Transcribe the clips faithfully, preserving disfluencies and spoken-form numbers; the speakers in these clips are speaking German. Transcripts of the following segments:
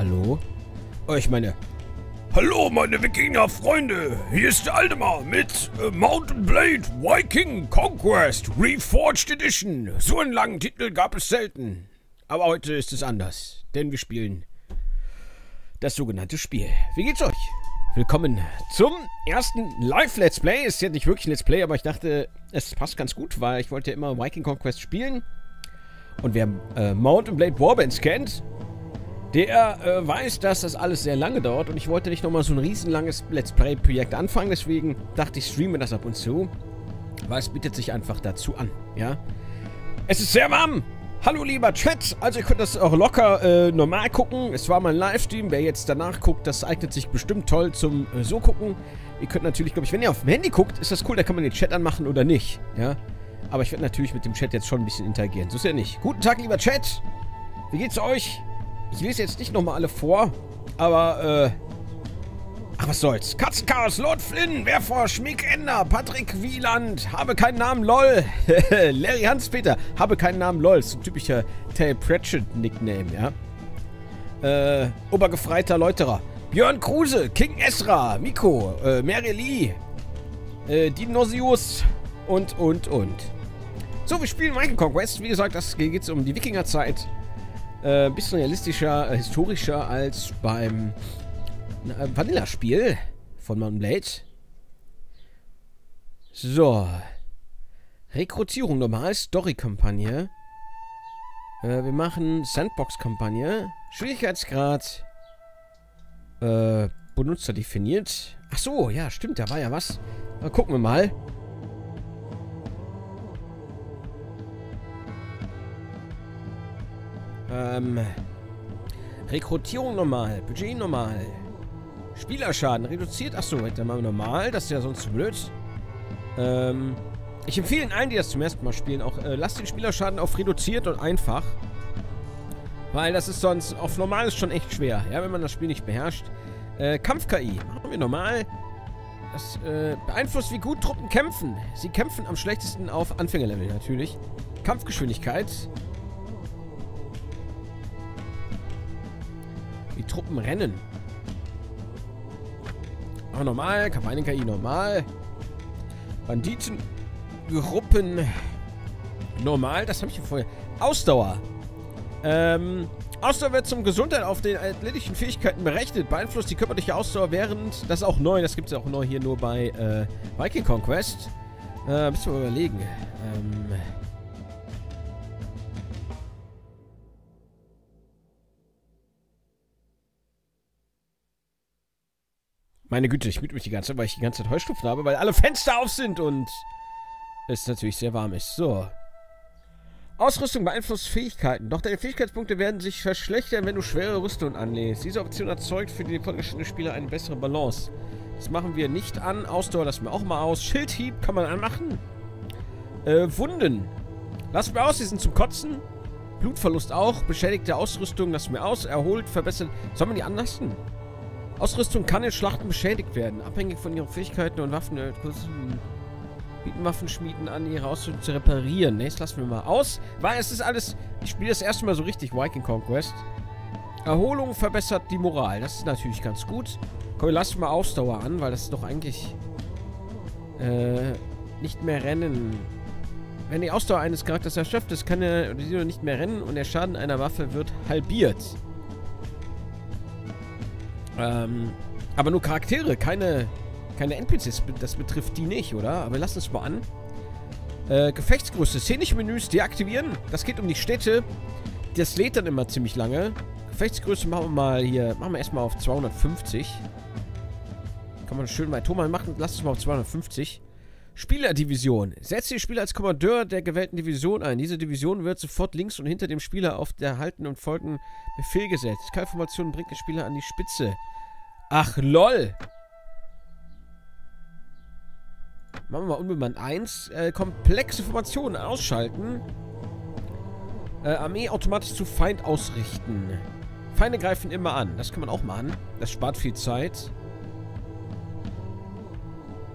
Hallo? Oh, ich meine... Hallo meine Wikinger-Freunde, hier ist der Aldemar mit äh, Mount and Blade Viking Conquest Reforged Edition. So einen langen Titel gab es selten. Aber heute ist es anders, denn wir spielen das sogenannte Spiel. Wie geht's euch? Willkommen zum ersten Live-Let's Play. Ist ja nicht wirklich ein Let's Play, aber ich dachte, es passt ganz gut, weil ich wollte ja immer Viking Conquest spielen. Und wer äh, Mount and Blade Warbands kennt, der äh, weiß, dass das alles sehr lange dauert. Und ich wollte nicht nochmal so ein riesenlanges Let's Play-Projekt anfangen. Deswegen dachte ich, streame das ab und zu. Weil es bietet sich einfach dazu an, ja. Es ist sehr warm. Hallo lieber Chat. Also ihr könnt das auch locker äh, normal gucken. Es war mal ein Livestream. Wer jetzt danach guckt, das eignet sich bestimmt toll zum äh, so gucken. Ihr könnt natürlich, glaube ich, wenn ihr auf dem Handy guckt, ist das cool. Da kann man den Chat anmachen oder nicht, ja. Aber ich werde natürlich mit dem Chat jetzt schon ein bisschen interagieren. So ist ja nicht. Guten Tag, lieber Chat. Wie geht's euch? Ich lese jetzt nicht nochmal alle vor, aber, äh... Ach, was soll's. Katzenchaos, Lord Flynn, Werfer, Schmick, Ender, Patrick Wieland, habe keinen Namen, lol. Larry Hans-Peter, habe keinen Namen, lol. Das ist ein typischer Terry Pratchett-Nickname, ja. Äh, Obergefreiter Läuterer. Björn Kruse, King Esra, Miko, äh, Mary Lee, äh, Dinosius und, und, und. So, wir spielen Viking Conquest. Wie gesagt, das geht um die Wikingerzeit. Ein äh, bisschen realistischer, äh, historischer als beim äh, Vanilla-Spiel von Mount and Blade. So. Rekrutierung normal, Story-Kampagne. Äh, wir machen Sandbox-Kampagne. Schwierigkeitsgrad. Äh, Benutzer definiert. Ach so, ja, stimmt, da war ja was. Mal gucken wir mal. Ähm, Rekrutierung normal, Budget normal, Spielerschaden reduziert, achso, dann machen wir normal, das ist ja sonst zu blöd. Ähm, ich empfehle allen, die das zum ersten Mal spielen, auch äh, lasst den Spielerschaden auf reduziert und einfach, weil das ist sonst, auf normal ist schon echt schwer, ja, wenn man das Spiel nicht beherrscht. Äh, Kampf-K I, machen wir normal. Das äh, beeinflusst, wie gut Truppen kämpfen. Sie kämpfen am schlechtesten auf Anfängerlevel natürlich. Kampfgeschwindigkeit. Die Truppen rennen. Aber normal, Kampagne-K I normal. Banditengruppen normal. Das habe ich hier vorher. Ausdauer. Ähm, Ausdauer wird zum Gesundheit auf den athletischen Fähigkeiten berechnet. Beeinflusst die körperliche Ausdauer während... Das ist auch neu. Das gibt es auch neu hier nur bei äh, Viking Conquest. Äh, müssen wir überlegen. Ähm... Meine Güte, ich müde mich die ganze Zeit, weil ich die ganze Zeit Heuschnupfen habe, weil alle Fenster auf sind und es natürlich sehr warm ist. So. Ausrüstung beeinflusst Fähigkeiten. Doch deine Fähigkeitspunkte werden sich verschlechtern, wenn du schwere Rüstung anlegst. Diese Option erzeugt für die fortgeschrittenen Spieler eine bessere Balance. Das machen wir nicht an. Ausdauer lassen wir auch mal aus. Schildhieb kann man anmachen. Äh, Wunden. Lassen wir aus, die sind zum Kotzen. Blutverlust auch. Beschädigte Ausrüstung lassen wir aus. Erholt, verbessert. Sollen wir die anlassen? Ausrüstung kann in Schlachten beschädigt werden. Abhängig von ihren Fähigkeiten und Waffen. Äh, bieten Waffenschmieden an, ihre Ausrüstung zu reparieren. Ne, das lassen wir mal aus. Weil es ist alles... Ich spiele das erste Mal so richtig Viking Conquest. Erholung verbessert die Moral. Das ist natürlich ganz gut. Komm, wir lassen mal Ausdauer an, weil das ist doch eigentlich... Äh, nicht mehr rennen. Wenn die Ausdauer eines Charakters erschöpft ist, kann er oder nicht mehr rennen und der Schaden einer Waffe wird halbiert. Ähm, aber nur Charaktere, keine, keine N P Cs. Das betrifft die nicht, oder? Aber lass uns mal an. Äh, Gefechtsgröße. Szenische Menüs deaktivieren. Das geht um die Städte. Das lädt dann immer ziemlich lange. Gefechtsgröße machen wir mal hier. Machen wir erstmal auf zweihundertfünfzig. Kann man schön bei Thomas machen. Lass uns mal auf zweihundertfünfzig. Spielerdivision. Setze den Spieler als Kommandeur der gewählten Division ein. Diese Division wird sofort links und hinter dem Spieler auf der halten und folgenden Befehl gesetzt. Kaltformation bringt den Spieler an die Spitze. Ach, lol. Machen wir mal unbemannt eins. Äh, komplexe Formationen ausschalten. Äh, Armee automatisch zu Feind ausrichten. Feinde greifen immer an. Das kann man auch machen. Das spart viel Zeit.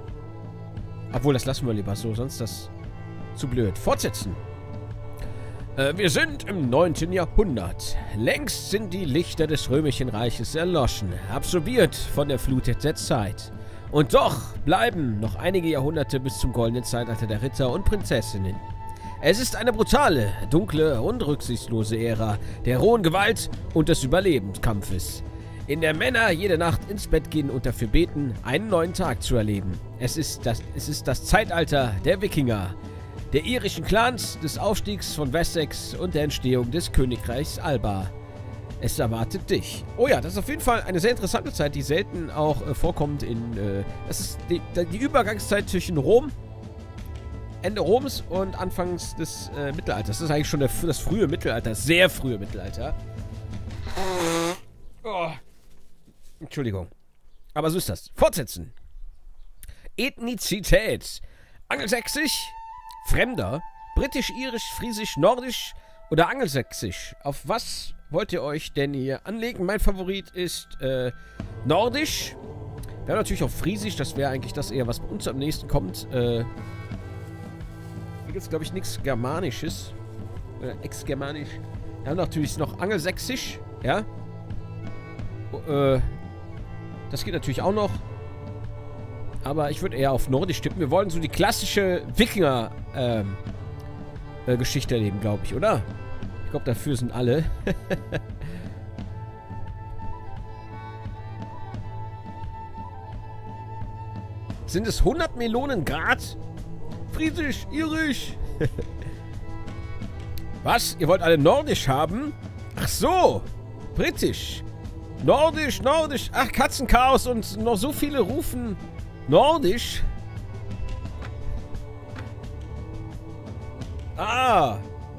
Obwohl, das lassen wir lieber so, sonst ist das zu blöd. Fortsetzen. Äh, wir sind im neunten Jahrhundert. Längst sind die Lichter des Römischen Reiches erloschen, absorbiert von der Flut der Zeit. Und doch bleiben noch einige Jahrhunderte bis zum goldenen Zeitalter der Ritter und Prinzessinnen. Es ist eine brutale, dunkle und rücksichtslose Ära der rohen Gewalt und des Überlebenskampfes, in der Männer jede Nacht ins Bett gehen und dafür beten, einen neuen Tag zu erleben. Es ist das, es ist das Zeitalter der Wikinger, der irischen Clans, des Aufstiegs von Wessex und der Entstehung des Königreichs Alba. Es erwartet dich. Oh ja, das ist auf jeden Fall eine sehr interessante Zeit, die selten auch äh, vorkommt in... Äh, das ist die, die Übergangszeit zwischen Rom, Ende Roms und Anfangs des äh, Mittelalters. Das ist eigentlich schon der, das frühe Mittelalter, das sehr frühe Mittelalter. Oh. Entschuldigung. Aber so ist das. Fortsetzen. Ethnizität. Angelsächsisch, Fremder, britisch, irisch, friesisch, nordisch oder angelsächsisch. Auf was wollt ihr euch denn hier anlegen? Mein Favorit ist äh, nordisch. Wir haben natürlich auch friesisch. Das wäre eigentlich das eher, was bei uns am nächsten kommt. Äh, hier gibt es, glaube ich, nichts Germanisches. Äh, Ex-Germanisch. Wir haben natürlich noch angelsächsisch. Ja. Äh, das geht natürlich auch noch. Aber ich würde eher auf Nordisch tippen. Wir wollen so die klassische Wikinger-Geschichte ähm, äh, erleben, glaube ich, oder? Ich glaube, dafür sind alle. Sind es hundert Millionen Grad? Friesisch, irisch. Was? Ihr wollt alle Nordisch haben? Ach so. Britisch. Nordisch, Nordisch. Ach, Katzenchaos und noch so viele rufen Nordisch. Ah.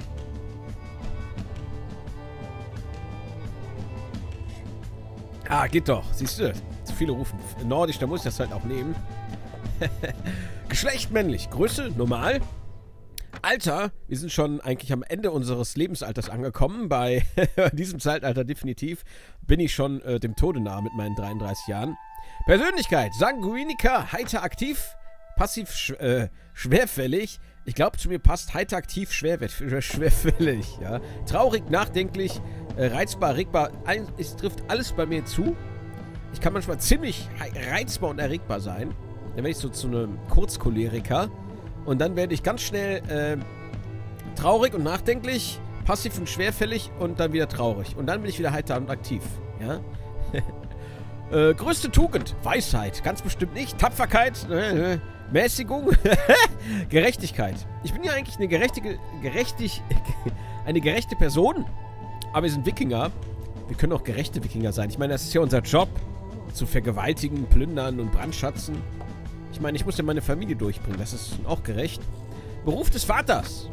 Ah, geht doch. Siehst du? Zu viele rufen Nordisch, da muss ich das halt auch nehmen. Geschlecht männlich. Größe normal. Alter, wir sind schon eigentlich am Ende unseres Lebensalters angekommen. Bei diesem Zeitalter definitiv bin ich schon äh, dem Tode nahe mit meinen dreiunddreißig Jahren. Persönlichkeit, Sanguiniker, heiter aktiv, passiv sch äh, schwerfällig. Ich glaube, zu mir passt heiter aktiv, schwer schwerfällig. Ja. Traurig, nachdenklich, äh, reizbar, regbar. Ein, es trifft alles bei mir zu. Ich kann manchmal ziemlich reizbar und erregbar sein. Dann werde ich so zu einem Kurzcholeriker. Und dann werde ich ganz schnell äh, traurig und nachdenklich, passiv und schwerfällig und dann wieder traurig. Und dann bin ich wieder heiter und aktiv. Ja? äh, größte Tugend, Weisheit. Ganz bestimmt nicht. Tapferkeit, äh, äh, Mäßigung, Gerechtigkeit. Ich bin ja eigentlich eine gerechtige, gerechtig, eine gerechte Person. Aber wir sind Wikinger. Wir können auch gerechte Wikinger sein. Ich meine, das ist ja unser Job. Zu vergewaltigen, plündern und brandschatzen. Ich meine, ich muss ja meine Familie durchbringen. Das ist auch gerecht. Beruf des Vaters.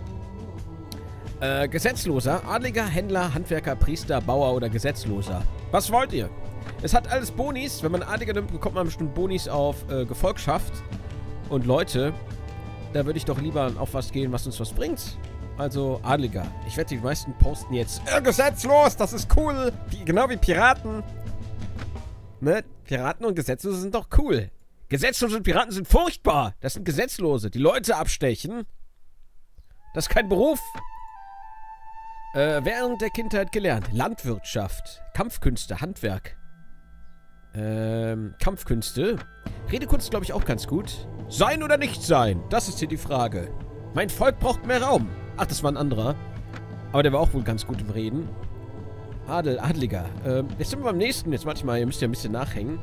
Äh, Gesetzloser. Adliger, Händler, Handwerker, Priester, Bauer oder Gesetzloser. Was wollt ihr? Es hat alles Bonis. Wenn man Adliger nimmt, bekommt man bestimmt Bonis auf äh, Gefolgschaft. Und Leute, da würde ich doch lieber auf was gehen, was uns was bringt. Also Adliger. Ich wette, die meisten posten jetzt äh, gesetzlos, das ist cool. Wie, genau wie Piraten. Ne? Piraten und Gesetzlose sind doch cool. Gesetzlose und Piraten sind furchtbar. Das sind Gesetzlose. Die Leute abstechen. Das ist kein Beruf. Äh, während der Kindheit gelernt. Landwirtschaft. Kampfkünste. Handwerk. Ähm, Kampfkünste. Redekunst glaube ich auch ganz gut. Sein oder nicht sein? Das ist hier die Frage. Mein Volk braucht mehr Raum. Ach, das war ein anderer. Aber der war auch wohl ganz gut im Reden. Adel, Adliger. Ähm, jetzt sind wir beim nächsten. Jetzt manchmal, ihr müsst ja ein bisschen nachhängen.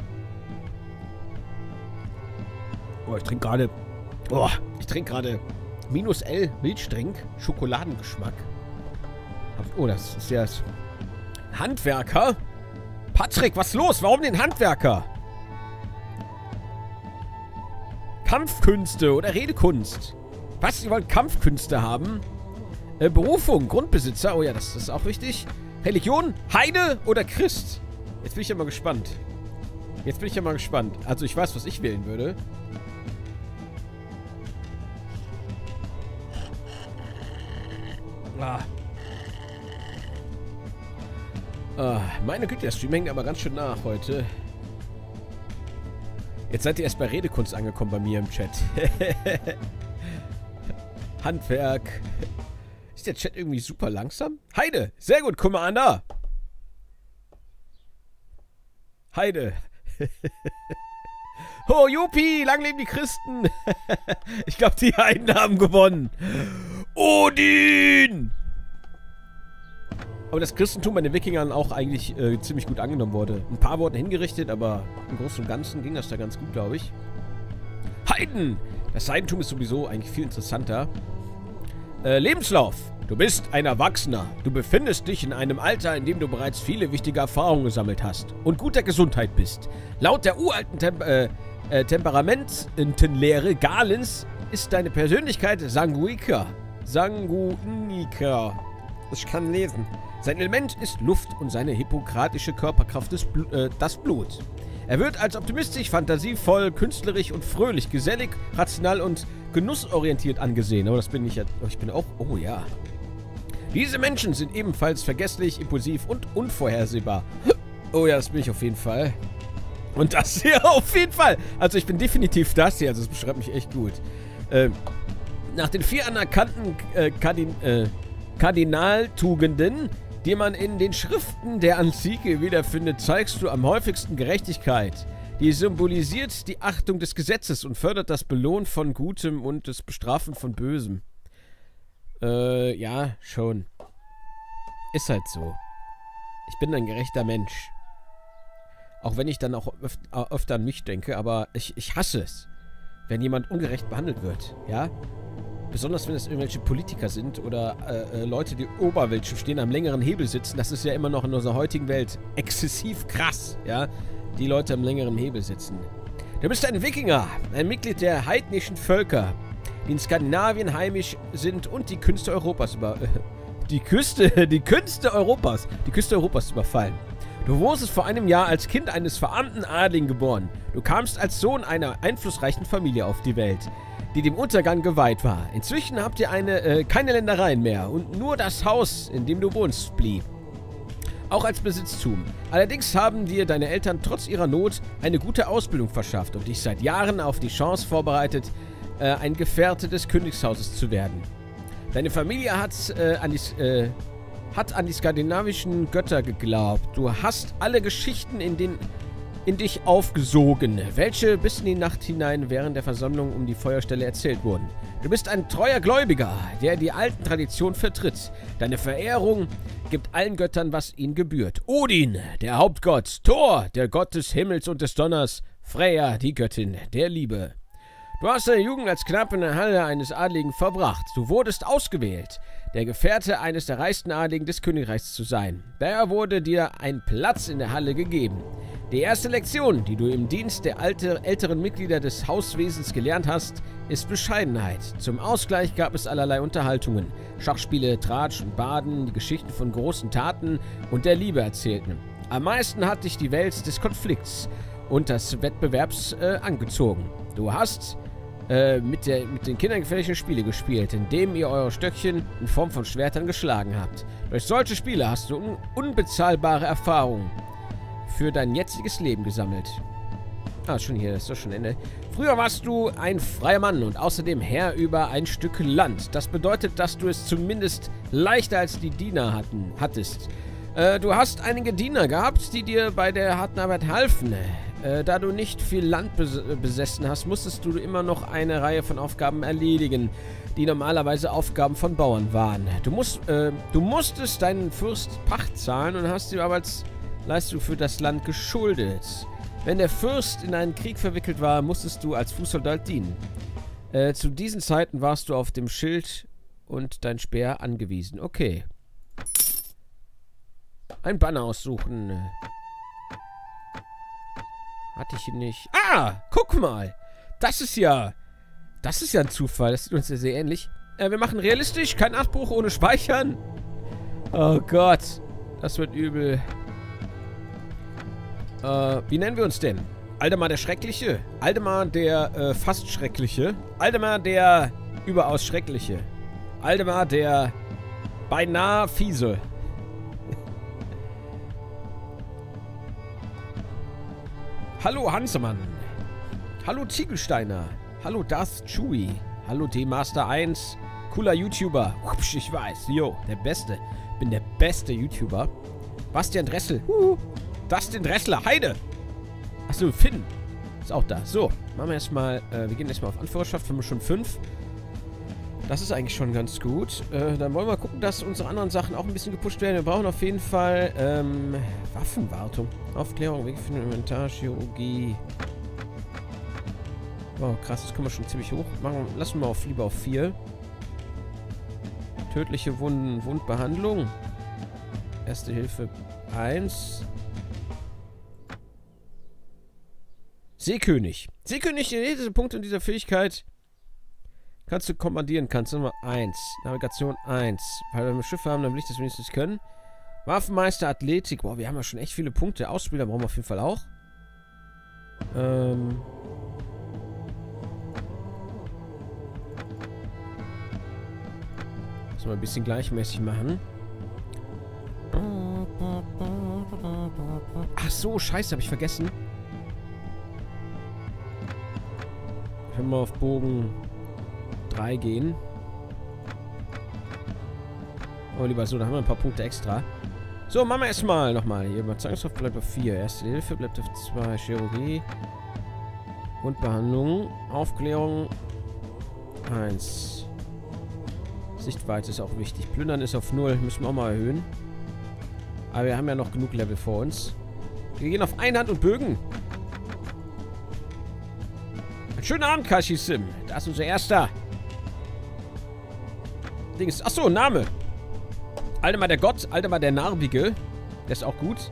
Oh, ich trinke gerade... Oh, ich trinke gerade Minus L Milchtrink. Schokoladengeschmack. Oh, das ist ja... Handwerker? Patrick, was ist los? Warum den Handwerker? Kampfkünste oder Redekunst. Was? Sie wollen Kampfkünste haben? Äh, Berufung, Grundbesitzer. Oh ja, das, das ist auch wichtig. Religion, Heide oder Christ? Jetzt bin ich ja mal gespannt. Jetzt bin ich ja mal gespannt. Also ich weiß, was ich wählen würde. Ah. Ah, meine Güte, der Stream hängt aber ganz schön nach heute. Jetzt seid ihr erst bei Redekunst angekommen bei mir im Chat. Handwerk. Ist der Chat irgendwie super langsam? Heide, sehr gut, Commander. Heide. Oh, Juppie, lang leben die Christen. Ich glaube, die Heiden haben gewonnen. Odin! Aber das Christentum bei den Wikingern auch eigentlich äh, ziemlich gut angenommen wurde. Ein paar wurden hingerichtet, aber im Großen und Ganzen ging das da ganz gut, glaube ich. Heiden! Das Heidentum ist sowieso eigentlich viel interessanter. Äh, Lebenslauf. Du bist ein Erwachsener. Du befindest dich in einem Alter, in dem du bereits viele wichtige Erfahrungen gesammelt hast und guter Gesundheit bist. Laut der uralten Tem äh, äh, Temperamentenlehre Galens ist deine Persönlichkeit Sanguica. Sanguinica. Ich kann lesen. Sein Element ist Luft und seine hippokratische Körperkraft ist Bl äh, das Blut. Er wird als optimistisch, fantasievoll, künstlerisch und fröhlich, gesellig, rational und genussorientiert angesehen. Aber das bin ich ja. Ich bin auch. Oh ja. Diese Menschen sind ebenfalls vergesslich, impulsiv und unvorhersehbar. Oh ja, das bin ich auf jeden Fall. Und das hier auf jeden Fall. Also ich bin definitiv das hier. Also das beschreibt mich echt gut. Ähm, nach den vier anerkannten äh, Kardin äh, Kardinaltugenden, die man in den Schriften der Antike wiederfindet, zeigst du am häufigsten Gerechtigkeit. Die symbolisiert die Achtung des Gesetzes und fördert das Belohnen von Gutem und das Bestrafen von Bösem. Äh, ja, schon. Ist halt so. Ich bin ein gerechter Mensch. Auch wenn ich dann auch öf öfter an mich denke, aber ich, ich hasse es, wenn jemand ungerecht behandelt wird, ja? Besonders wenn es irgendwelche Politiker sind oder äh, äh, Leute, die Oberwelschen stehen, am längeren Hebel sitzen. Das ist ja immer noch in unserer heutigen Welt exzessiv krass, ja? Die Leute am längeren Hebel sitzen. Du bist ein Wikinger, ein Mitglied der heidnischen Völker, die in Skandinavien heimisch sind und die Künste Europas über... Äh, die Küste, die Künste Europas, die Küste Europas überfallen. Du wurdest vor einem Jahr als Kind eines verarmten Adligen geboren. Du kamst als Sohn einer einflussreichen Familie auf die Welt, die dem Untergang geweiht war. Inzwischen habt ihr eine, äh, keine Ländereien mehr und nur das Haus, in dem du wohnst, blieb. Auch als Besitztum. Allerdings haben dir deine Eltern trotz ihrer Not eine gute Ausbildung verschafft und dich seit Jahren auf die Chance vorbereitet, äh, ein Gefährte des Königshauses zu werden. Deine Familie hat, äh, an die, äh, hat an die skandinavischen Götter geglaubt. Du hast alle Geschichten in den in dich aufgesogen, welche bis in die Nacht hinein während der Versammlung um die Feuerstelle erzählt wurden. Du bist ein treuer Gläubiger, der die alten Traditionen vertritt. Deine Verehrung gibt allen Göttern, was ihnen gebührt. Odin, der Hauptgott, Thor, der Gott des Himmels und des Donners, Freya, die Göttin der Liebe. Du hast deine Jugend als Knappe in der Halle eines Adligen verbracht. Du wurdest ausgewählt, der Gefährte eines der reichsten Adligen des Königreichs zu sein. Daher wurde dir ein Platz in der Halle gegeben. Die erste Lektion, die du im Dienst der alte, älteren Mitglieder des Hauswesens gelernt hast, ist Bescheidenheit. Zum Ausgleich gab es allerlei Unterhaltungen. Schachspiele, Tratsch und Baden, die Geschichten von großen Taten und der Liebe erzählten. Am meisten hat dich die Welt des Konflikts und des Wettbewerbs äh, angezogen. Du hast äh, mit, der, mit den Kindern gefährliche Spiele gespielt, indem ihr eure Stöckchen in Form von Schwertern geschlagen habt. Durch solche Spiele hast du un unbezahlbare Erfahrungen für dein jetziges Leben gesammelt. Ah, schon hier, das ist doch schon Ende. Früher warst du ein freier Mann und außerdem Herr über ein Stück Land. Das bedeutet, dass du es zumindest leichter als die Diener hatten, hattest. Äh, du hast einige Diener gehabt, die dir bei der harten Arbeit halfen. Äh, da du nicht viel Land bes besessen hast, musstest du immer noch eine Reihe von Aufgaben erledigen, die normalerweise Aufgaben von Bauern waren. Du, musst, äh, du musstest deinen Fürst Pacht zahlen und hast die Arbeitsleistung für das Land geschuldet. Wenn der Fürst in einen Krieg verwickelt war, musstest du als Fußsoldat dienen. Äh, zu diesen Zeiten warst du auf dem Schild und dein Speer angewiesen. Okay. Ein Banner aussuchen. Hatte ich ihn nicht. Ah, guck mal. Das ist ja... Das ist ja ein Zufall. Das sieht uns ja sehr ähnlich. Äh, wir machen realistisch. Kein Abbruch ohne Speichern. Oh Gott. Das wird übel. Äh, wie nennen wir uns denn? Aldemar der Schreckliche? Aldemar der äh, fast Schreckliche? Aldemar der überaus Schreckliche? Aldemar der beinahe Fiese? Hallo Hansemann. Hallo Ziegelsteiner. Hallo Darth Chewie. Hallo D-Master eins. Cooler YouTuber. Hupsch, ich weiß. Jo, der Beste. Bin der beste YouTuber. Bastian Dressel. Huhu. Dustin Dressler. Heide. Achso, Finn. Ist auch da. So, machen wir erstmal. Äh, wir gehen erstmal auf Anführerschaft. Haben wir schon fünf. Das ist eigentlich schon ganz gut. Äh, dann wollen wir gucken, dass unsere anderen Sachen auch ein bisschen gepusht werden. Wir brauchen auf jeden Fall ähm, Waffenwartung. Aufklärung, Wegfindung, Inventar, Chirurgie. Wow, krass, das kommen wir schon ziemlich hoch. Machen, lassen wir auf, lieber auf vier. Tödliche Wunden, Wundbehandlung. Erste Hilfe eins. Seekönig. Seekönig, diese Punkte in dieser Fähigkeit kannst du kommandieren. Kannst du Nummer eins. Navigation eins. Weil wenn wir Schiffe haben, dann will ich das wenigstens können. Waffenmeister, Athletik. Boah, wir haben ja schon echt viele Punkte. Ausspieler brauchen wir auf jeden Fall auch. Ähm... Müssen wir ein bisschen gleichmäßig machen. Ach so, scheiße, habe ich vergessen. Können wir auf Bogen drei gehen. Oh, lieber so, da haben wir ein paar Punkte extra. So, machen wir erstmal nochmal. Hier, Überzeugungskraft bleibt auf vier. Erste Hilfe bleibt auf zwei. Chirurgie. Wundbehandlung. Aufklärung. eins. Sichtweite ist auch wichtig. Plündern ist auf null. Müssen wir auch mal erhöhen. Aber wir haben ja noch genug Level vor uns. Wir gehen auf Einhand und Bögen. Einen schönen Abend, Kashi Sim. Da ist unser erster. Dings. Achso, Name. Aldemar der Gott. Aldemar der Narbige. Der ist auch gut.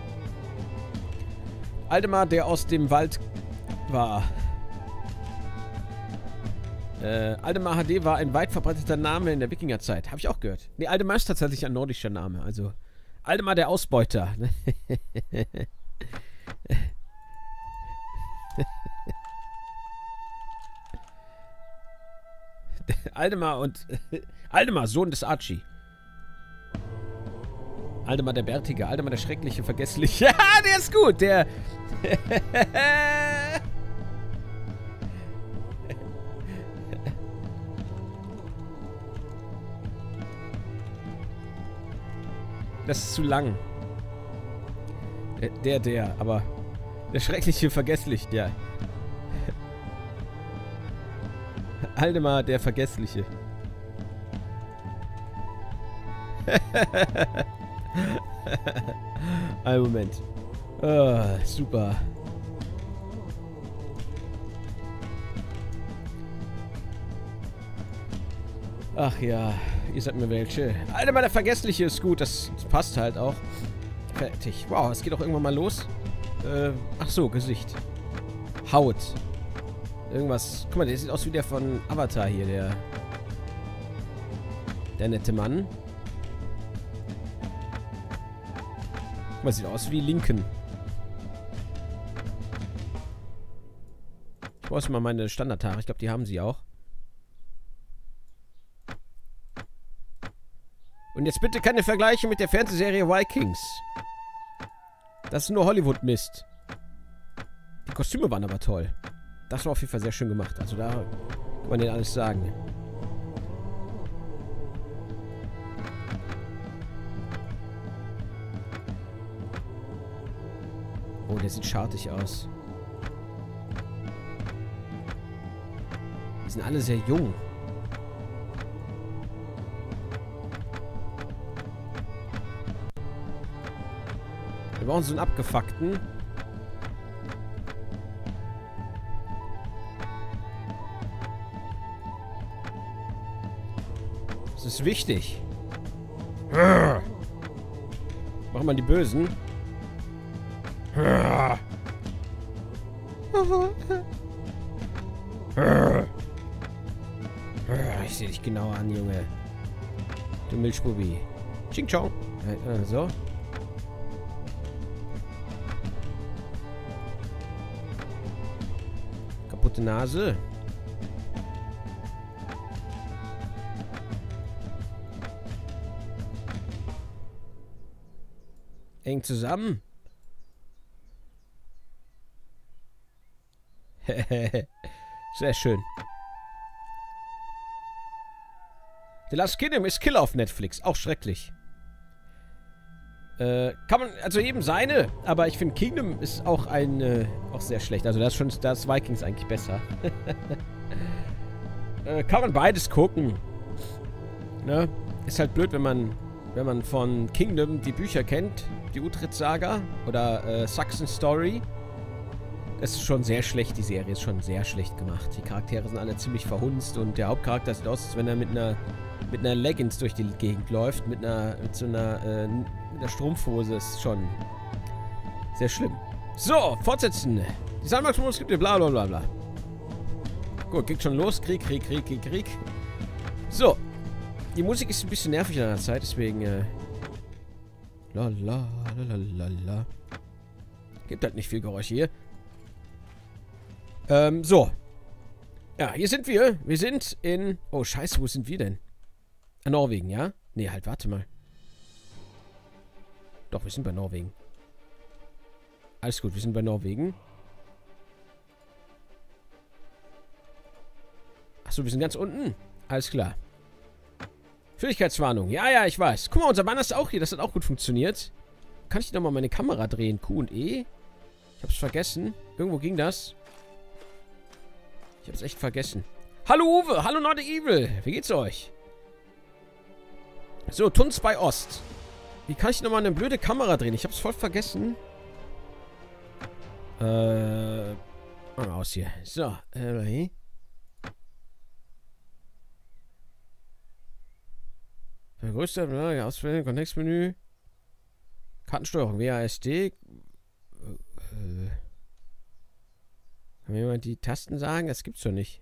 Aldemar, der aus dem Wald war. Äh, Aldemar H D war ein weit verbreiteter Name in der Wikingerzeit. Habe ich auch gehört. Ne, Aldemar ist tatsächlich ein nordischer Name. Also, Aldemar der Ausbeuter. Aldemar und... Aldemar, Sohn des Archie. Aldemar der Bärtige. Aldemar der Schreckliche, Vergessliche. Ja, der ist gut. Der... Das ist zu lang. Der, der, der, aber... Der Schreckliche, Vergessliche, ja. Aldemar, der Vergessliche. Ein Moment. Oh, super. Ach ja, ihr seid mir welche. Aldemar, der Vergessliche ist gut, das, das passt halt auch. Fertig. Wow, es geht auch irgendwann mal los. Äh, ach so, Gesicht. Haut. Irgendwas. Guck mal, der sieht aus wie der von Avatar hier, der... Der nette Mann. Guck mal, sieht aus wie Lincoln. Ich brauche mal meine Standardhaare. Ich glaube, die haben sie auch. Und jetzt bitte keine Vergleiche mit der Fernsehserie Vikings. Das ist nur Hollywood-Mist. Die Kostüme waren aber toll. Das war auf jeden Fall sehr schön gemacht. Also da kann man denen alles sagen. Oh, der sieht schartig aus. Die sind alle sehr jung. Wir brauchen so einen abgefuckten. Das ist wichtig. Machen wir die Bösen. Ich sehe dich genau an, Junge. Du Milchbubi. Ching Chong. Äh, so. Kaputte Nase. Eng zusammen. Sehr schön. The Last Kingdom ist Killer auf Netflix. Auch schrecklich. Äh, kann man, also eben seine, aber ich finde Kingdom ist auch ein, äh, auch sehr schlecht. Also das ist schon, da ist Vikings eigentlich besser. äh, kann man beides gucken. Ne? Ist halt blöd, wenn man, wenn man von Kingdom die Bücher kennt, die Uhtred-Saga oder äh, Saxon Story. Das ist schon sehr schlecht, die Serie ist schon sehr schlecht gemacht. Die Charaktere sind alle ziemlich verhunzt und der Hauptcharakter sieht aus, als wenn er mit einer mit einer Leggings durch die Gegend läuft, mit einer mit so einer, äh, mit einer Strumpfhose. Ist schon sehr schlimm. So, fortsetzen. Die Sandmax-Modus gibt dir bla bla bla bla. Gut, geht schon los. Krieg, Krieg, Krieg, Krieg, Krieg. So. Die Musik ist ein bisschen nervig in der Zeit, deswegen äh la la la la la. Gibt halt nicht viel Geräusch hier. Ähm, so. Ja, hier sind wir. Wir sind in... Oh, scheiße, wo sind wir denn? In Norwegen, ja? Nee, halt, warte mal. Doch, wir sind bei Norwegen. Alles gut, wir sind bei Norwegen. Achso, wir sind ganz unten. Alles klar. Fähigkeitswarnung. Ja, ja, ich weiß. Guck mal, unser Banner ist auch hier. Das hat auch gut funktioniert. Kann ich nochmal meine Kamera drehen? Q und E? Ich hab's vergessen. Irgendwo ging das. Ich hab's echt vergessen. Hallo Uwe, hallo Not Evil. Wie geht's euch? So, Tunz bei Ost. Wie kann ich nochmal eine blöde Kamera drehen? Ich hab's voll vergessen. Äh. Mal aus hier. So, äh. Vergrößert, ja, auswählen, Kontextmenü. Kartensteuerung, W A S D. Äh. Kann mir jemand die Tasten sagen? Das gibt's doch nicht.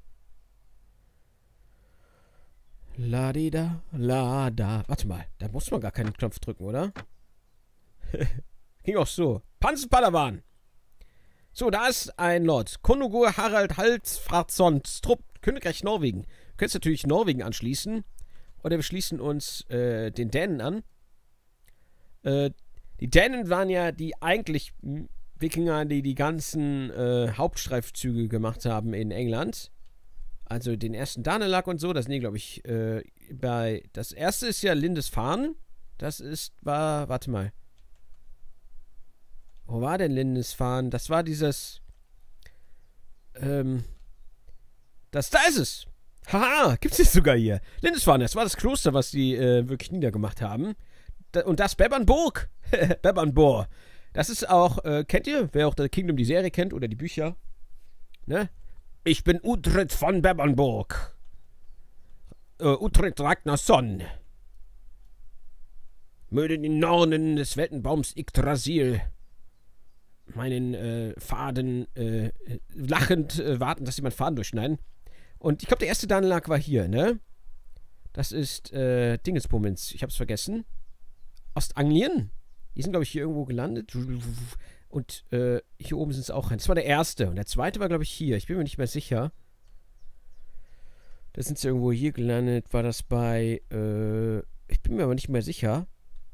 Ladida, lada. Warte mal, da muss man gar keinen Knopf drücken, oder? Ging auch so. Panzerpadawan. So, da ist ein Lord. Konugur Harald Halsfradsson Strupp, Königreich Norwegen. Du könntest natürlich Norwegen anschließen. Oder wir schließen uns äh, den Dänen an. Äh, die Dänen waren ja die eigentlich Wikinger, die die ganzen äh, Hauptstreifzüge gemacht haben in England. Also den ersten Danelag und so. Das sind die, glaube ich, äh, bei... Das erste ist ja Lindisfarne. Das ist, war... Warte mal. Wo war denn Lindisfarne? Das war dieses... Ähm... Das, da ist es! Haha, gibt's jetzt sogar hier. Lindisfarne, das war das Kloster, was die äh, wirklich niedergemacht haben. Da, und das Bebbanburg. Bebbanburg. Das ist auch, äh, kennt ihr? Wer auch der Kingdom die Serie kennt oder die Bücher. Ne? Ich bin Uhtred von Bebbanburg. Äh, Uhtred Ragnarsson. Möge die Nornen des Weltenbaums Yggdrasil meinen äh, Faden äh, lachend äh, warten, dass sie meinen Faden durchschneiden. Und ich glaube, der erste Danelag war hier, ne? Das ist, äh, Dingensbummens. Ich hab's vergessen. Ostanglien? Die sind, glaube ich, hier irgendwo gelandet. Und, äh, hier oben sind es auch rein. Das war der erste. Und der zweite war, glaube ich, hier. Ich bin mir nicht mehr sicher. Da sind sie irgendwo hier gelandet. War das bei, äh, ich bin mir aber nicht mehr sicher.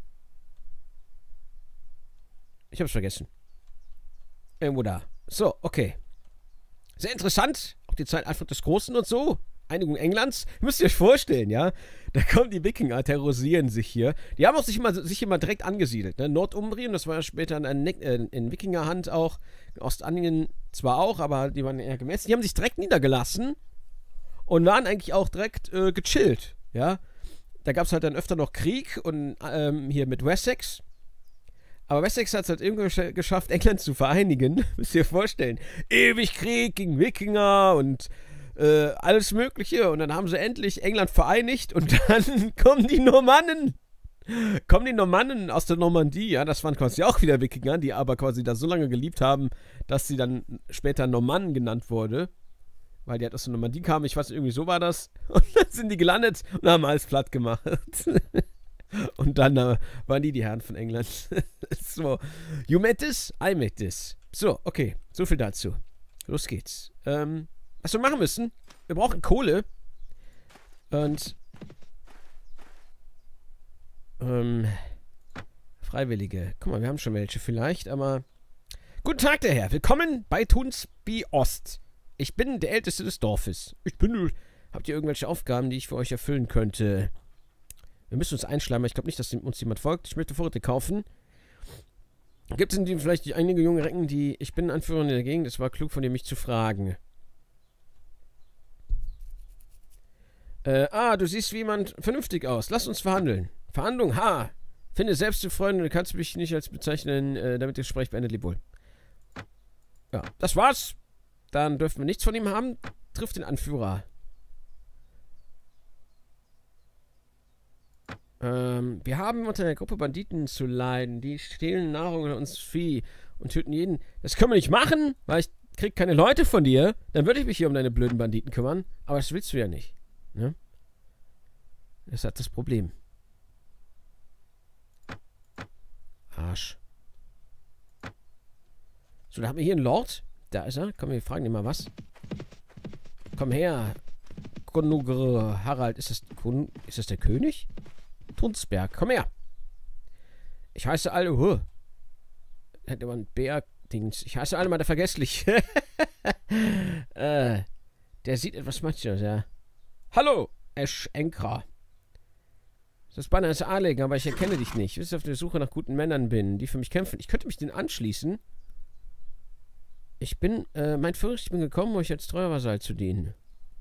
Ich hab's vergessen. Irgendwo da. So, okay. Sehr interessant. Auch die Zeit Alfred des Großen und so. Einigung Englands. Müsst ihr euch vorstellen, ja. Da kommen die Wikinger, terrorisieren sich hier. Die haben auch sich immer, sich immer direkt angesiedelt. Ne? Nordumbrien, das war ja später in, in, in Wikingerhand auch. In Ostanglien zwar auch, aber die waren eher gemessen. Die haben sich direkt niedergelassen und waren eigentlich auch direkt äh, gechillt, ja. Da gab es halt dann öfter noch Krieg und ähm, hier mit Wessex. Aber Wessex hat es halt irgendwie geschafft, England zu vereinigen. Müsst ihr euch vorstellen. Ewig Krieg gegen Wikinger und äh, alles Mögliche. Und dann haben sie endlich England vereinigt und dann kommen die Normannen. Kommen die Normannen aus der Normandie, ja, das waren quasi auch wieder Wikinger, die aber quasi da so lange geliebt haben, dass sie dann später Normannen genannt wurde. Weil die halt aus der Normandie kamen, ich weiß, irgendwie so war das. Und dann sind die gelandet und haben alles platt gemacht. Und dann äh, waren die die Herren von England. So, you made this, I made this. So, okay, so viel dazu. Los geht's. Ähm, was wir machen müssen, wir brauchen Kohle. Und ähm, Freiwillige. Guck mal, wir haben schon welche vielleicht, aber guten Tag, der Herr. Willkommen bei Tunsby Ost. Ich bin der Älteste des Dorfes. Ich bin... Habt ihr irgendwelche Aufgaben, die ich für euch erfüllen könnte? Wir müssen uns einschleimen. Ich glaube nicht, dass uns jemand folgt. Ich möchte Vorräte kaufen. Gibt es in dem vielleicht einige junge Recken, die... Ich bin Anführer in der Gegend. Es war klug von dir, mich zu fragen. Äh, ah, du siehst wie jemand vernünftig aus. Lass uns verhandeln. Verhandlung, ha! Finde selbst zu Freunde, du kannst mich nicht als bezeichnen, äh, damit das Gespräch beendet, leb wohl. Ja, das war's. Dann dürfen wir nichts von ihm haben. Trifft den Anführer. Ähm, wir haben unter einer Gruppe Banditen zu leiden. Die stehlen Nahrung und uns Vieh und töten jeden. Das können wir nicht machen, weil ich krieg keine Leute von dir. Dann würde ich mich hier um deine blöden Banditen kümmern. Aber das willst du ja nicht. Ne? Das hat das Problem. Arsch. So, da haben wir hier einen Lord. Da ist er. Komm, wir fragen ihn mal was. Komm her. Konugre Harald. Ist das, ist das der König? Tunsberg. Komm her. Ich heiße alle. Huh. Hätte man Bär-Dings. Ich heiße alle mal der Vergesslich. äh, der sieht etwas matschig aus, ja. Hallo, Esch Enkra. Das Banner ist Aleg, aber ich erkenne dich nicht. Ich auf der Suche nach guten Männern bin, die für mich kämpfen. Ich könnte mich denen anschließen. Ich bin, äh, mein Fürst, ich bin gekommen, euch als treuer Vasall zu dienen.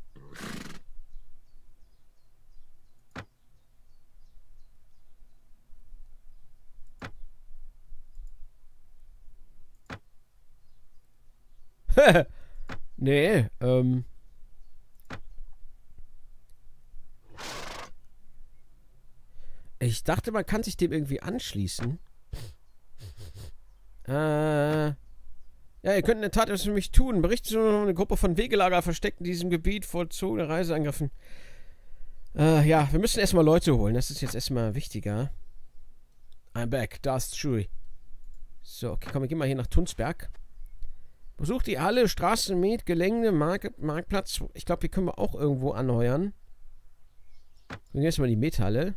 nee, ähm... Ich dachte, man kann sich dem irgendwie anschließen. Äh... Ja, ihr könnt in der Tat etwas für mich tun. Berichtet über eine Gruppe von Wegelager versteckt in diesem Gebiet vollzogene Reiseangriffen. Äh, ja, wir müssen erstmal Leute holen. Das ist jetzt erstmal wichtiger. I'm back. Da ist Chewie. So, okay, komm, wir gehen mal hier nach Tunsberg. Besucht die Halle, Straßen, Met, Gelände, Mark Marktplatz. Ich glaube, hier können wir auch irgendwo anheuern. Wir gehen erstmal in die Methalle.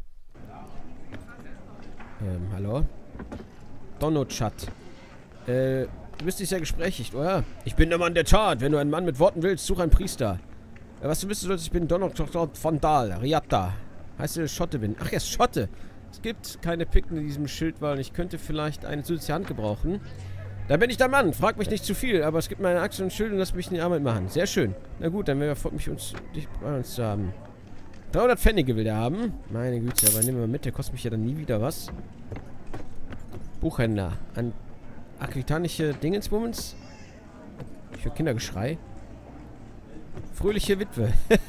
Ähm, hallo? Donochat. Äh, du bist nicht sehr gesprächig, oder? Ich bin der Mann der Tat. Wenn du einen Mann mit Worten willst, such einen Priester. Ja, was du wissen sollst, ich bin Donochat von Dahl, Riatta. Heißt du, Schotte bin. Ach, er ist Schotte. Es gibt keine Picken in diesem Schild, weil ich könnte vielleicht eine zusätzliche Hand gebrauchen. Da bin ich der Mann. Frag mich nicht zu viel, aber es gibt meine Axt und ein Schild und lass mich in die Arbeit machen. Sehr schön. Na gut, dann wäre freut mich, uns, dich bei uns zu haben. dreihundert Pfennige will der haben. Meine Güte, aber nehmen wir mit. Der kostet mich ja dann nie wieder was. Buchhändler. An aquitanische Dingensbummens. Für Kindergeschrei. Fröhliche Witwe.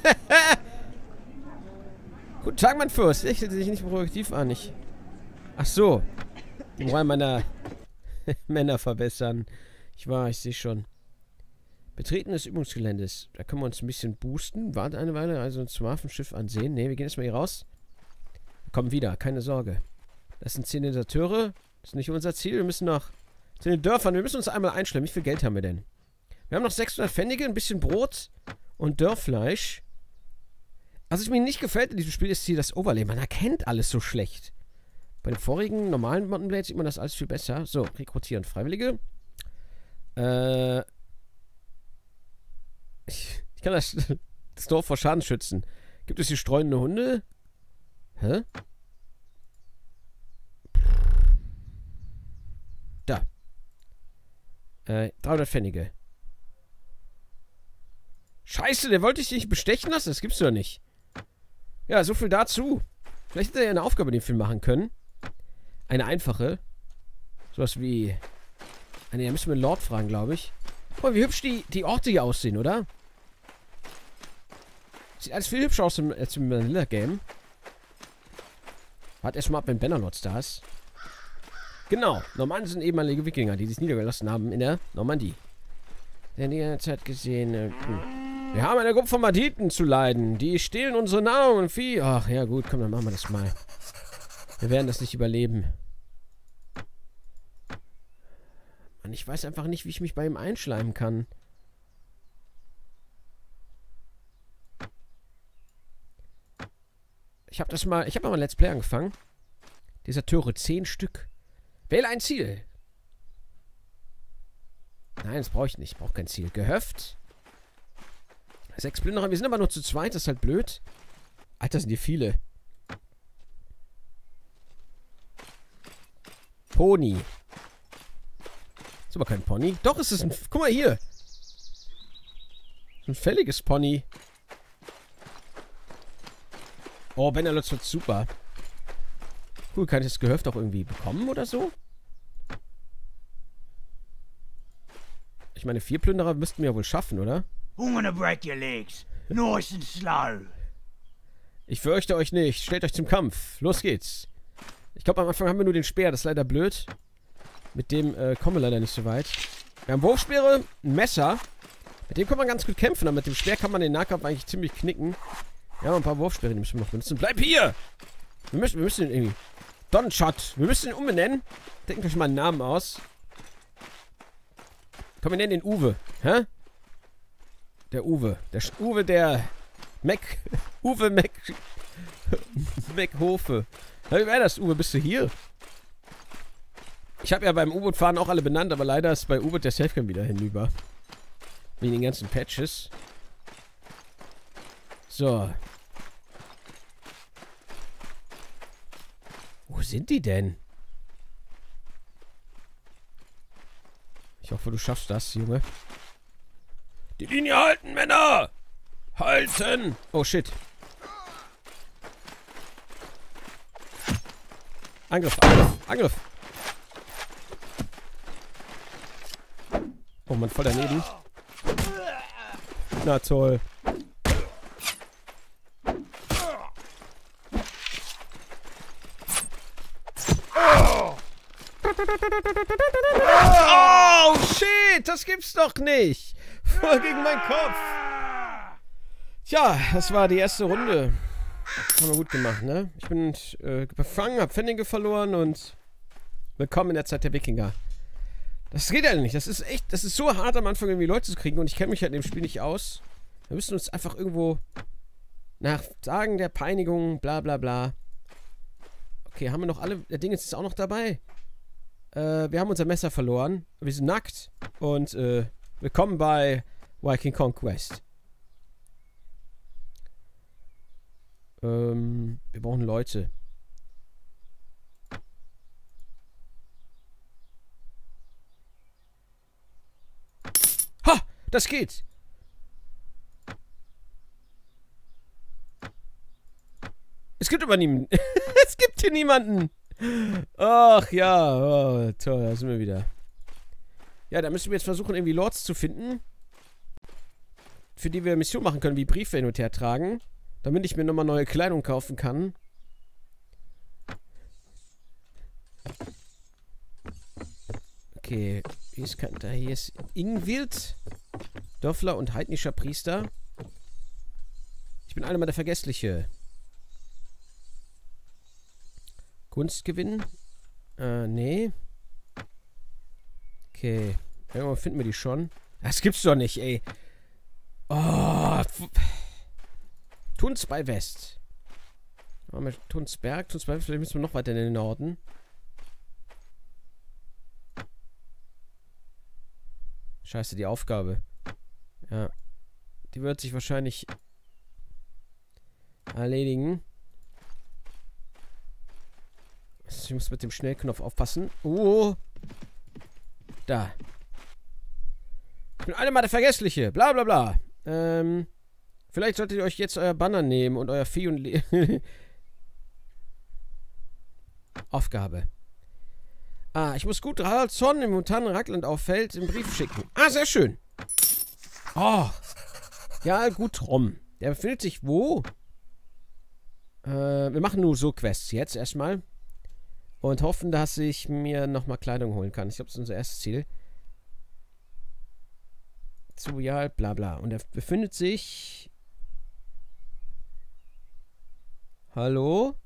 Guten Tag, mein Fürst. Lächelte sich nicht produktiv an. Ich. Ach so. Die Moral meiner Männer verbessern. Ich war, ich sehe schon. Betreten des Übungsgeländes. Da können wir uns ein bisschen boosten. Warten eine Weile, also uns zum Hafenschiff ansehen. Ne, wir gehen erstmal hier raus. Wir kommen wieder, keine Sorge. Das sind zehn Deserteure. Das ist nicht unser Ziel. Wir müssen noch zu den Dörfern. Wir müssen uns einmal einschleimen. Wie viel Geld haben wir denn? Wir haben noch sechshundert Pfennige, ein bisschen Brot und Dörrfleisch. Was mir nicht gefällt in diesem Spiel ist hier das Overlay. Man erkennt alles so schlecht. Bei den vorigen normalen Mountain Blades sieht man das alles viel besser. So, rekrutieren Freiwillige. Äh... Ich, ich kann das, das Dorf vor Schaden schützen. Gibt es hier streunende Hunde? Hä? Da. Äh, dreihundert Pfennige. Scheiße, der wollte dich nicht bestechen lassen? Das gibt's doch nicht. Ja, so viel dazu. Vielleicht hätte er ja eine Aufgabe in dem Film machen können. Eine einfache. Sowas wie... Ah, ne, da müssen wir den Lord fragen, glaube ich. Guck mal, wie hübsch die, die Orte hier aussehen, oder? Sieht alles viel hübscher aus als im Vanilla-Game. Warte erstmal ab, wenn Bannerlords da ist. Genau, Normannen sind ehemalige Wikinger, die sich niedergelassen haben in der Normandie. Der in der Zeit gesehen... Äh, wir haben eine Gruppe von Banditen zu leiden. Die stehlen unsere Nahrung und Vieh. Ach, ja gut, komm, dann machen wir das mal. Wir werden das nicht überleben. Mann, ich weiß einfach nicht, wie ich mich bei ihm einschleimen kann. Ich habe das mal, ich habe mal ein Let's Play angefangen. Deserteure, zehn Stück. Wähle ein Ziel. Nein, das brauche ich nicht. Ich brauche kein Ziel. Gehöft. Sechs Plünderer, wir sind aber nur zu zweit, das ist halt blöd. Alter, sind die viele. Pony. Ist aber kein Pony. Doch, es ist ein... Guck mal hier. Ein fälliges Pony. Oh, Benelux wird super. Cool, kann ich das Gehöft auch irgendwie bekommen oder so? Ich meine, vier Plünderer müssten wir ja wohl schaffen, oder? I'm gonna break your legs. Nice and slow. Ich fürchte euch nicht. Stellt euch zum Kampf. Los geht's. Ich glaube, am Anfang haben wir nur den Speer. Das ist leider blöd. Mit dem äh, kommen wir leider nicht so weit. Wir haben Wurfspeere, ein Messer. Mit dem kann man ganz gut kämpfen. Aber mit dem Speer kann man den Nahkampf eigentlich ziemlich knicken. Ja, ein paar Wurfspeere, die müssen wir noch benutzen. Bleib hier! Wir müssen, wir müssen den irgendwie... Donshot. Wir müssen ihn umbenennen. Denkt euch mal einen Namen aus. Komm, wir nennen den Uwe. Hä? Der Uwe. Der Sch Uwe, der... Mac... Uwe Mac... Machofe. Ja, wie wäre das, Uwe? Bist du hier? Ich habe ja beim U-Boot-Fahren auch alle benannt, aber leider ist bei U-Boot der Safecam wieder hinüber. Wegen den ganzen Patches. So. Wo sind die denn? Ich hoffe, du schaffst das, Junge. Die Linie halten, Männer! Halten! Oh, shit. Angriff, Angriff, Angriff. Oh Mann, voll daneben. Na toll. Oh, shit, das gibt's doch nicht. Voll gegen meinen Kopf. Tja, das war die erste Runde. Haben wir gut gemacht, ne? Ich bin äh, befangen, hab Pfennige verloren und willkommen in der Zeit der Wikinger. Das geht ja nicht. Das ist echt, das ist so hart am Anfang irgendwie Leute zu kriegen und ich kenne mich halt in dem Spiel nicht aus. Wir müssen uns einfach irgendwo nach Sagen der Peinigung, bla bla bla. Okay, haben wir noch alle, der Ding ist auch noch dabei. Äh, wir haben unser Messer verloren. Wir sind nackt und äh, willkommen bei Viking Conquest. Ähm, wir brauchen Leute. Ha! Das geht! Es gibt aber niemanden. Es gibt hier niemanden. Ach ja, oh, toll, da sind wir wieder. Ja, da müssen wir jetzt versuchen, irgendwie Lords zu finden, für die wir Mission machen können, wie Briefe hin und her tragen, damit ich mir nochmal neue Kleidung kaufen kann. Okay, hier ist, da hier ist Ingwild, Dörfler und heidnischer Priester. Ich bin einer mal der Vergessliche. Gunst gewinnen? Äh, nee. Okay. Irgendwann finden wir die schon. Das gibt's doch nicht, ey. Oh. Tuns bei West. Machen wir Tunsberg. Tunsberg, vielleicht müssen wir noch weiter in den Norden. Scheiße, die Aufgabe. Ja. Die wird sich wahrscheinlich erledigen. Ich muss mit dem Schnellknopf aufpassen. Oh. Da. Ich bin einer mal der Vergessliche. Bla bla bla. Ähm. Vielleicht solltet ihr euch jetzt euer Banner nehmen und euer Vieh und... Le Aufgabe. Ah, ich muss gut Haraldsson im momentanen Rackland auffällt im Brief schicken. Ah, sehr schön. Oh. Ja, gut rum. Der befindet sich wo? Äh, wir machen nur so Quests jetzt erstmal. Und hoffen, dass ich mir nochmal Kleidung holen kann. Ich glaube, das ist unser erstes Ziel. Zu, ja, bla bla. Und er befindet sich... Hallo?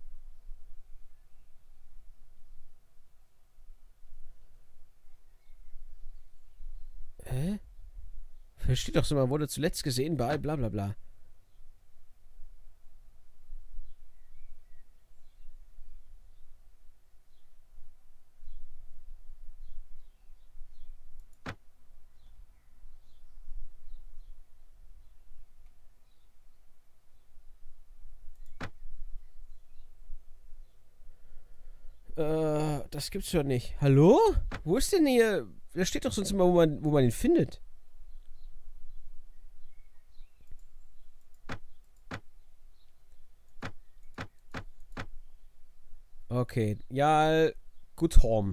Hä? Versteht doch so, man wurde zuletzt gesehen bei bla bla bla. das gibt's doch nicht. Hallo? Wo ist denn hier? Da steht doch sonst immer, wo man, wo man ihn findet. Okay, ja, gut Horm.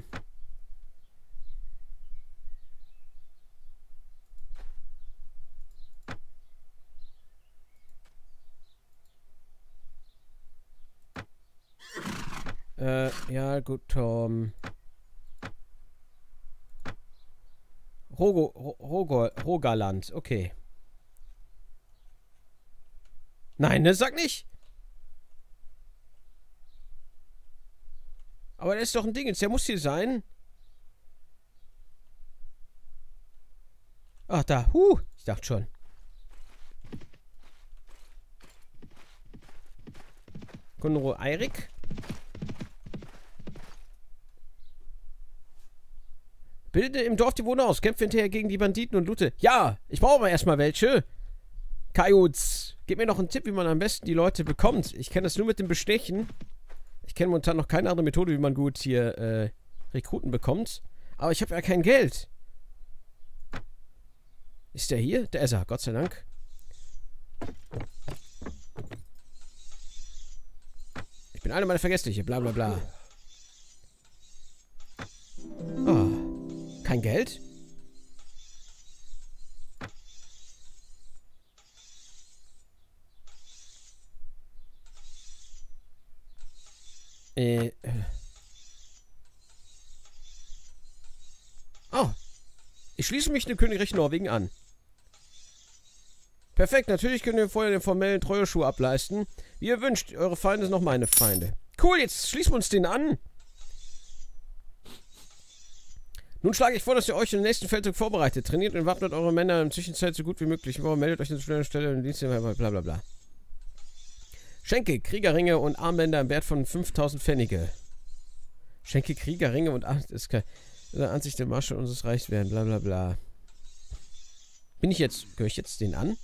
Äh, ja, gut Horm. Rogo, Rogo, Rogaland, okay. Nein, ne, sag nicht. Aber der ist doch ein Ding, der muss hier sein. Ach, da, huh, ich dachte schon. Gunro Eirik. Bilde im Dorf die Bewohner aus, kämpfe hinterher gegen die Banditen und loote. Ja, ich brauche aber erstmal welche. Kajuz, gib mir noch einen Tipp, wie man am besten die Leute bekommt. Ich kenne das nur mit dem Bestechen. Ich kenne momentan noch keine andere Methode, wie man gut hier äh, Rekruten bekommt. Aber ich habe ja kein Geld. Ist der hier? Der ist er, Gott sei Dank. Ich bin eine meiner Vergessliche, bla bla bla. Oh, kein Geld? Äh. Oh. Ich schließe mich dem Königreich Norwegen an. Perfekt, natürlich könnt ihr vorher den formellen Treueschuh ableisten. Wie ihr wünscht, eure Feinde sind noch meine Feinde. Cool, jetzt schließen wir uns den an. Nun schlage ich vor, dass ihr euch in den nächsten Feldzug vorbereitet. Trainiert und wappnet eure Männer in der Zwischenzeit so gut wie möglich. Warum meldet euch an der Stelle im Dienst, bla bla bla. Schenke, Kriegerringe und Armbänder im Wert von fünftausend Pfennige. Schenke, Kriegerringe und Armbänder. Das kann Ansicht der Marschall unseres Reichs werden, bla bla bla. Bin ich jetzt, gehöre ich jetzt den an?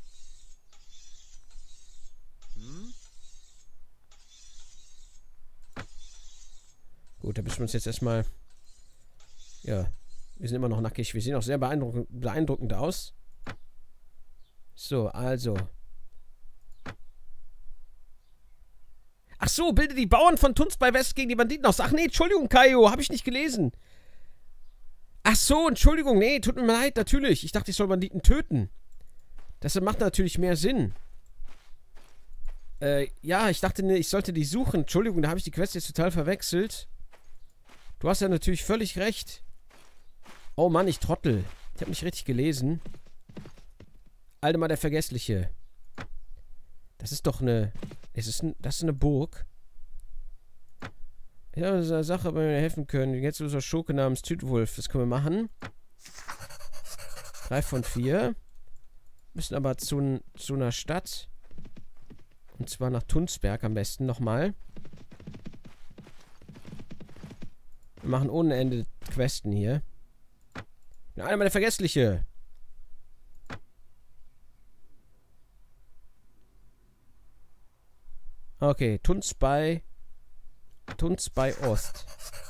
Hm? Gut, da müssen wir uns jetzt erstmal... Ja, wir sind immer noch nackig. Wir sehen auch sehr beeindruckend, beeindruckend aus. So, also... Ach so, bilde die Bauern von Tunz bei West gegen die Banditen aus. Ach nee, Entschuldigung, Kaio, habe ich nicht gelesen. Ach so, Entschuldigung, nee, tut mir leid, natürlich. Ich dachte, ich soll Banditen töten. Das macht natürlich mehr Sinn. Äh, ja, ich dachte, ich sollte die suchen. Entschuldigung, da habe ich die Quest jetzt total verwechselt. Du hast ja natürlich völlig recht. Oh Mann, ich Trottel. Ich habe nicht richtig gelesen. Aldemar der Vergessliche. Das ist doch eine... Es ist ein, das ist eine Burg. Ja, das ist eine Sache, bei mir helfen können. Jetzt ist ein Schurke namens Tütwulf. Das können wir machen. Drei von vier. Müssen aber zu, zu einer Stadt. Und zwar nach Tunsberg am besten nochmal. Wir machen ohne Ende Questen hier. Ja, einer meiner Vergessliche. Okay, Tunz bei... Tunz bei Ost.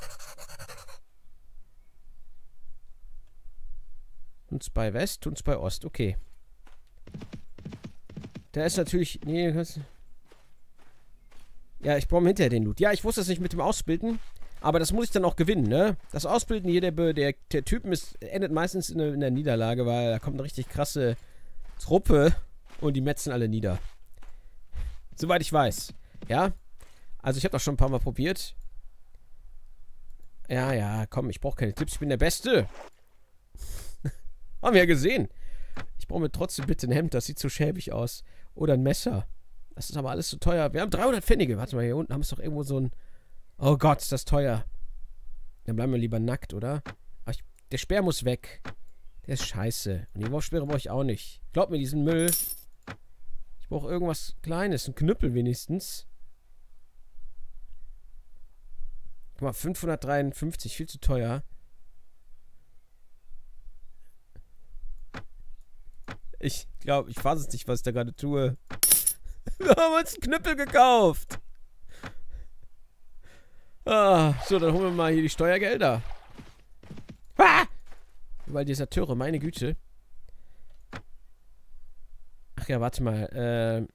Tunz bei West, Tunz bei Ost. Okay. Der ist natürlich... Nee, ja, ich brauche hinterher den Loot. Ja, ich wusste das nicht mit dem Ausbilden. Aber das muss ich dann auch gewinnen, ne? Das Ausbilden hier, der, der, der Typen ist, endet meistens in, in der Niederlage, weil da kommt eine richtig krasse Truppe und die metzen alle nieder. Soweit ich weiß. Ja? Also ich habe das schon ein paar Mal probiert. Ja, ja, komm, ich brauche keine Tipps. Ich bin der Beste. Haben wir ja gesehen. Ich brauche mir trotzdem bitte ein Hemd. Das sieht so schäbig aus. Oder ein Messer. Das ist aber alles so teuer. Wir haben dreihundert Pfennige. Warte mal, hier unten haben wir doch irgendwo so ein... Oh Gott, ist das teuer. Dann bleiben wir lieber nackt, oder? Ach, ich, der Speer muss weg. Der ist scheiße. Und die Wurfspeere brauche ich auch nicht. Glaub mir, diesen Müll. Ich brauche irgendwas Kleines. Ein Knüppel wenigstens. Guck mal, fünfhundertdreiundfünfzig. Viel zu teuer. Ich glaube, ich weiß es nicht, was ich da gerade tue. Wir haben uns einen Knüppel gekauft. Ah, so, dann holen wir mal hier die Steuergelder. Ah! Weil dieser Türe, meine Güte. Ach ja, warte mal. Ähm.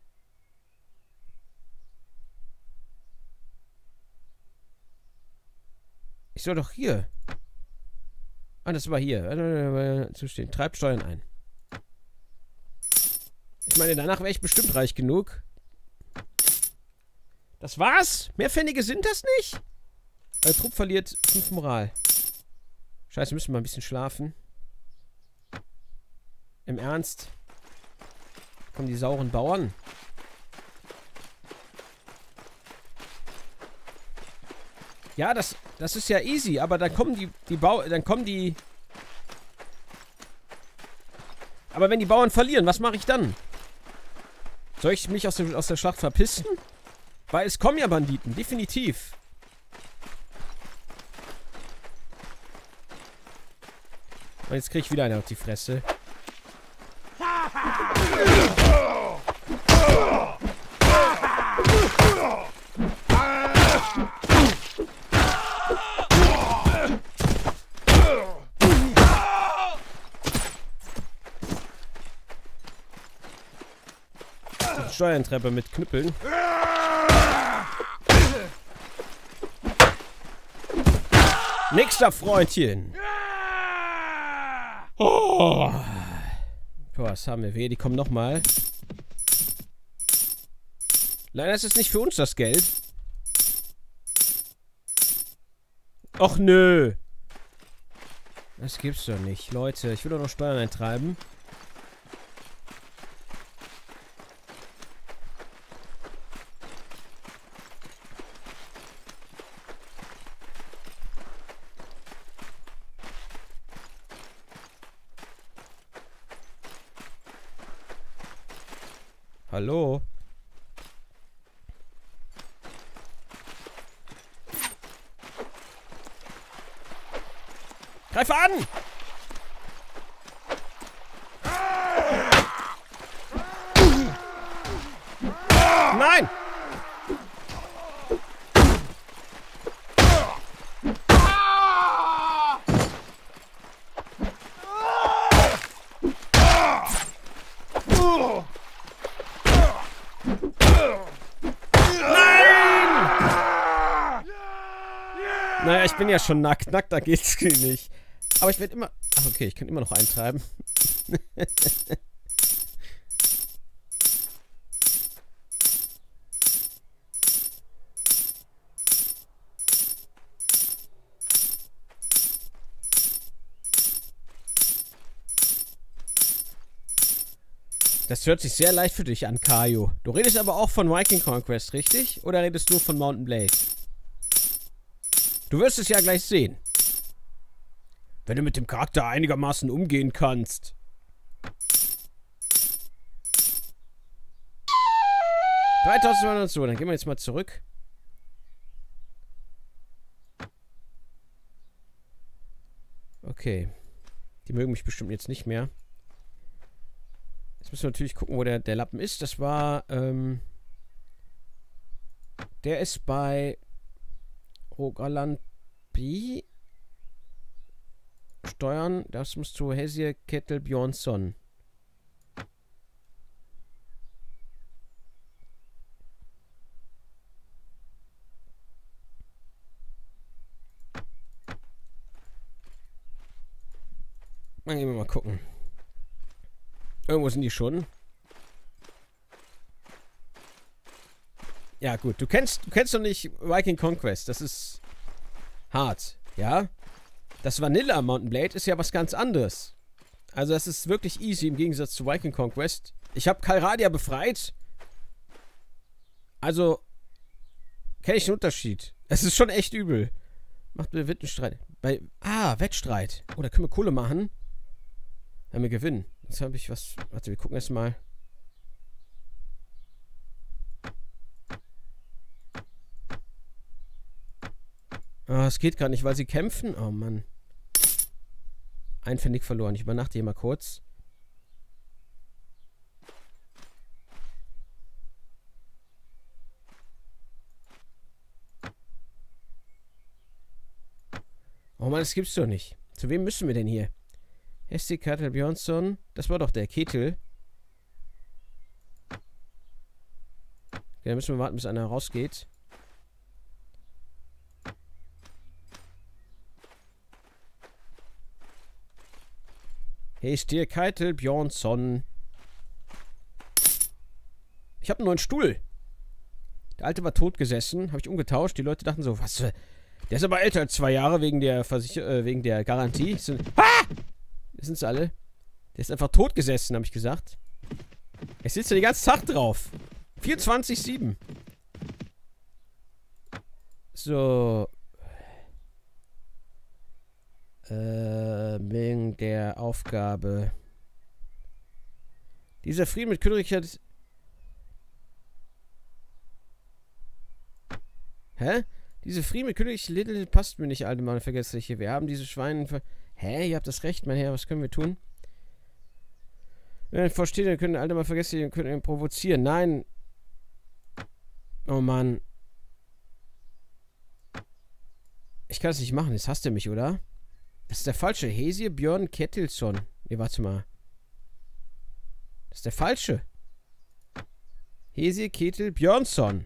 Ich soll doch hier. Ah, das war hier. Zustehen. Treibt Steuern ein. Ich meine, danach wäre ich bestimmt reich genug. Das war's? Mehr Pfennige sind das nicht? Der Trupp verliert fünf Moral. Scheiße, müssen wir mal ein bisschen schlafen. Im Ernst? Kommen die sauren Bauern? Ja, das, das ist ja easy, aber dann kommen die, die Bau, dann kommen die... Aber wenn die Bauern verlieren, was mache ich dann? Soll ich mich aus, dem, aus der Schlacht verpissen? Weil es kommen ja Banditen, definitiv. Und jetzt kriege ich wieder einen auf die Fresse. Steuerntreppe mit Knüppeln. Nächster Freundchen. Oh. Boah, was haben wir weh? Die kommen nochmal. Leider ist es nicht für uns das Geld. Och nö. Das gibt's doch nicht. Leute, ich will doch noch Steuern eintreiben. Hallo? Greif an! Nein! Naja, ich bin ja schon nackt. Nackt, da geht's nicht. Aber ich werde immer... Ach, okay, ich kann immer noch eintreiben. Das hört sich sehr leicht für dich an, Kaio. Du redest aber auch von Viking Conquest, richtig? Oder redest du von Mount and Blade? Du wirst es ja gleich sehen. Wenn du mit dem Charakter einigermaßen umgehen kannst. dreitausendzweihundert so, dann gehen wir jetzt mal zurück. Okay. Die mögen mich bestimmt jetzt nicht mehr. Jetzt müssen wir natürlich gucken, wo der, der Lappen ist. Das war, ähm... Der ist bei... Rogaland B. Steuern, das muss zu Hesie Kettel Björnsson. Dann gehen wir mal gucken. Irgendwo sind die schon. Ja, gut. Du kennst, du kennst doch nicht Viking Conquest. Das ist hart, ja? Das Vanilla Mount and Blade ist ja was ganz anderes. Also das ist wirklich easy im Gegensatz zu Viking Conquest. Ich habe Calradia befreit. Also kenne ich den Unterschied. Es ist schon echt übel. Macht mir Wettstreit. Bei ah, Wettstreit. Oh, da können wir Kohle machen. Wenn wir gewinnen. Jetzt habe ich was... Warte, wir gucken erst mal. Oh, es geht gerade nicht, weil sie kämpfen. Oh, Mann. Ein Pfennig verloren. Ich übernachte hier mal kurz. Mann, das gibt's doch nicht. Zu wem müssen wir denn hier? Hesti, Ketil, Björnsson. Das war doch der Ketil. Okay, dann müssen wir warten, bis einer rausgeht. Hesti, Ketil, Björnsson. Ich habe einen neuen Stuhl. Der alte war tot gesessen. Habe ich umgetauscht. Die Leute dachten so, was? Der ist aber älter als zwei Jahre wegen der Versicher äh, wegen der Garantie. Das sind, ah! Das sind sie alle. Der ist einfach tot gesessen, habe ich gesagt. Ich sitze den ganzen Tag drauf. vierundzwanzig sieben. So. Äh, wegen der Aufgabe. Dieser Frieden mit König hat... Hä? Diese Frieden mit König Little passt mir nicht, alte Mann, vergessliche. Wir haben diese Schweine... Ver Hä? Ihr habt das Recht, mein Herr. Was können wir tun? Wenn ihr versteht, dann können alte Mann vergessliche können ihn provozieren. Nein. Oh Mann. Ich kann es nicht machen. Jetzt hasst er mich, oder? Das ist der falsche. Hesie Björn Ketilsson. Ne, warte mal. Das ist der falsche. Hesie Ketil Björnsson.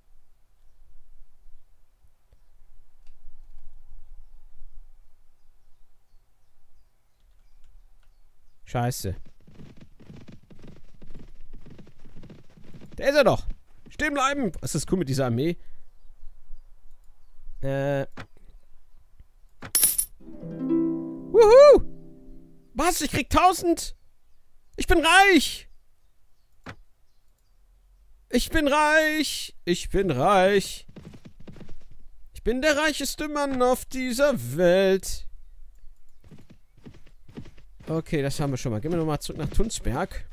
Scheiße. Da ist er doch. Stehen bleiben. Was ist das cool mit dieser Armee? Äh. Wuhu! Was? Ich krieg tausend? Ich bin reich! Ich bin reich! Ich bin reich! Ich bin der reicheste Mann auf dieser Welt! Okay, das haben wir schon mal. Gehen wir nochmal zurück nach Tunsberg.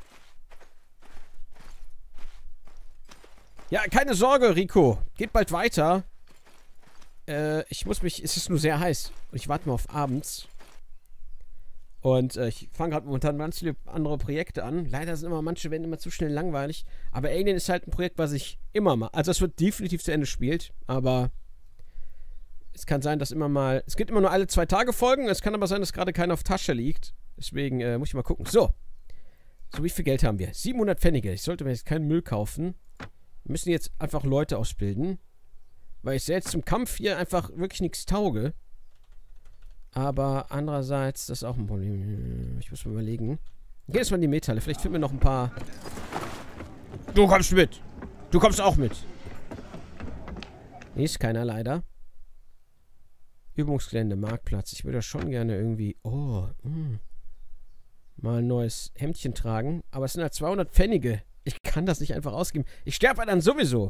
Ja, keine Sorge, Rico. Geht bald weiter. Äh, ich muss mich... Es ist nur sehr heiß. Und ich warte mal auf abends. Und äh, ich fange gerade momentan ganz viele andere Projekte an. Leider sind immer manche werden immer zu schnell langweilig. Aber Alien ist halt ein Projekt, was ich immer mal... Also es wird definitiv zu Ende gespielt. Aber... Es kann sein, dass immer mal... Es gibt immer nur alle zwei Tage Folgen. Es kann aber sein, dass gerade keiner auf Tasche liegt. Deswegen äh, muss ich mal gucken. So. So, wie viel Geld haben wir? siebenhundert Pfennige. Ich sollte mir jetzt keinen Müll kaufen. Wir müssen jetzt einfach Leute ausbilden. Weil ich selbst zum Kampf hier einfach wirklich nichts tauge. Aber andererseits, das ist auch ein Problem. Ich muss mal überlegen. Geh jetzt mal in die Metalle. Vielleicht finden wir noch ein paar... Du kommst mit. Du kommst auch mit. Nee, ist keiner leider. Übungsgelände, Marktplatz. Ich würde schon gerne irgendwie... Oh, mh. Mal ein neues Hemdchen tragen. Aber es sind halt zweihundert Pfennige. Ich kann das nicht einfach ausgeben. Ich sterbe halt dann sowieso.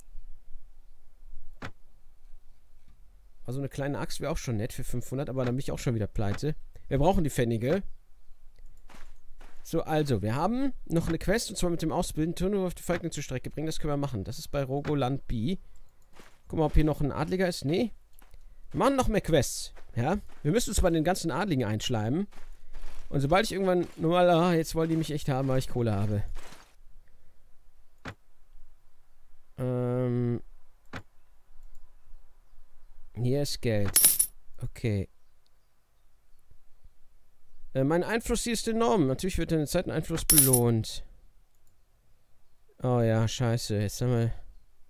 Also eine kleine Axt wäre auch schon nett für fünfhundert. Aber dann bin ich auch schon wieder pleite. Wir brauchen die Pfennige. So, also. Wir haben noch eine Quest. Und zwar mit dem Ausbilden. Turnier auf die Falken zur Strecke bringen. Das können wir machen. Das ist bei Rogoland B. Guck mal, ob hier noch ein Adliger ist. Nee. Wir machen noch mehr Quests. Ja. Wir müssen uns bei den ganzen Adligen einschleimen. Und sobald ich irgendwann... Normal, ah, jetzt wollen die mich echt haben, weil ich Kohle habe. Ähm... Hier ist Geld. Okay. Äh, mein Einfluss hier ist enorm. Natürlich wird in der Zeit ein Einfluss belohnt. Oh ja, scheiße. Jetzt haben wir...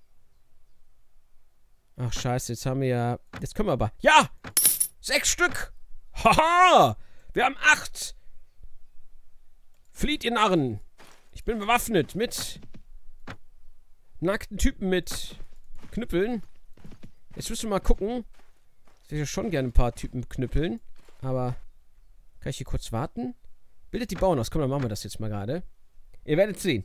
Ach, scheiße. Jetzt haben wir ja... Jetzt können wir aber... Ja! Sechs Stück! Haha! Wir haben acht! Flieht, ihr Narren! Ich bin bewaffnet mit... nackten Typen mit... Knüppeln. Jetzt müssen wir mal gucken. Ich würde schon gerne ein paar Typen knüppeln. Aber... Kann ich hier kurz warten? Bildet die Bauern aus. Komm, dann machen wir das jetzt mal gerade. Ihr werdet sehen.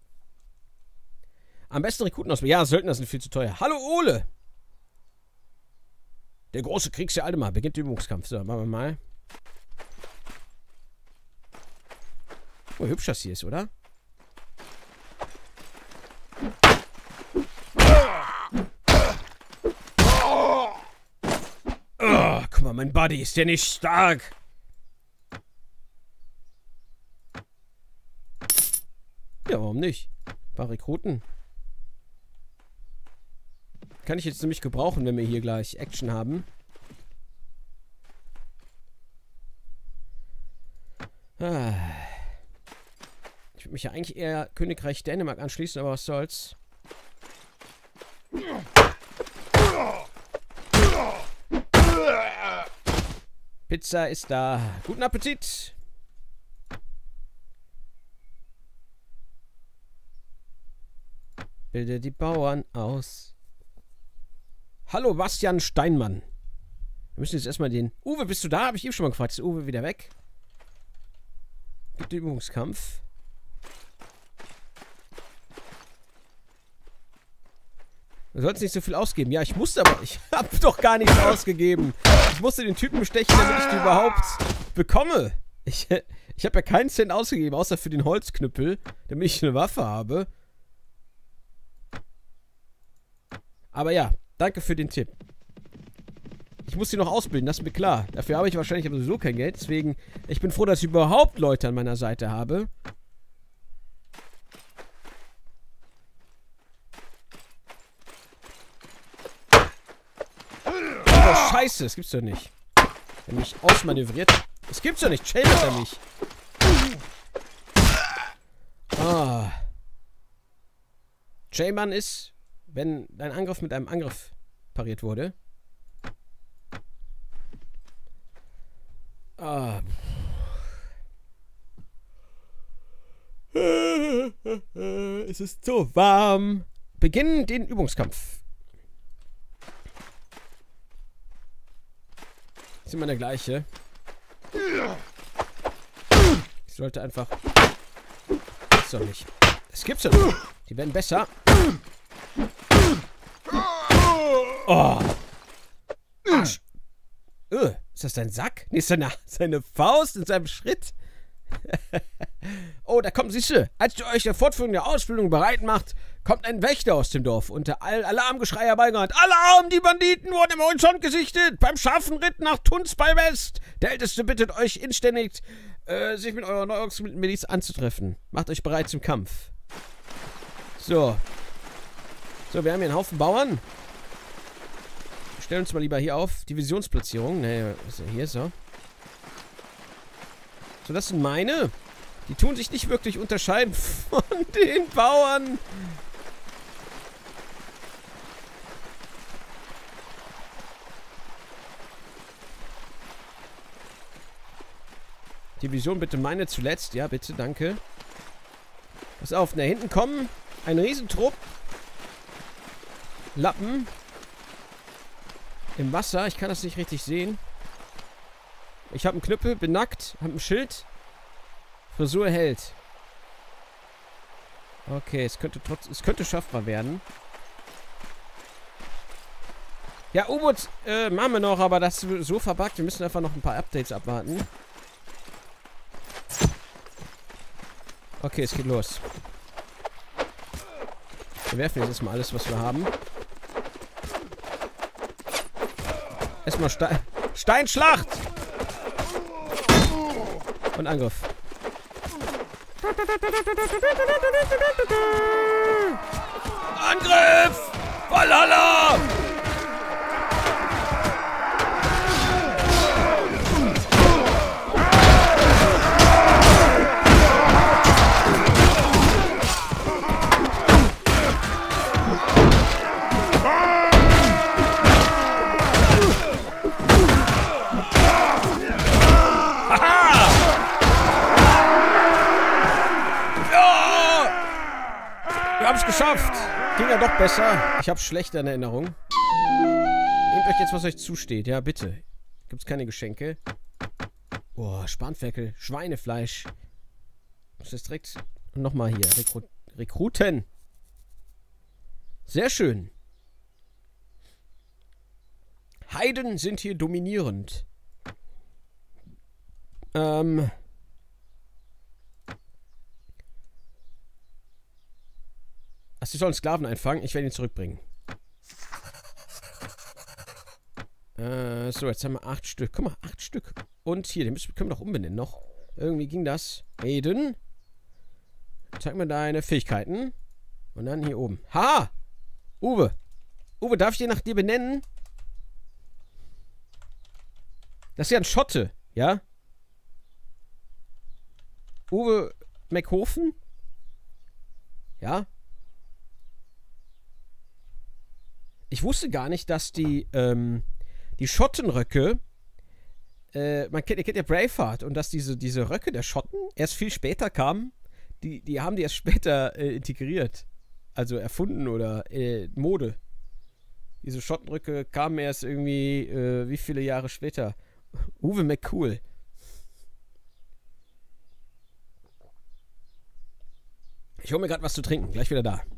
Am besten Rekruten aus... Ja, Söldner sind viel zu teuer. Hallo, Ole! Der große Kriegsherr Aldemar beginnt den Übungskampf. So, machen wir mal. Oh, hübsch das hier ist, oder? Oh, guck mal, mein Buddy, ist der nicht stark? Ja, warum nicht? Ein paar Rekruten. Kann ich jetzt nämlich gebrauchen, wenn wir hier gleich Action haben. würde mich ja eigentlich eher Königreich Dänemark anschließen, aber was soll's. Pizza ist da. Guten Appetit. Bilde die Bauern aus. Hallo, Bastian Steinmann. Wir müssen jetzt erstmal den... Uwe, bist du da? Habe ich eben schon mal gefragt. Ist Uwe wieder weg? Gibt den Übungskampf. Du sollst nicht so viel ausgeben. Ja, ich musste aber... Ich habe doch gar nichts ausgegeben. Ich musste den Typen bestechen, damit ich die überhaupt bekomme. Ich, ich habe ja keinen Cent ausgegeben, außer für den Holzknüppel, damit ich eine Waffe habe. Aber ja, danke für den Tipp. Ich muss sie noch ausbilden, das ist mir klar. Dafür habe ich wahrscheinlich aber sowieso kein Geld. Deswegen, ich bin froh, dass ich überhaupt Leute an meiner Seite habe. Oh, Scheiße, das gibt's doch nicht. Er mich ausmanövriert. Das gibt's doch nicht. Chainet er mich. Ah. J-Man ist, wenn dein Angriff mit einem Angriff pariert wurde. Ah. Es ist so warm. Beginnen den Übungskampf. Ist immer der gleiche. Ich sollte einfach... Das doch nicht. Das gibt's doch nicht. Die werden besser. Oh. Arsch. Uh, ist das dein Sack? Nee, ist seine, seine Faust in seinem Schritt. Oh, da kommt Siehste. Als ihr euch der Fortführung der Ausbildung bereit macht, kommt ein Wächter aus dem Dorf. Unter All Alarmgeschrei herbeigerannt. Alarm! Die Banditen wurden im Horizont gesichtet. Beim scharfen Ritt nach Tunz bei West. Der Älteste bittet euch inständig, äh, sich mit eurer Neuorgsmiliz anzutreffen. Macht euch bereit zum Kampf. So. So, wir haben hier einen Haufen Bauern. Stellen uns mal lieber hier auf. Divisionsplatzierung. Ne, was ist ja hier so? So, das sind meine. Die tun sich nicht wirklich unterscheiden von den Bauern. Division bitte meine zuletzt. Ja, bitte, danke. Pass auf, da hinten kommen ein Riesentrupp. Lappen. Im Wasser. Ich kann das nicht richtig sehen. Ich habe einen Knüppel, bin nackt, habe ein Schild. Frisur hält. Okay, es könnte trotz, es könnte schaffbar werden. Ja, U-Boot äh, machen wir noch, aber das ist so verbuggt. Wir müssen einfach noch ein paar Updates abwarten. Okay, es geht los. Wir werfen jetzt erstmal alles, was wir haben. Erstmal Ste Steinschlacht! Und Angriff. Angriff! Valhalla! Geschafft! Ging ja doch besser. Ich habe schlechte Erinnerung. Nehmt euch jetzt, was euch zusteht. Ja, bitte. Gibt's keine Geschenke. Boah, Spanferkel. Schweinefleisch. Muss das direkt... Und nochmal hier. Rekru Rekruten. Sehr schön. Heiden sind hier dominierend. Ähm... Ach, sie sollen Sklaven einfangen. Ich werde ihn zurückbringen. Äh, so, jetzt haben wir acht Stück. Guck mal, acht Stück. Und hier, den müssen, können wir doch umbenennen noch. Irgendwie ging das. Aiden. Zeig mir deine Fähigkeiten. Und dann hier oben. Ha! Uwe. Uwe, darf ich den nach dir benennen? Das ist ja ein Schotte, ja? Uwe McHofen? Ja? Ich wusste gar nicht, dass die, ähm, die Schottenröcke, äh, man kennt, ihr kennt ja Braveheart, und dass diese, diese Röcke der Schotten erst viel später kamen, die, die haben die erst später äh, integriert. Also erfunden oder äh, Mode. Diese Schottenröcke kamen erst irgendwie, äh, wie viele Jahre später? Uwe McCool. Ich hole mir gerade was zu trinken. Gleich wieder da.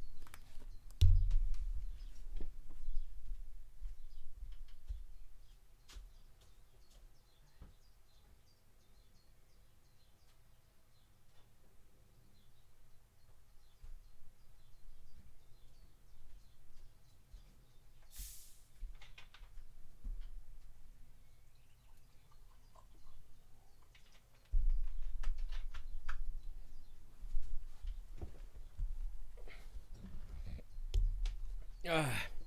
Ah.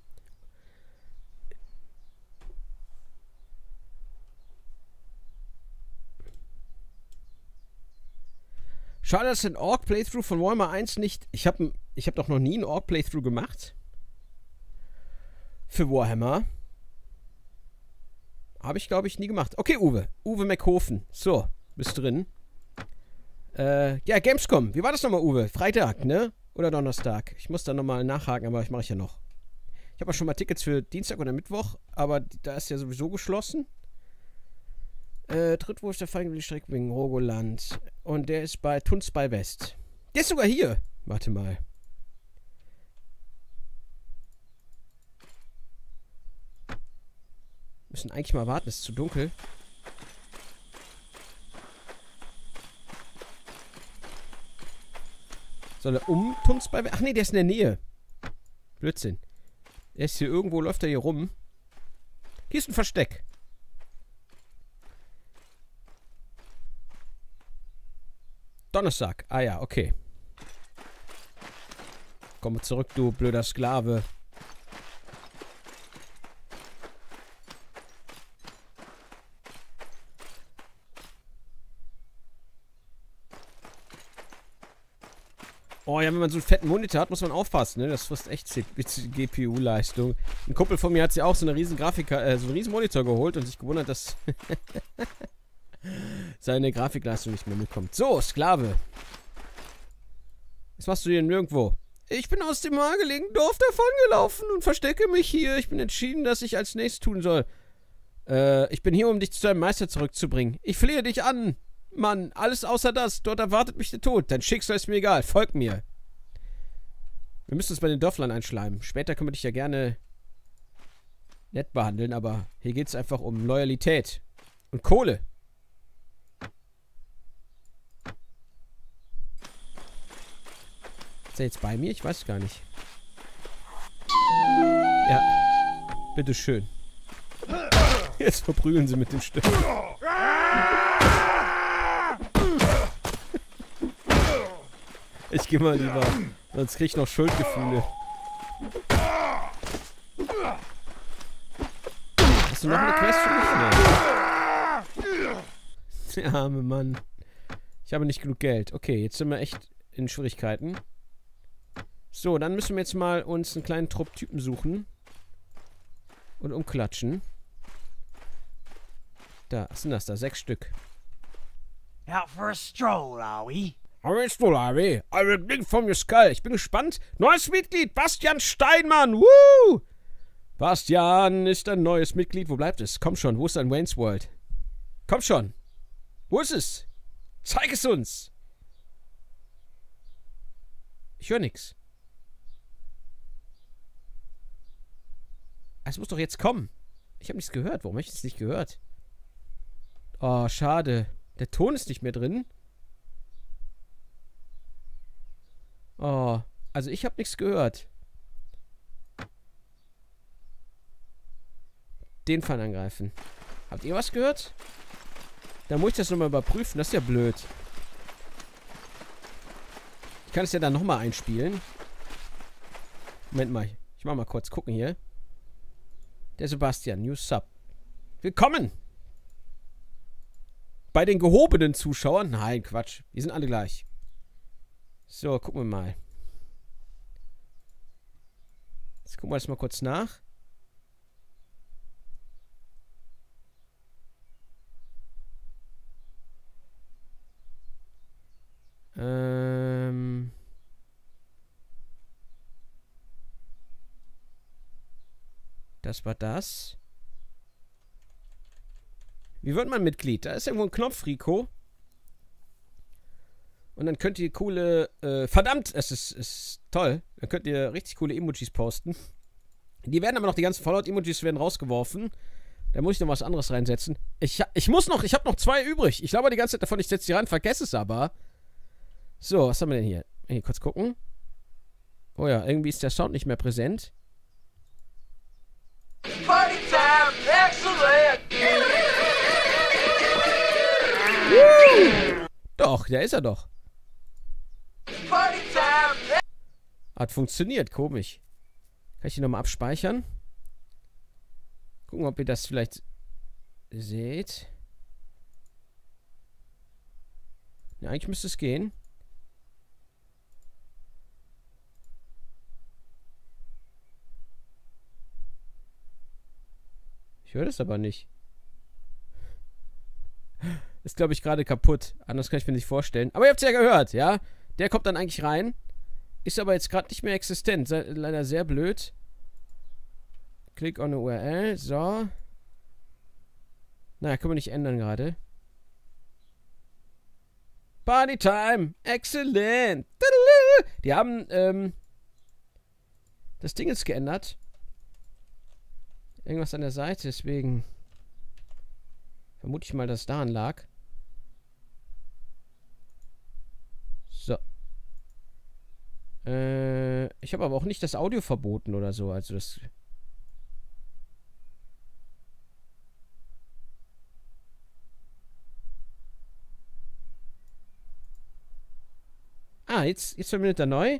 Schade, dass ein Orc-Playthrough von Warhammer eins nicht... Ich habe ich hab doch noch nie ein Orc-Playthrough gemacht. Für Warhammer. Habe ich, glaube ich, nie gemacht. Okay, Uwe. Uwe McHofen. So, bist drin. Äh, ja, Gamescom. Wie war das nochmal, Uwe? Freitag, ne? Oder Donnerstag? Ich muss da nochmal nachhaken, aber ich mache ich ja noch. Ich habe auch schon mal Tickets für Dienstag oder Mittwoch, aber da ist ja sowieso geschlossen. Äh, Drittwurst der Feind Streckwing, Rogoland. Und der ist bei Tunz bei West. Der ist sogar hier. Warte mal. Müssen eigentlich mal warten, es ist zu dunkel. Soll er um Tunz bei West? Ach nee, der ist in der Nähe. Blödsinn. Er ist hier irgendwo, läuft er hier rum. Hier ist ein Versteck. Donnerstag. Ah ja, okay. Komm zurück, du blöder Sklave. Oh ja, wenn man so einen fetten Monitor hat, muss man aufpassen, ne? Das frisst echt G P U-Leistung. Ein Kumpel von mir hat sich auch so eine riesen Grafik, äh, so einen riesen Monitor geholt und sich gewundert, dass seine Grafikleistung nicht mehr mitkommt. So, Sklave. Was machst du hier nirgendwo? Ich bin aus dem nahegelegenen Dorf davongelaufen und verstecke mich hier. Ich bin entschieden, dass ich als nächstes tun soll. Äh, ich bin hier, um dich zu deinem Meister zurückzubringen. Ich flehe dich an. Mann, alles außer das. Dort erwartet mich der Tod. Dein Schicksal ist mir egal. Folg mir. Wir müssen uns bei den Dörflern einschleimen. Später können wir dich ja gerne nett behandeln, aber hier geht es einfach um Loyalität und Kohle. Ist er jetzt bei mir? Ich weiß gar nicht. Ja. Bitteschön. Jetzt verprügeln sie mit dem Stück. Ich geh mal lieber. Sonst krieg ich noch Schuldgefühle. Hast du noch eine Quest für mich? Nee. Der arme Mann. Ich habe nicht genug Geld. Okay, jetzt sind wir echt in Schwierigkeiten. So, dann müssen wir jetzt mal uns einen kleinen Trupp Typen suchen. Und umklatschen. Da, was sind das da? Sechs Stück. Out for a stroll, are we? Alright, Larry. I will drink from your skull. Ich bin gespannt. Neues Mitglied, Bastian Steinmann. Woo! Bastian ist ein neues Mitglied. Wo bleibt es? Komm schon, wo ist dein Wayne's World? Komm schon. Wo ist es? Zeig es uns. Ich höre nichts. Es muss doch jetzt kommen. Ich habe nichts gehört. Warum habe ich es nicht gehört? Oh, schade. Der Ton ist nicht mehr drin. Oh, also ich habe nichts gehört. Den Pfann angreifen. Habt ihr was gehört? Da muss ich das nochmal überprüfen. Das ist ja blöd. Ich kann es ja dann nochmal einspielen. Moment mal. Ich mach mal kurz gucken hier. Der Sebastian, New Sub. Willkommen! Bei den gehobenen Zuschauern? Nein, Quatsch. Die sind alle gleich. So, gucken wir mal. Jetzt gucken wir das mal kurz nach. Ähm... Das war das. Wie wird man Mitglied? Da ist irgendwo ein Knopf, Rico. Und dann könnt ihr coole... Äh, verdammt, es ist, ist toll. Dann könnt ihr richtig coole Emojis posten. Die werden aber noch, die ganzen Fallout-Emojis werden rausgeworfen. Da muss ich noch was anderes reinsetzen. Ich, ich muss noch, ich habe noch zwei übrig. Ich glaube die ganze Zeit davon, ich setze die rein, vergesse es aber. So, was haben wir denn hier? Hier, kurz gucken. Oh ja, irgendwie ist der Sound nicht mehr präsent. Party time, excellent! Woo! Doch, da ist er doch. Party time! Hat funktioniert, komisch. Kann ich die nochmal abspeichern? Gucken, ob ihr das vielleicht seht. Ja, eigentlich müsste es gehen. Ich höre das aber nicht. Ist, glaube ich, gerade kaputt. Anders kann ich mir nicht vorstellen. Aber ihr habt es ja gehört, ja? Der kommt dann eigentlich rein. Ist aber jetzt gerade nicht mehr existent. Se- leider sehr blöd. Click on a U R L. So. Naja, können wir nicht ändern gerade. Party time. Excellent. Die haben, ähm... das Ding ist geändert. Irgendwas an der Seite, deswegen vermute ich mal, dass es daran lag. So. Äh, ich habe aber auch nicht das Audio verboten oder so, also das... Ah, jetzt, jetzt verbindet er neu.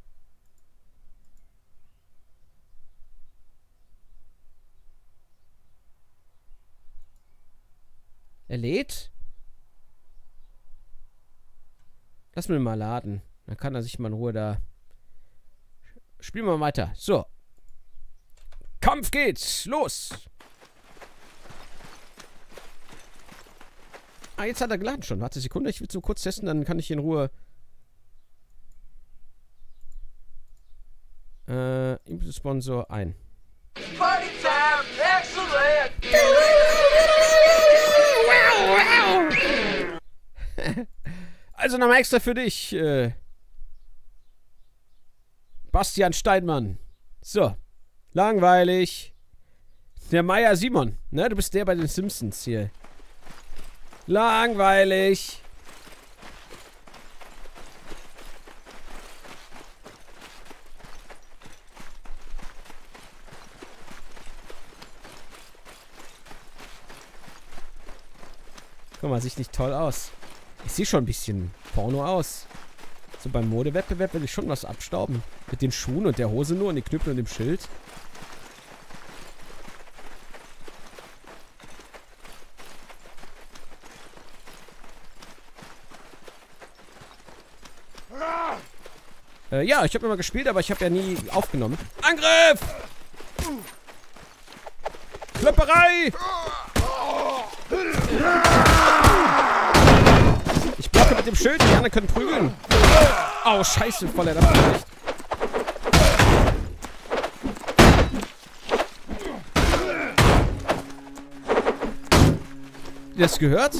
Er lädt. Lass mir mal laden. Dann kann er sich mal in Ruhe da... Spielen wir mal weiter. So. Kampf geht's. Los. Ah, jetzt hat er geladen schon. Warte eine Sekunde. Ich will es nur kurz testen. Dann kann ich in Ruhe... Äh, Impulssponsor ein. Party time. Excellent. Also nochmal extra für dich, äh, Bastian Steinmann. So, langweilig. Der Meier Simon, ne? Du bist der bei den Simpsons hier. Langweilig. Guck mal, sieht nicht toll aus. Ich sehe schon ein bisschen Porno aus. So beim Modewettbewerb will ich schon was abstauben. Mit den Schuhen und der Hose nur und den Knüppeln und dem Schild. Äh, ja, ich habe immer gespielt, aber ich habe ja nie aufgenommen. Angriff! Klopperei! Ich blocke mit dem Schild, die anderen können prügeln. Oh, scheiße, voll er das nicht. Ihr das gehört?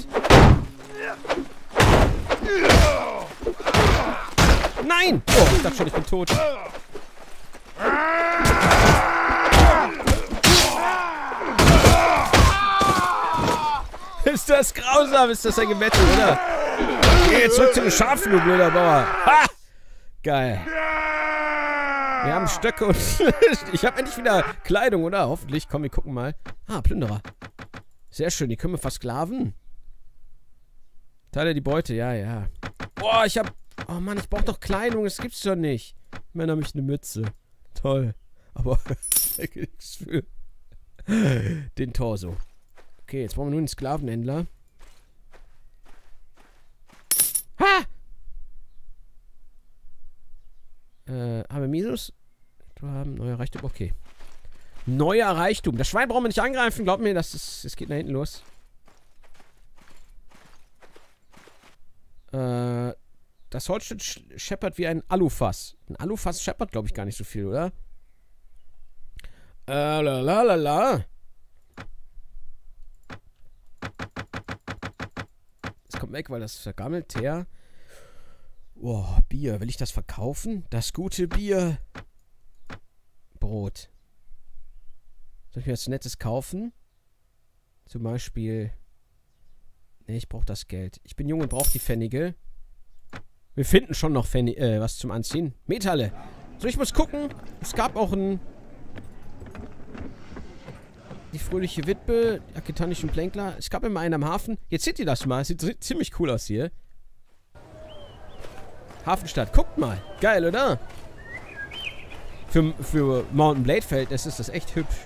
Nein! Oh, ich dachte schon, ich bin tot. Ist das grausam? Ist das ein Gemetzel, oder? Geh jetzt zurück zu den Schafen, du blöder Bauer. Ha! Geil. Wir haben Stöcke und... Ich habe endlich wieder Kleidung, oder? Hoffentlich. Komm, wir gucken mal. Ah, Plünderer. Sehr schön, die können wir versklaven. Teile die Beute, ja, ja. Boah, ich hab... Oh Mann, ich brauch doch Kleidung, das gibt's doch nicht. Immerhin habe ich eine Mütze. Toll. Aber nichts für den Torso. Okay, jetzt brauchen wir nur einen Sklavenhändler. Ha! Äh, haben wir Minus? Du haben neuer Reichtum. Okay. Neuer Reichtum. Das Schwein brauchen wir nicht angreifen. Glaub mir, das, ist, das geht nach hinten los. Äh, das Holzstück scheppert wie ein Alufass. Ein Alufass scheppert, glaube ich, gar nicht so viel, oder? Äh, la la la la. Das kommt weg, weil das vergammelt. Her. Boah, Bier. Will ich das verkaufen? Das gute Bier. Brot. Soll ich mir was Nettes kaufen? Zum Beispiel... Ne, ich brauche das Geld. Ich bin jung und brauche die Pfennige. Wir finden schon noch Pfennig, äh, was zum Anziehen. Metalle. So, ich muss gucken. Es gab auch ein... Die fröhliche Witwe, die aketanischen Plänkler. Es gab immer einen am Hafen. Jetzt seht ihr das mal. Sieht ziemlich cool aus hier. Hafenstadt. Guckt mal. Geil, oder? Für, für Mountain Blade Feld ist das echt hübsch.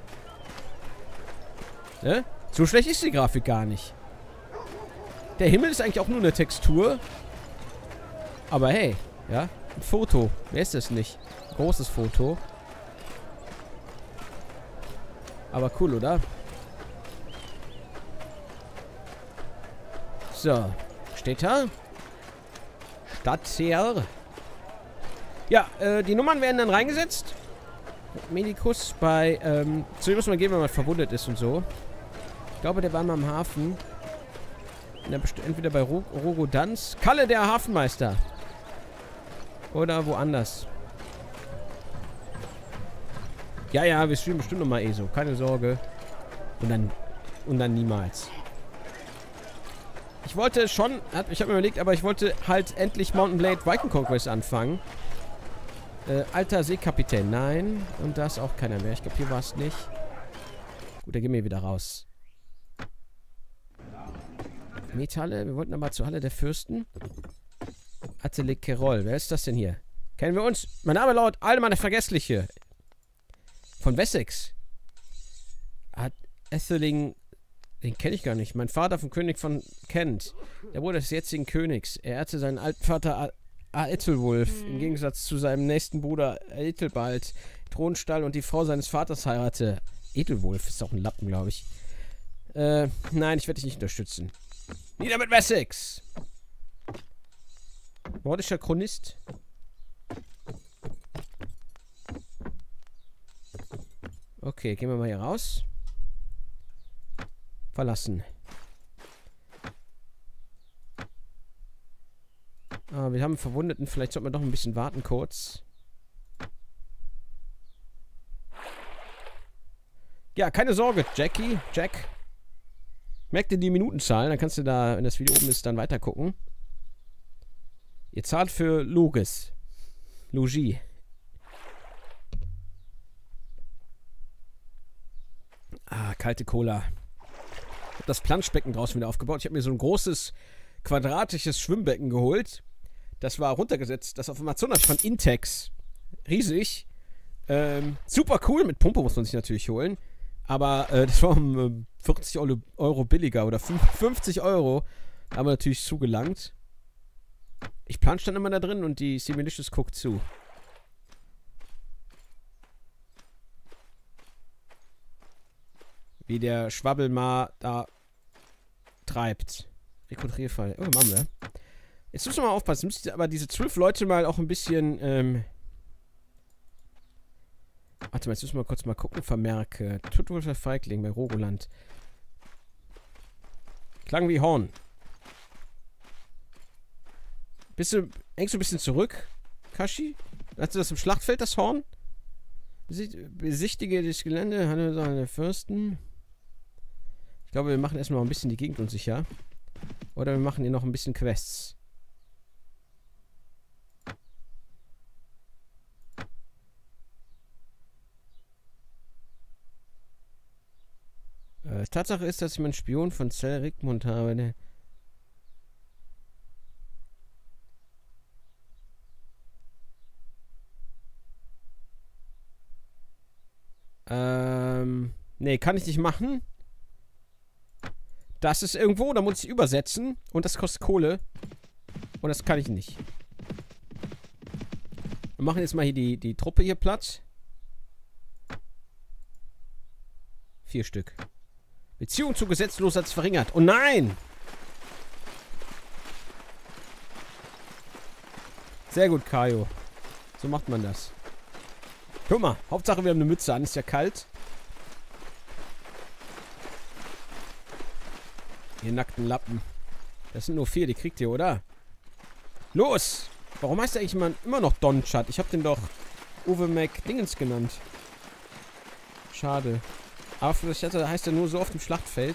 Ne? So schlecht ist die Grafik gar nicht. Der Himmel ist eigentlich auch nur eine Textur. Aber hey, ja, ein Foto. Wer ist das nicht? Ein großes Foto. Aber cool, oder? So. Steht da? Stadtseher. Ja, äh, die Nummern werden dann reingesetzt. Medikus bei, ähm, zu dem muss man gehen, wenn man verwundet ist und so. Ich glaube, der war mal am Hafen. Entweder bei Ro Rogodanz. Kalle, der Hafenmeister. Oder woanders. Ja, ja, wir streamen bestimmt nochmal E S O. Keine Sorge. Und dann, und dann niemals. Ich wollte schon, ich habe mir überlegt, aber ich wollte halt endlich Mountain Blade Viking Conquest anfangen. Äh, alter Seekapitän, nein. Und da ist auch keiner mehr. Ich glaube, hier war es nicht. Gut, dann gehen wir wieder raus. Metalle, wir wollten aber zur Halle der Fürsten. Atelier Kerol, wer ist das denn hier? Kennen wir uns? Mein Name lautet Aldemann der Vergessliche. Von Wessex. Hat Etheling, den kenne ich gar nicht. Mein Vater vom König von Kent. Der Bruder des jetzigen Königs. Er ehrte seinen alten Vater Aethelwulf. Im Gegensatz zu seinem nächsten Bruder Aethelbald. Thronstall und die Frau seines Vaters heiratete. Aethelwulf ist auch ein Lappen, glaube ich. Äh, nein, ich werde dich nicht unterstützen. Nieder mit Wessex! Nordischer Chronist. Okay, gehen wir mal hier raus. Verlassen. Ah, wir haben einen Verwundeten. Vielleicht sollten wir doch ein bisschen warten kurz. Ja, keine Sorge, Jackie. Jack. Merk dir die Minutenzahl, dann kannst du da, wenn das Video oben ist, dann weiter gucken. Ihr zahlt für Logis. Logis. Ah, kalte Cola. Ich habe das Planschbecken draußen wieder aufgebaut. Ich habe mir so ein großes, quadratisches Schwimmbecken geholt. Das war runtergesetzt. Das auf Amazonas von Intex. Riesig. Ähm, super cool. Mit Pumpe muss man sich natürlich holen. Aber äh, das war um äh, vierzig Euro billiger oder fünfzig Euro. Da haben wir natürlich zugelangt. Ich plansch dann immer da drin und die Similicious guckt zu. Wie der Schwabbel mal da treibt. Rekrutierfall. Oh, machen wir. Jetzt müssen wir mal aufpassen. Müssen aber diese zwölf Leute mal auch ein bisschen, ähm... Warte mal, jetzt müssen wir kurz mal gucken. Vermerke. Tutwolfer Feigling bei Rogoland. Klang wie Horn. Bist du, hängst du ein bisschen zurück, Kashi? Hast du das im Schlachtfeld, das Horn? Besichtige das Gelände, Hanne der Fürsten. Ich glaube, wir machen erstmal ein bisschen die Gegend unsicher. Oder wir machen hier noch ein bisschen Quests. Äh, Tatsache ist, dass ich meinen Spion von Zell Rigmund habe. Der ähm, nee, kann ich nicht machen. Das ist irgendwo, da muss ich übersetzen. Und das kostet Kohle. Und das kann ich nicht. Wir machen jetzt mal hier die, die Truppe hier Platz. Vier Stück. Beziehung zu Gesetzloser verringert. Oh nein! Sehr gut, Kajo. So macht man das. Guck mal, Hauptsache wir haben eine Mütze an. Ist ja kalt. Ihr nackten Lappen. Das sind nur vier, die kriegt ihr, oder? Los! Warum heißt der eigentlich immer, immer noch Donchat? Ich hab den doch Uwe McDingens genannt. Schade. Aber vielleicht heißt er nur so auf dem Schlachtfeld.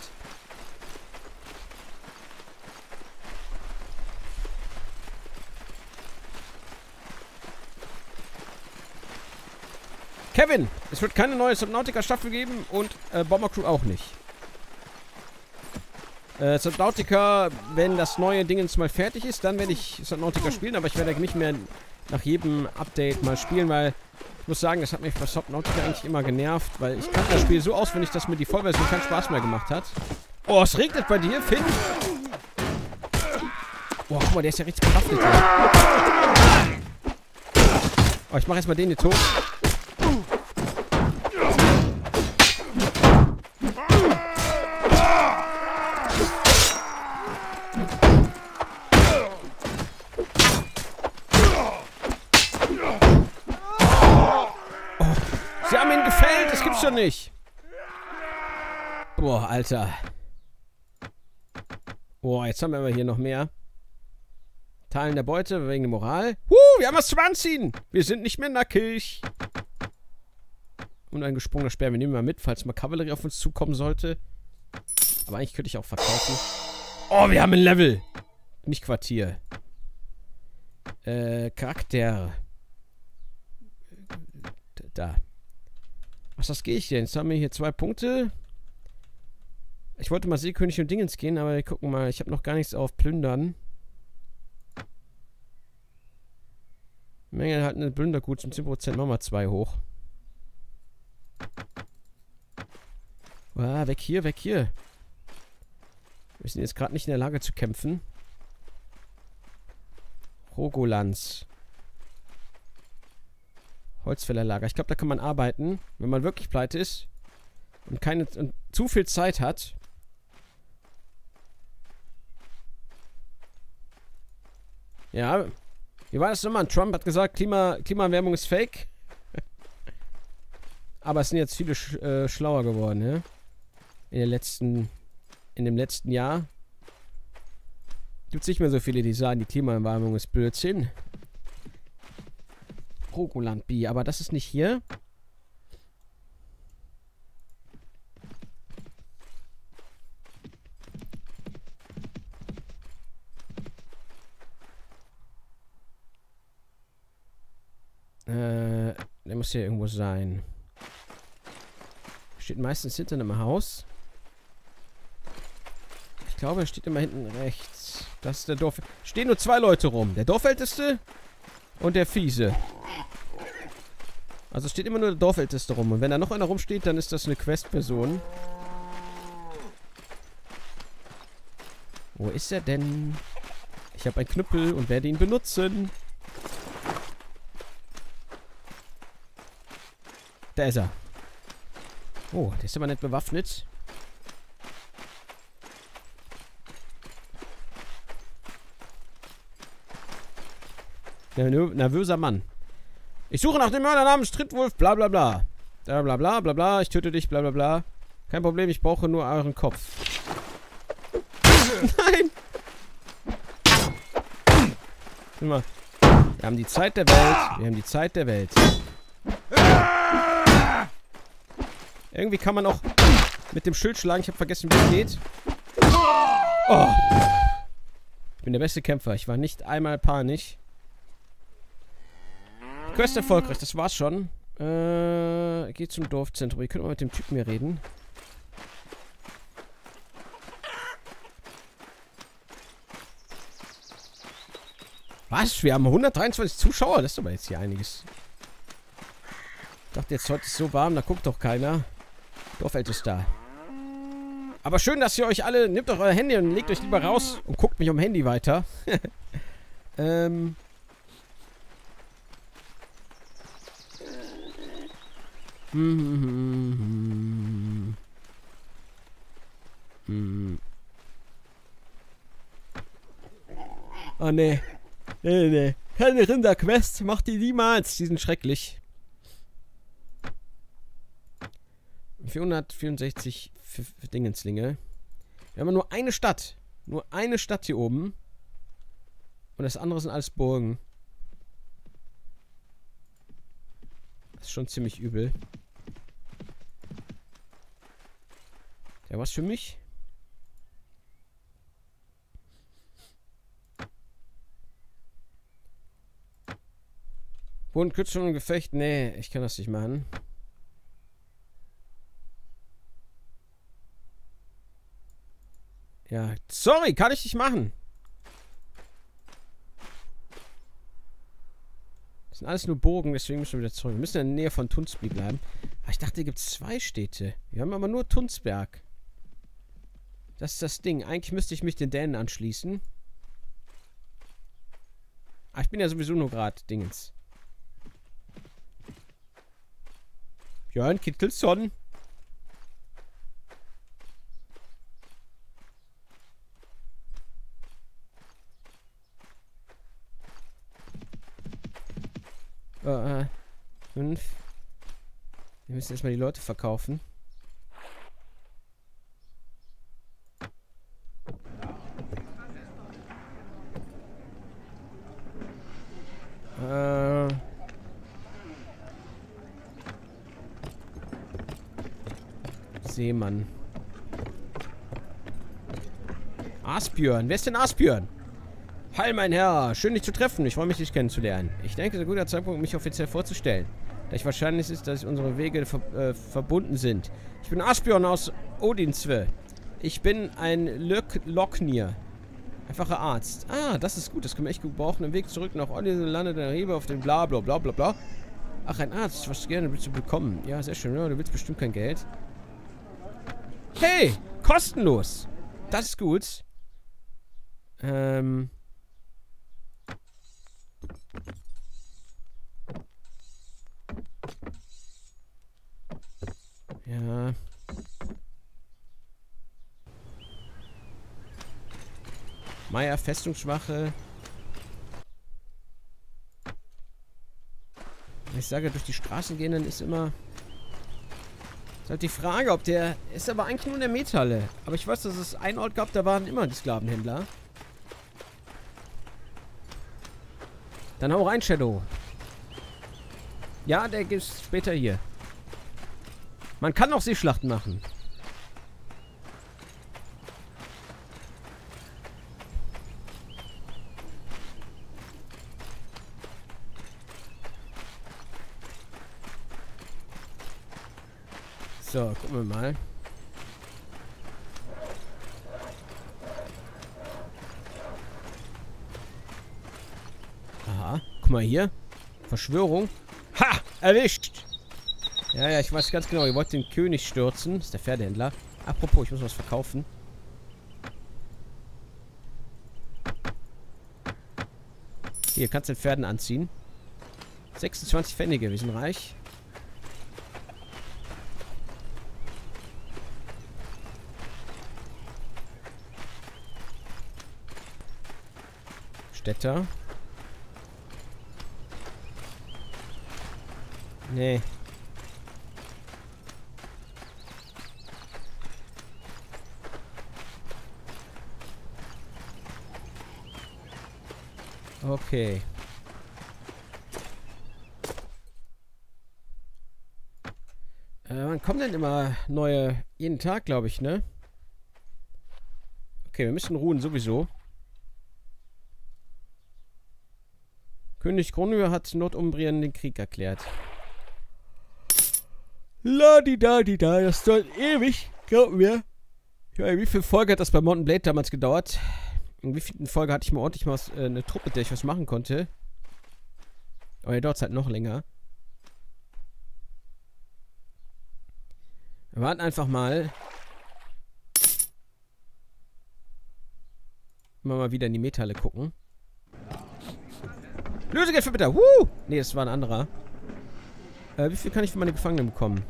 Kevin! Es wird keine neue Subnautica-Staffel geben und äh, Bomber Crew auch nicht. Äh, Subnautica, wenn das neue Dingens mal fertig ist, dann werde ich Subnautica spielen, aber ich werde nicht mehr nach jedem Update mal spielen, weil ich muss sagen, das hat mich bei Subnautica eigentlich immer genervt, weil ich kannte das Spiel so auswendig, dass mir die Vollversion keinen Spaß mehr gemacht hat. Oh, es regnet bei dir, Finn? Oh, guck mal, der ist ja richtig bewaffnet. Oh, ich mache erstmal den hier tot. Schon nicht. Boah, Alter. Boah, jetzt haben wir aber hier noch mehr. Teilen der Beute wegen der Moral. Huh, wir haben was zum Anziehen. Wir sind nicht mehr nackig. Und ein gesprungener Speer. Wir nehmen mal mit, falls mal Kavallerie auf uns zukommen sollte. Aber eigentlich könnte ich auch verkaufen. Oh, wir haben ein Level. Nicht Quartier. Äh, Charakter. Da. Was, das gehe ich denn? Jetzt haben wir hier zwei Punkte. Ich wollte mal Seekönig und Dingens gehen, aber wir gucken mal. Ich habe noch gar nichts auf Plündern. Menge hat eine Plündergut zum zehn Prozent. Machen wir zwei hoch. Ah, weg hier, weg hier. Wir sind jetzt gerade nicht in der Lage zu kämpfen. Rogolanz. Holzfällerlager. Ich glaube, da kann man arbeiten, wenn man wirklich pleite ist und keine und zu viel Zeit hat. Ja, wie war das nochmal? Trump hat gesagt, Klima, Klimaerwärmung ist fake. Aber es sind jetzt viele sch äh, schlauer geworden, ne? In der letzten, in dem letzten Jahr gibt es nicht mehr so viele, die sagen, die Klimaerwärmung ist Blödsinn. Rogoland B, aber das ist nicht hier. Äh, der muss hier irgendwo sein. Steht meistens hinter einem Haus. Ich glaube, er steht immer hinten rechts. Das ist der Dorf. Stehen nur zwei Leute rum. Der Dorfälteste und der Fiese. Also steht immer nur der Dorfälteste rum. Und wenn da noch einer rumsteht, dann ist das eine Questperson. Wo ist er denn? Ich habe einen Knüppel und werde ihn benutzen. Da ist er. Oh, der ist aber nicht bewaffnet. Nervöser Mann. Ich suche nach dem Mörder namens Trittwolf, bla bla bla. Bla bla bla bla bla, ich töte dich, bla bla bla. Kein Problem, ich brauche nur euren Kopf. Nein! Guck mal. Wir haben die Zeit der Welt. Wir haben die Zeit der Welt. Irgendwie kann man auch mit dem Schild schlagen. Ich habe vergessen, wie es geht. Oh. Ich bin der beste Kämpfer. Ich war nicht einmal panisch. Quest erfolgreich, das war's schon. Äh, geht zum Dorfzentrum. Ihr könnt mal mit dem Typen hier reden. Was? Wir haben hundertdreiundzwanzig Zuschauer? Das ist aber jetzt hier einiges. Ich dachte jetzt, heute ist es so warm, da guckt doch keiner. Dorfältester. Aber schön, dass ihr euch alle... Nehmt doch euer Handy und legt euch lieber raus und guckt mich am Handy weiter. ähm... Hm, hm, hm, hm. Hm. Oh ne. Nee, nee. Keine Rinderquest. Mach die niemals. Die sind schrecklich. vierhundertvierundsechzig Dingenslinge. Wir haben nur eine Stadt. Nur eine Stadt hier oben. Und das andere sind alles Burgen. Das ist schon ziemlich übel. Ja, was für mich? Bodenkürzung im Gefecht? Nee, ich kann das nicht machen. Ja, sorry, kann ich nicht machen. Das sind alles nur Burgen, deswegen müssen wir wieder zurück. Wir müssen in der Nähe von Tunsby bleiben. Aber ich dachte, hier gibt es zwei Städte. Wir haben aber nur Tunsberg. Das ist das Ding. Eigentlich müsste ich mich den Dänen anschließen. Aber ich bin ja sowieso nur gerade Dingens. Björn Kittelsson. Äh, fünf. Wir müssen erstmal die Leute verkaufen. Äh. Seemann. Asbjörn. Wer ist denn Asbjörn? Hi, mein Herr. Schön, dich zu treffen. Ich freue mich, dich kennenzulernen. Ich denke, es ist ein guter Zeitpunkt, mich offiziell vorzustellen. Da ich wahrscheinlich ist, dass unsere Wege ver äh, verbunden sind. Ich bin Asbjörn aus Odinsve. Ich bin ein Lök Loknir. Einfacher Arzt. Ah, das ist gut. Das können wir echt gut brauchen. Im Weg zurück nach Odinsve landet der Reber auf dem bla bla bla bla bla. Ach, ein Arzt. Was gerne willst du bekommen? Ja, sehr schön. Ja, du willst bestimmt kein Geld. Hey! Kostenlos! Das ist gut. Ähm... Ja. Meier, Festungsschwache. Wenn ich sage, durch die Straßen gehen, dann ist immer... ist halt die Frage, ob der... ist aber eigentlich nur in der Metalle. Aber ich weiß, dass es einen Ort gab, da waren immer die Sklavenhändler. Dann hau rein, Shadow. Ja, der gibt es später hier. Man kann auch Seeschlachten machen. So, gucken wir mal. Aha, guck mal hier. Verschwörung. Ha! Erwischt! Ja, ja, ich weiß ganz genau. Ihr wollt den König stürzen. Das ist der Pferdehändler. Apropos, ich muss was verkaufen. Hier, kannst du den Pferden anziehen. sechsundzwanzig Pfennige, wir sind reich. Städter. Nee. Okay. Äh, wann kommen denn immer neue... jeden Tag, glaube ich, ne? Okay, wir müssen ruhen sowieso. König Kronür hat Nordumbrien den Krieg erklärt. La-di-da-di-da, das dauert ewig, glaub mir. Ja, wie viele Folge hat das bei Mount and Blade damals gedauert? In wie vielen Folge hatte ich mal ordentlich mal was, äh, eine Truppe, mit der ich was machen konnte? Aber ja, dauert es halt noch länger. Wir warten einfach mal. Immer mal wieder in die Metalle gucken. Lösegeld für bitte. Woo! Nee, das war ein anderer. Äh, wie viel kann ich für meine Gefangenen bekommen?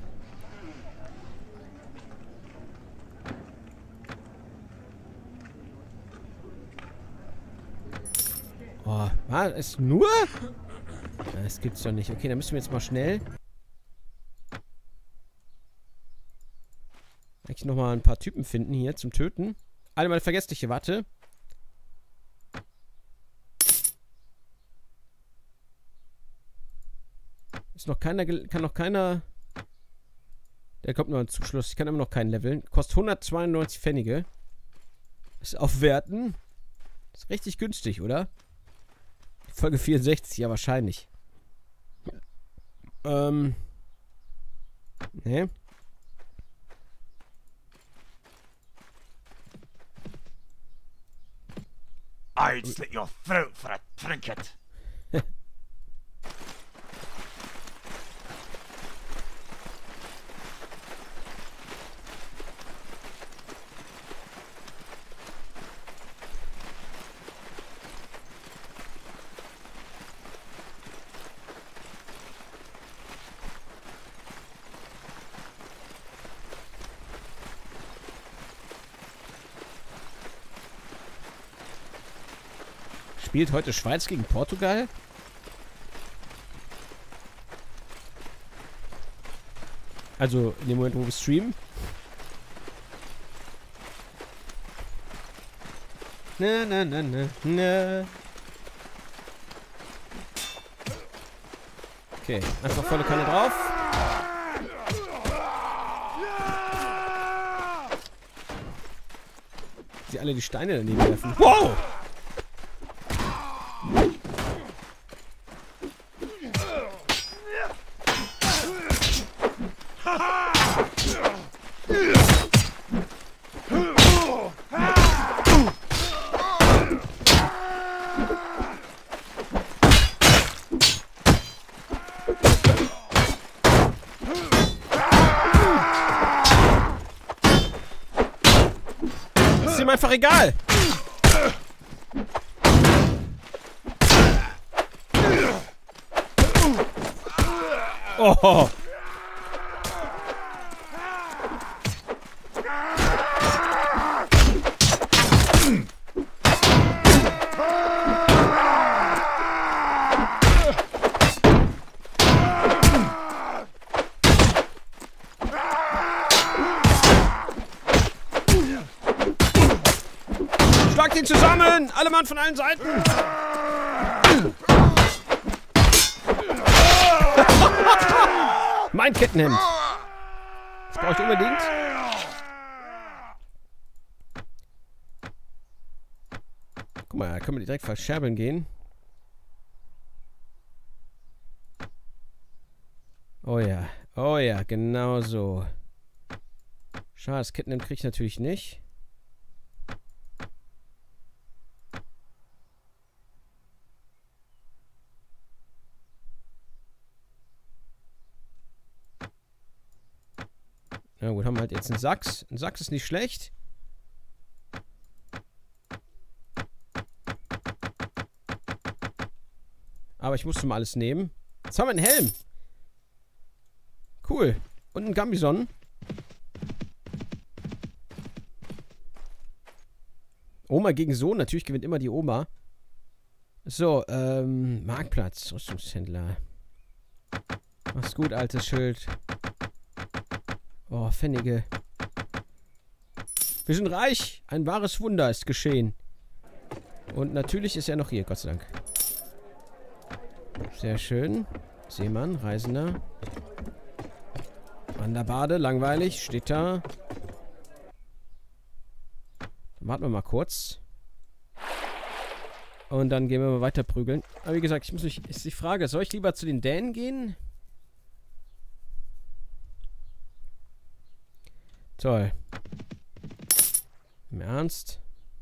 Oh, was? Ist nur? Das gibt's doch nicht. Okay, dann müssen wir jetzt mal schnell eigentlich nochmal ein paar Typen finden hier zum Töten. Alle mal vergessliche, warte. Ist noch keiner, kann noch keiner... Der kommt nur zum Schluss. Ich kann immer noch keinen leveln. Kostet hundertzweiundneunzig Pfennige. Ist auf Werten. Ist richtig günstig, oder? Folge vierundsechzig, ja wahrscheinlich. Ähm. Ne. I'd slit your throat for a trinket. Spielt heute Schweiz gegen Portugal? Also in dem Moment, wo wir streamen. Na, na, na, na, na. Okay, einfach volle Kanne drauf. Sie alle die Steine daneben werfen. Wow! Ist ihm einfach egal. Oh. Schlagt ihn zusammen! Alle Mann von allen Seiten! Mein Kettenhemd! Das brauche ich unbedingt. Guck mal, da können wir direkt verscherbeln gehen. Oh ja, oh ja, genau so. Schade, das Kettenhemd kriege ich natürlich nicht. Na gut, haben wir halt jetzt einen Sachs. Ein Sachs ist nicht schlecht. Aber ich musste mal alles nehmen. Jetzt haben wir einen Helm. Cool. Und einen Gambison. Oma gegen Sohn. Natürlich gewinnt immer die Oma. So, ähm, Marktplatz. Rüstungshändler. Mach's gut, altes Schild. Oh, Pfennige. Wir sind reich. Ein wahres Wunder ist geschehen. Und natürlich ist er noch hier, Gott sei Dank. Sehr schön. Seemann, Reisender. Wanderbade, langweilig. Steht da. Dann warten wir mal kurz. Und dann gehen wir mal weiter prügeln. Aber wie gesagt, ich muss mich, ist die Frage, soll ich lieber zu den Dänen gehen? Toll. Im Ernst?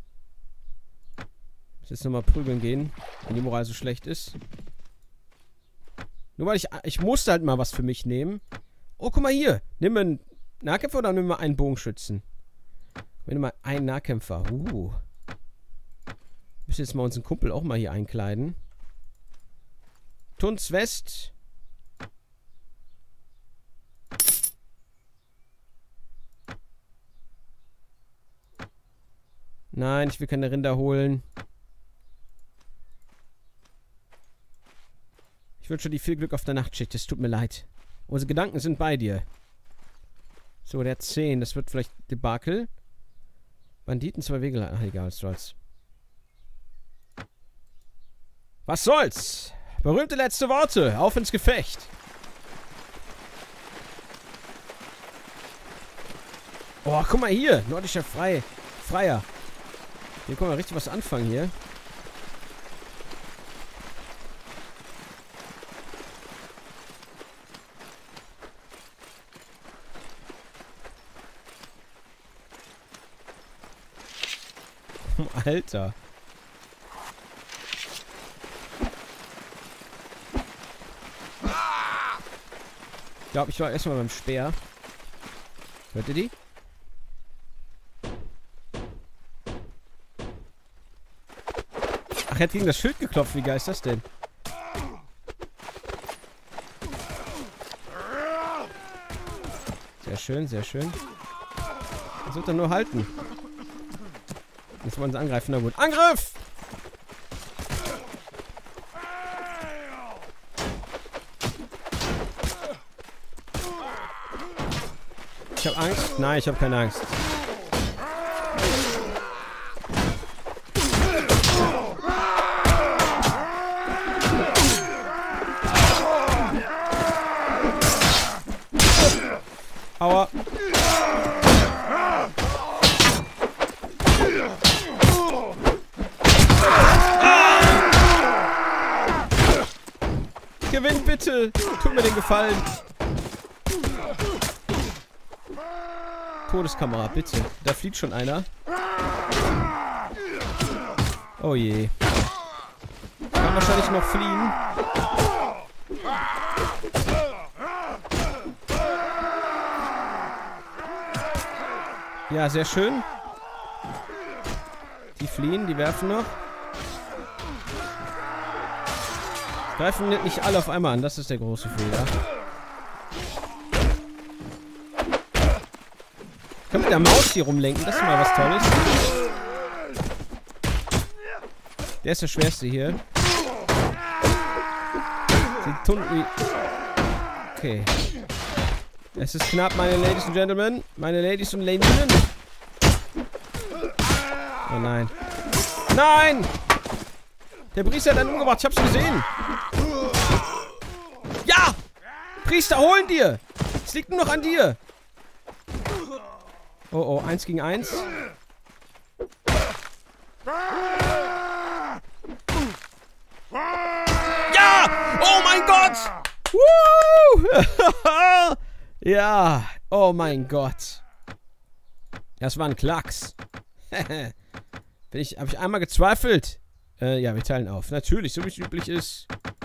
Ich muss jetzt nochmal prügeln gehen, wenn die Moral so schlecht ist. Nur weil ich... Ich musste halt mal was für mich nehmen. Oh, guck mal hier. Nimm wir einen Nahkämpfer oder nimm wir einen Bogenschützen? Wir nehmen mal einen Nahkämpfer. Uh. Wir müssen jetzt mal unseren Kumpel auch mal hier einkleiden. Tunz West. Nein, ich will keine Rinder holen. Ich wünsche dir viel Glück auf der Nachtschicht. Es tut mir leid. Unsere Gedanken sind bei dir. So, der zehn. Das wird vielleicht Debakel. Banditen, zwei Wege. Ach, egal, was soll's. Was soll's? Berühmte letzte Worte. Auf ins Gefecht. Oh, guck mal hier. Nordischer Frei. Freier. Hier können wir richtig was anfangen hier. Alter. Ich glaube, ich war erstmal beim Speer. Hört ihr die? Ach, er hat gegen das Schild geklopft. Wie geil ist das denn? Sehr schön, sehr schön. Das wird er nur halten. Jetzt wollen sie angreifen. Na gut. Angriff! Ich hab Angst. Nein, ich hab keine Angst. Aua. Gewinn bitte! Tut mir den Gefallen! Todeskamera, bitte. Da fliegt schon einer. Oh je. Kann wahrscheinlich noch fliehen. Ja, sehr schön. Die fliehen, die werfen noch. Greifen nicht alle auf einmal an, das ist der große Fehler. Ich kann mit der Maus hier rumlenken, das ist mal was Tolles. Der ist der schwerste hier. Sie tun wie... Okay. Es ist knapp, meine Ladies und Gentlemen. Meine Ladies und Ladinnen. Oh nein. Nein! Der Priester hat einen umgebracht, ich hab's gesehen. Ja! Priester, holen dir! Es liegt nur noch an dir. Oh oh, eins gegen eins. Ja! Oh mein Gott! Woo! Ja, oh mein Gott. Das war ein Klacks. Bin ich, hab ich einmal gezweifelt? Äh, ja, wir teilen auf. Natürlich, so wie es üblich ist.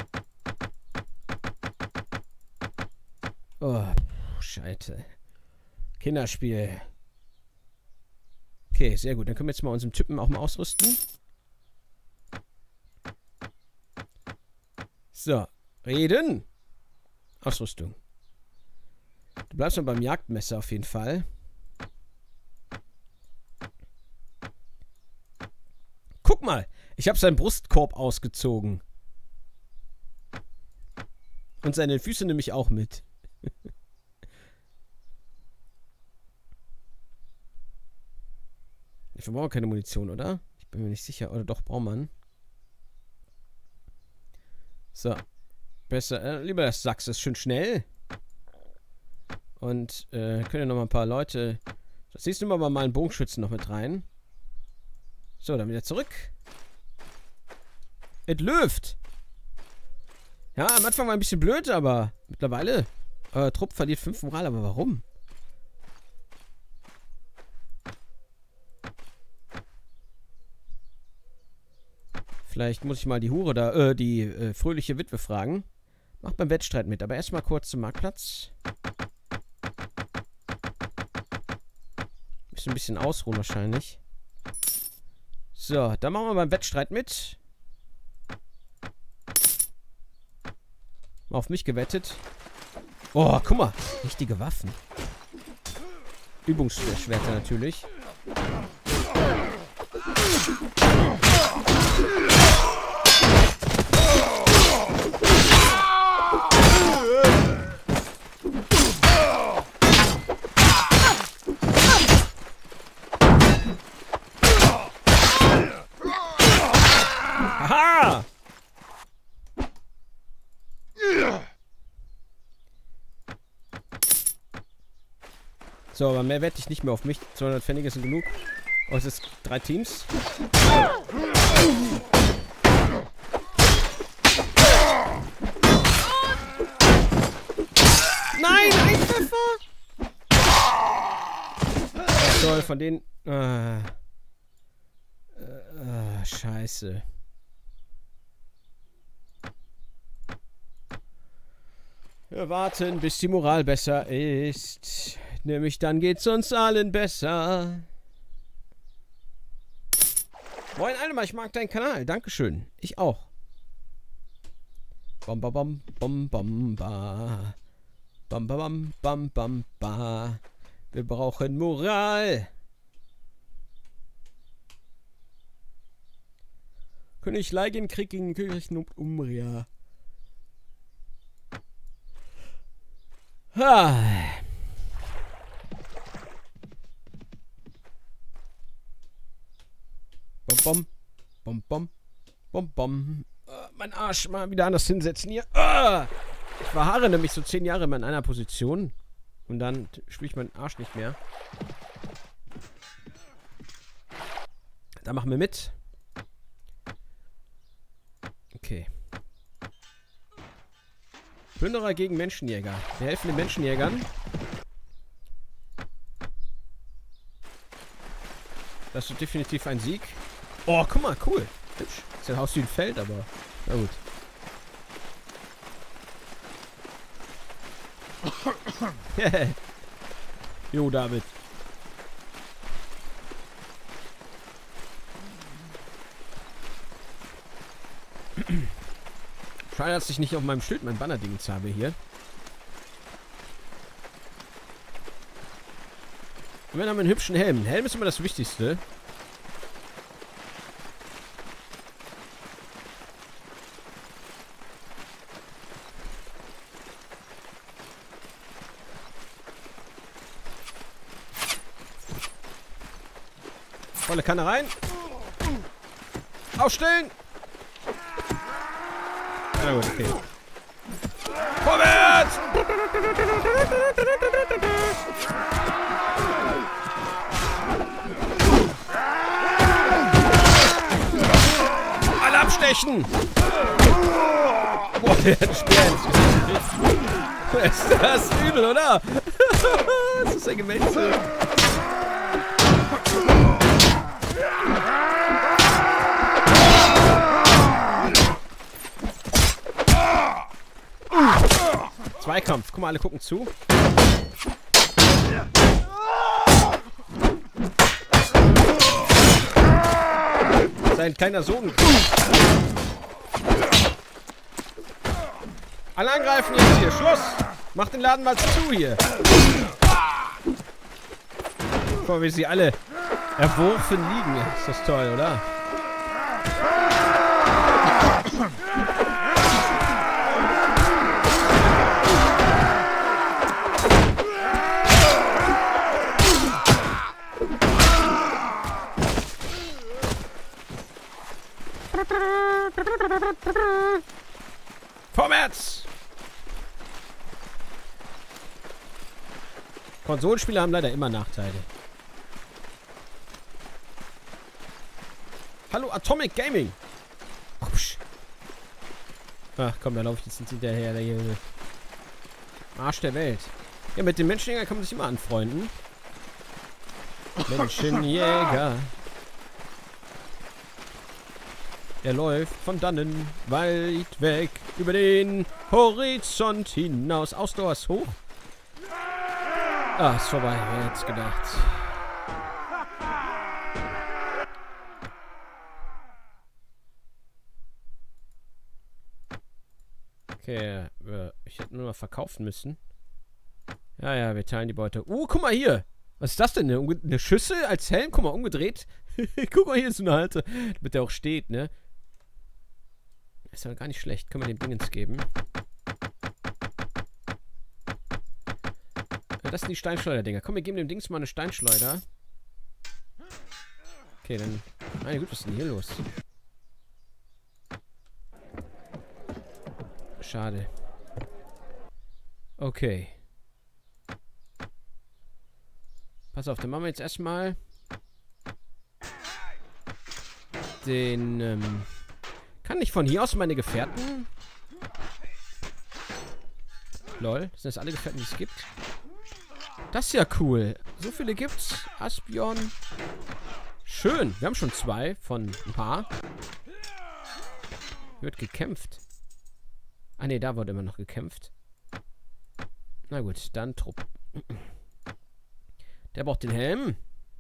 Oh, Scheiße. Kinderspiel. Okay, sehr gut. Dann können wir jetzt mal unseren Typen auch mal ausrüsten. So, reden. Ausrüstung. Du bleibst mal beim Jagdmesser auf jeden Fall. Guck mal, ich habe seinen Brustkorb ausgezogen. Und seine Füße nehme ich auch mit. Wir brauchen keine Munition, oder? Ich bin mir nicht sicher. Oder doch, braucht man. So. Besser, äh, lieber das Sachs, ist schön schnell. Und, äh, können ja noch mal ein paar Leute... Das siehst du mal mal einen Bogenschützen noch mit rein. So, dann wieder zurück. Es läuft. Ja, am Anfang war ein bisschen blöd, aber mittlerweile... Euer Trupp verliert fünf Moral, aber warum? Vielleicht muss ich mal die Hure da, äh, die äh, fröhliche Witwe fragen. Macht beim Wettstreit mit, aber erstmal kurz zum Marktplatz. Müssen ein bisschen ausruhen wahrscheinlich. So, dann machen wir beim Wettstreit mit. Mal auf mich gewettet. Oh, guck mal. Richtige Waffen. Aha! So, aber mehr wette ich nicht mehr auf mich. zweihundert Pfennige sind genug. Oh, es ist drei Teams. Nein, ein Treffer! Was soll von denen... Ah. Ah, scheiße. Wir warten, bis die Moral besser ist. Nämlich dann geht's uns allen besser. Moin Alma, ich mag deinen Kanal. Dankeschön. Ich auch. Bam bam bam bam bam ba. Bam bam bam bam bam ba. Wir brauchen Moral. König Leigin Krieg gegen König Umbria. Ha. Bom, bom, bom, bom, bom. Uh, mein Arsch mal wieder anders hinsetzen hier. Uh, ich verharre nämlich so zehn Jahre immer in einer Position. Und dann spüre ich meinen Arsch nicht mehr. Da machen wir mit. Okay. Plünderer gegen Menschenjäger. Wir helfen den Menschenjägern. Das ist definitiv ein Sieg. Oh, guck mal, cool. Hübsch. Ist ja ein Haus wie ein Feld, aber na gut. Jo, David. Schade, dass ich nicht auf meinem Schild mein Bannerdingens habe hier. Und wir haben einen hübschen Helm. Ein Helm ist immer das Wichtigste. Volle Kanne rein. Aufstellen. Na gut, okay. Vorwärts! Alle abstechen! Boah, der hat einen Speer ins Gesicht. Ist das übel, oder? Das ist ein Gemetzel. Zweikampf. Guck mal, alle gucken zu. Sein kleiner Sohn. Alle angreifen jetzt hier. Schluss. Mach den Laden mal zu hier. Guck mal, wie sie alle erworfen liegen. Ist das toll, oder? Vorwärts! Konsolenspiele haben leider immer Nachteile. Hallo Atomic Gaming! Ach komm, da laufe ich jetzt hinterher. Der hier Arsch der Welt. Ja, mit dem Menschenjäger kann man sich immer anfreunden. Menschenjäger. Er läuft von dannen weit weg über den Horizont hinaus. Ausdauer ist hoch. Ah, ist vorbei. Wer hätte es gedacht. Okay, ich hätte nur mal verkaufen müssen. Ja, ja, wir teilen die Beute. Oh, guck mal hier. Was ist das denn? Eine, eine Schüssel als Helm? Guck mal, umgedreht. Guck mal, hier ist so eine Halte, damit der auch steht, ne? Ist aber gar nicht schlecht. Können wir dem Dingens geben. Das sind die Steinschleuder-Dinger. Komm, wir geben dem Dings mal eine Steinschleuder. Okay, dann... Meine Güte, was ist denn hier los? Schade. Okay. Pass auf, dann machen wir jetzt erstmal den, ähm... Kann ich von hier aus meine Gefährten? Lol, das sind jetzt alle Gefährten, die es gibt. Das ist ja cool. So viele gibt's. Asbjorn. Schön. Wir haben schon zwei von ein paar. Wird gekämpft. Ah ne, da wurde immer noch gekämpft. Na gut, dann Trupp. Der braucht den Helm.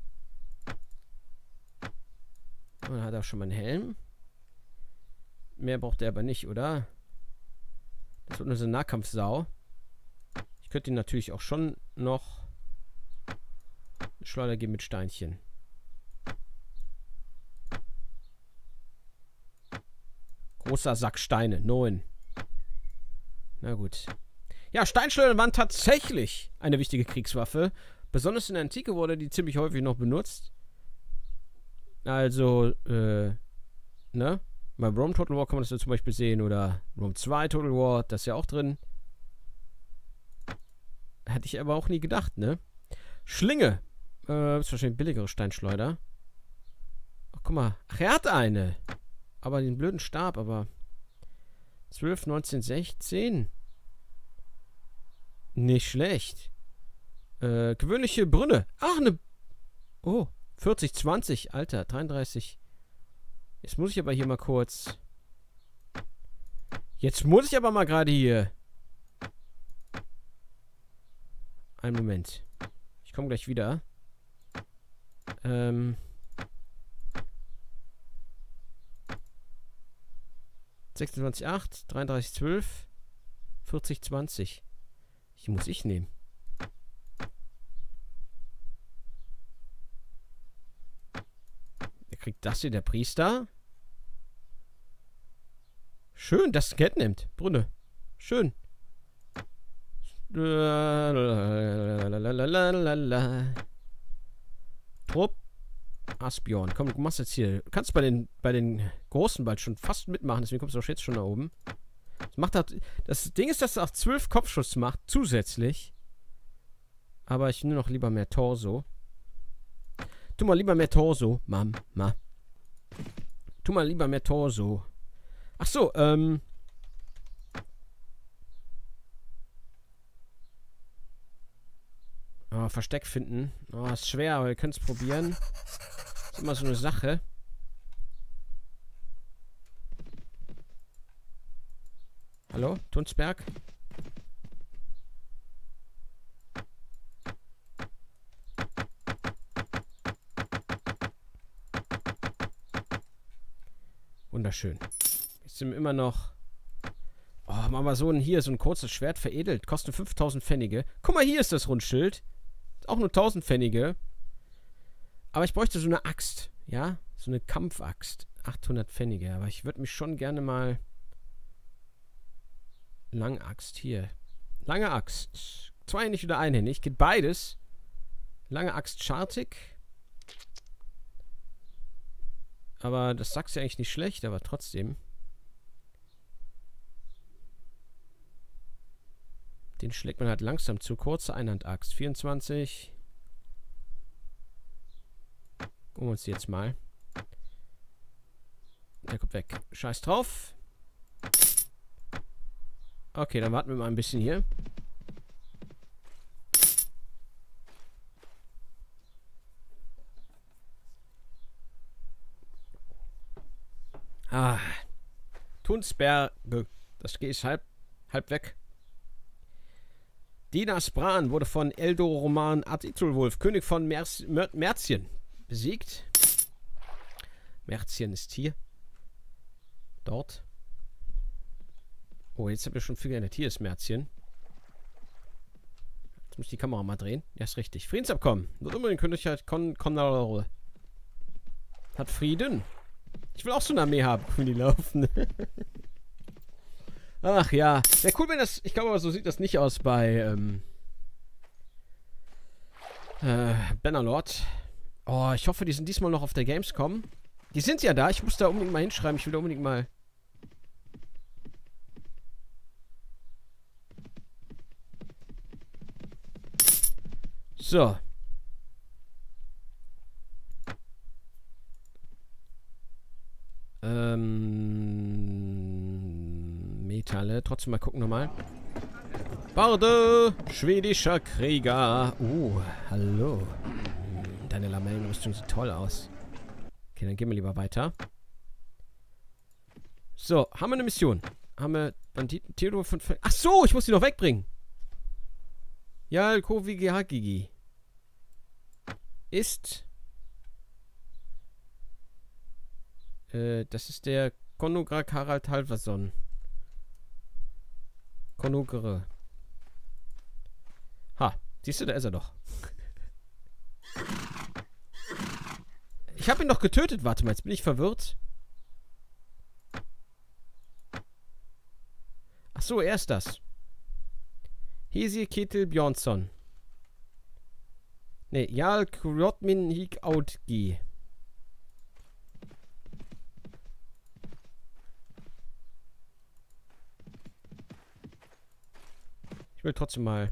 Und dann hat er auch schon mal einen Helm. Mehr braucht er aber nicht, oder? Das wird nur so eine Nahkampfsau. Ich könnte ihn natürlich auch schon noch eine Schleuder geben mit Steinchen. Großer Sack Steine. Neun. Na gut. Ja, Steinschleudern waren tatsächlich eine wichtige Kriegswaffe. Besonders in der Antike wurde die ziemlich häufig noch benutzt. Also, äh, ne? Bei Rome Total War kann man das ja zum Beispiel sehen. Oder Rome zwei Total War, das ist ja auch drin. Hätte ich aber auch nie gedacht, ne? Schlinge. Äh, ist wahrscheinlich billigere Steinschleuder. Ach, guck mal. Ach, er hat eine. Aber den blöden Stab, aber... zwölf, neunzehn, sechzehn. Nicht schlecht. Äh, gewöhnliche Brünne. Ach, eine... Oh, vierzig, zwanzig. Alter, dreiunddreißig. Jetzt muss ich aber hier mal kurz... Jetzt muss ich aber mal gerade hier... Einen Moment. Ich komme gleich wieder. Ähm... sechsundzwanzig, acht, dreiunddreißig, zwölf, vierzig, zwanzig. Die muss ich nehmen. Wer kriegt das hier? Der Priester? Schön, dass das Geld nimmt. Brunne. Schön. Trupp. Asbjorn, komm, du machst jetzt hier. Du kannst bei den, bei den Großen bald schon fast mitmachen, deswegen kommst du auch jetzt schon da oben. Das macht halt, das Ding ist, dass es auch zwölf Kopfschuss macht, zusätzlich. Aber ich nehme noch lieber mehr Torso. Tu mal lieber mehr Torso, Mama. Tu mal lieber mehr Torso. Ach so, ähm. Oh, Versteck finden. Oh, ist schwer, aber wir können es probieren. Ist immer so eine Sache. Hallo, Tunsberg? Wunderschön. Jetzt sind wir immer noch... Oh, machen wir so ein, hier so ein kurzes Schwert veredelt. Kostet fünftausend Pfennige. Guck mal, hier ist das Rundschild. Auch nur tausend Pfennige. Aber ich bräuchte so eine Axt. Ja? So eine Kampfaxt. achthundert Pfennige. Aber ich würde mich schon gerne mal... Langaxt hier. Lange Axt. Zweihändig oder einhändig. Geht beides. Lange Axt schartig. Aber das sagst du ja eigentlich nicht schlecht, aber trotzdem. Den schlägt man halt langsam zu. Kurze Einhandaxt. vierundzwanzig. Gucken wir uns die jetzt mal. Der kommt weg. Scheiß drauf. Okay, dann warten wir mal ein bisschen hier. Ah. Tunsberge. Das geht halb, halb weg. Dinas Bran wurde von Eldor-Roman Atitulwulf, König von Merz Mer Merzien, besiegt. Merzien ist hier. Dort. Oh, jetzt habt ihr schon viel geändert. Hier ist Merzien. Jetzt muss ich die Kamera mal drehen. Ja, ist richtig. Friedensabkommen. Not unbedingt könnt ihr halt Kon Kon Hat Frieden. Ich will auch so eine Armee haben, wenn die laufen. Ach ja. Wäre cool, wenn das... Ich glaube aber, so sieht das nicht aus bei... Ähm, äh, Bannerlord. Oh, ich hoffe, die sind diesmal noch auf der Gamescom. Die sind ja da. Ich muss da unbedingt mal hinschreiben. Ich will da unbedingt mal... So. Ähm... Metalle. Trotzdem mal gucken nochmal. Barde! Schwedischer Krieger. Uh, hallo. Deine Lamellenrüstung sieht toll aus. Okay, dann gehen wir lieber weiter. So, haben wir eine Mission. Haben wir Banditen, Theodor von... Ach so, ich muss die noch wegbringen. Ja, Kovigihagigi. Ist... Äh, das ist der Konungrak Harald Halverson. Konungre. Ha, siehst du, da ist er doch. Ich habe ihn doch getötet. Warte mal, jetzt bin ich verwirrt. Ach so, er ist das. Hesi Ketil Björnsson. Ne, Jarl Krotmin Hik Outgi. Ich will trotzdem mal.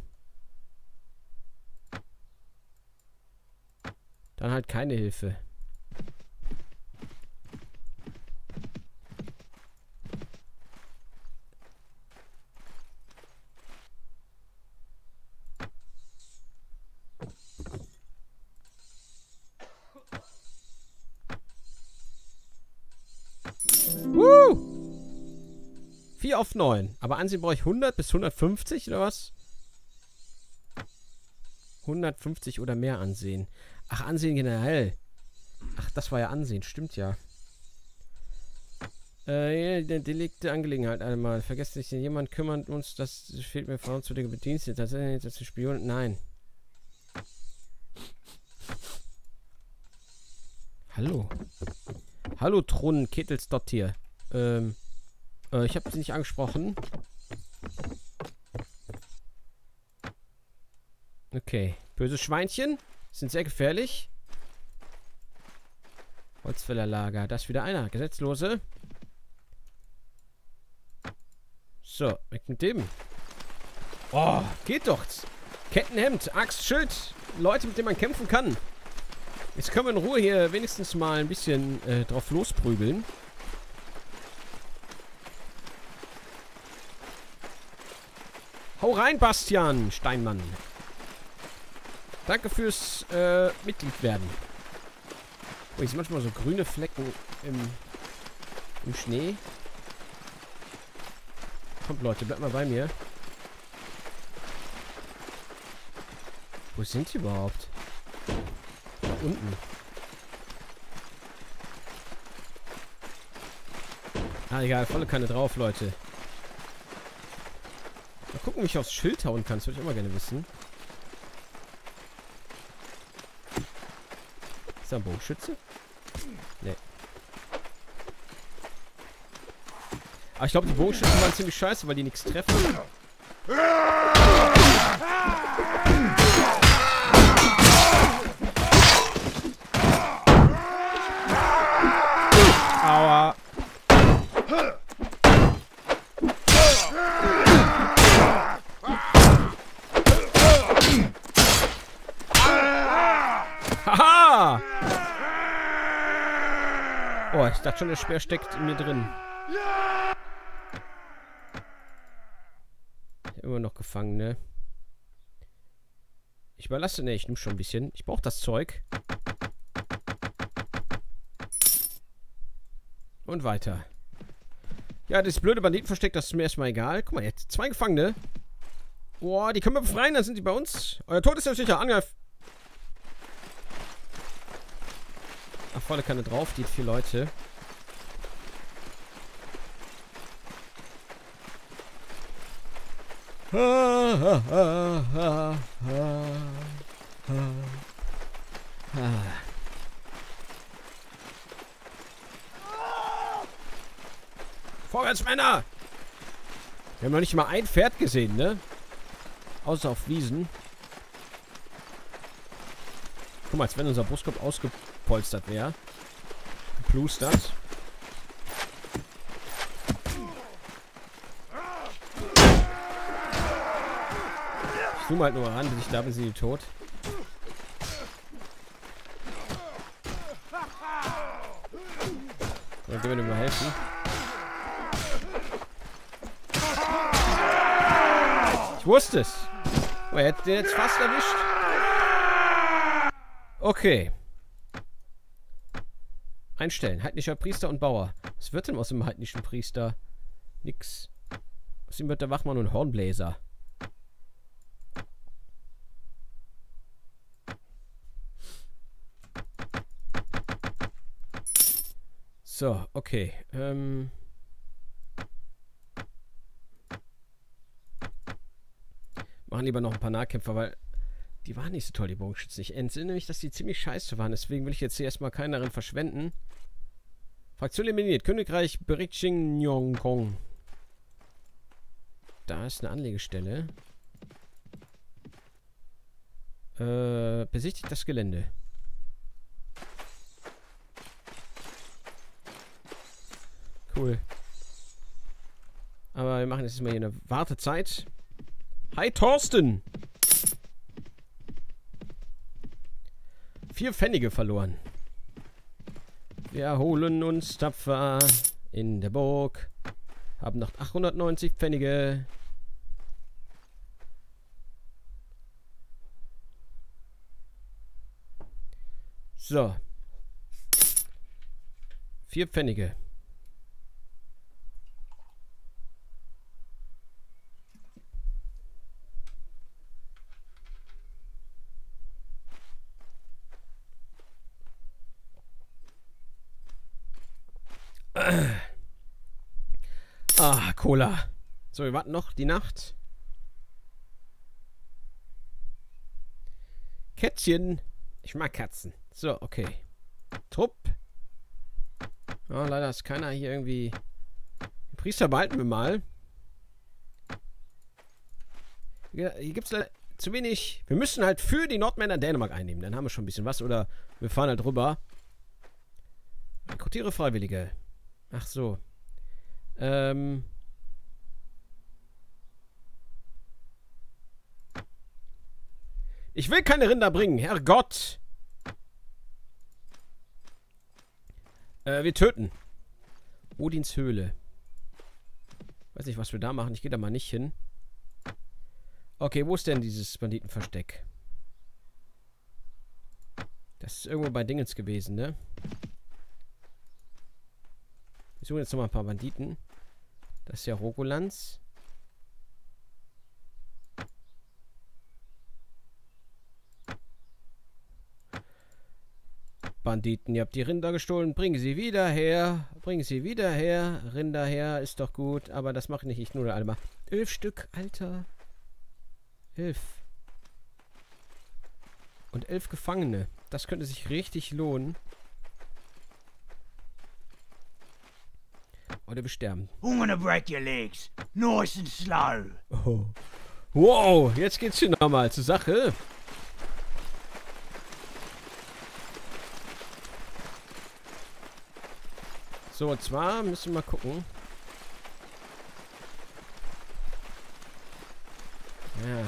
Dann halt keine Hilfe. Woo! vier auf neun. Aber Ansehen brauche ich hundert bis hundertfünfzig oder was? hundertfünfzig oder mehr Ansehen. Ach, Ansehen generell. Ach, das war ja Ansehen. Stimmt ja. Äh, ja, delikte Angelegenheit einmal. Vergesst nicht, jemand kümmert uns, das fehlt mir Frauen zu den Bediensteten. Tatsächlich, das ist Spion. Nein. Hallo. Hallo, Thron Kettelsdott hier. Ähm, äh, ich habe sie nicht angesprochen. Okay. Böse Schweinchen sind sehr gefährlich. Holzfällerlager. Da ist wieder einer. Gesetzlose. So, weg mit dem. Oh, geht doch. Kettenhemd, Axt, Schild. Leute, mit denen man kämpfen kann. Jetzt können wir in Ruhe hier wenigstens mal ein bisschen äh, drauf losprügeln. Hau rein, Bastian Steinmann. Danke fürs äh, Mitglied werden. Oh, hier sind manchmal so grüne Flecken im, im Schnee. Kommt, Leute, bleibt mal bei mir. Wo sind die überhaupt? Da unten. Ah, egal, volle Kanne drauf, Leute. Mal gucken, wie ich aufs Schild hauen kann. Das würde ich immer gerne wissen. Ist da ein Bogenschütze? Nee. Aber ich glaube, die Bogenschützen waren ziemlich scheiße, weil die nichts treffen. Aua. Haha! Oh, ich dachte schon, der Speer steckt in mir drin. Immer noch gefangen, ne? Ich überlasse, ne, ich nehme schon ein bisschen. Ich brauche das Zeug. Und weiter. Ja, das blöde Banditenversteck, das ist mir erstmal egal. Guck mal, jetzt zwei Gefangene. Boah, die können wir befreien, dann sind die bei uns. Euer Tod ist ja sicher. Angriff. Ach, volle Kanne drauf, die vier Leute. Ah, ah, ah, ah, ah, ah. Vorwärts, Männer! Wir haben noch nicht mal ein Pferd gesehen, ne? Außer auf Wiesen. Guck mal, als wenn unser Brustkorb ausgepolstert wäre. Geplustert. Ich zoome halt nur ran, bis ich da bin, sind die tot. Dann können wir dir mal helfen. Ich wusste es. Oh, er hat den jetzt fast erwischt. Okay. Einstellen. Heidnischer Priester und Bauer. Was wird denn aus dem heidnischen Priester? Nix. Aus ihm wird der Wachmann und Hornbläser. So, okay. Ähm... Machen lieber noch ein paar Nahkämpfer, weil die waren nicht so toll, die Bogenschützen. Ich entsinne mich, dass die ziemlich scheiße waren. Deswegen will ich jetzt hier erstmal keinen darin verschwenden. Fraktion eliminiert. Königreich Beriching-Nyongkong. Da ist eine Anlegestelle. Äh, besichtigt das Gelände. Cool. Aber wir machen jetzt mal hier eine Wartezeit. Hi, Thorsten! Vier Pfennige verloren. Wir erholen uns tapfer in der Burg. Haben noch achthundertneunzig Pfennige. So. Vier Pfennige. Ah, Cola. So, wir warten noch die Nacht. Kätzchen. Ich mag Katzen. So, okay. Trupp. Oh, leider ist keiner hier irgendwie... Den Priester behalten wir mal. Hier gibt es zu wenig... Wir müssen halt für die Nordmänner Dänemark einnehmen. Dann haben wir schon ein bisschen was. Oder wir fahren halt rüber. Rekrutiere Freiwillige. Ach so. Ähm. Ich will keine Rinder bringen, Herrgott. Äh, wir töten. Odins Höhle. Weiß nicht, was wir da machen. Ich gehe da mal nicht hin. Okay, wo ist denn dieses Banditenversteck? Das ist irgendwo bei Dingens gewesen, ne? Wir suchen jetzt noch mal ein paar Banditen. Das ist ja Rogolands. Banditen, ihr habt die Rinder gestohlen. Bringen sie wieder her. Bringen sie wieder her. Rinder her, ist doch gut. Aber das mache nicht ich nur einmal. Elf Stück, Alter. Elf. Und elf Gefangene. Das könnte sich richtig lohnen. Oder wir sterben. I'm gonna break your legs. Nice and slow. Oh. Wow, jetzt geht's hier nochmal zur Sache. So, und zwar müssen wir mal gucken. Ja.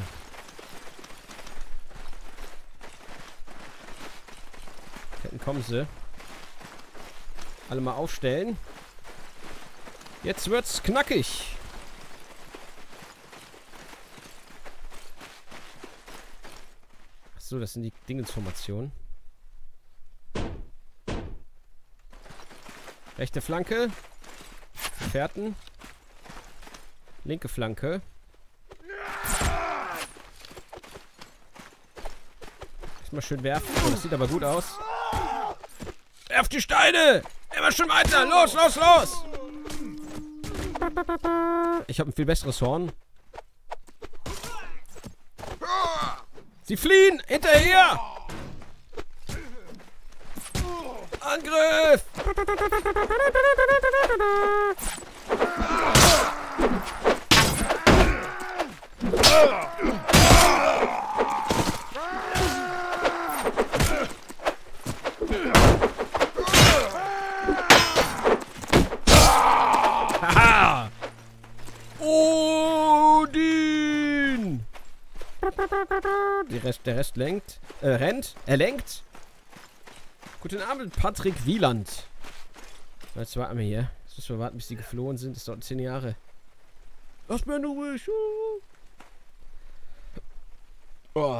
Hinten kommen sie. Alle mal aufstellen. Jetzt wird's knackig. Achso, das sind die Dingensformationen. Rechte Flanke. Fährten. Linke Flanke. Erstmal schön werfen. Oh, das sieht aber gut aus. Werft die Steine! Immer schon weiter! Los, los, los! Ich habe ein viel besseres Horn. Sie fliehen! Hinterher! Angriff! Haha! Odin! Die Rest, der Rest lenkt. Äh, rennt. Er lenkt. Guten Abend, Patrick Wieland. Jetzt warten wir hier. Jetzt müssen wir warten, bis die geflohen sind. Das dauert zehn Jahre. Lass mir nur ruhig. Oh.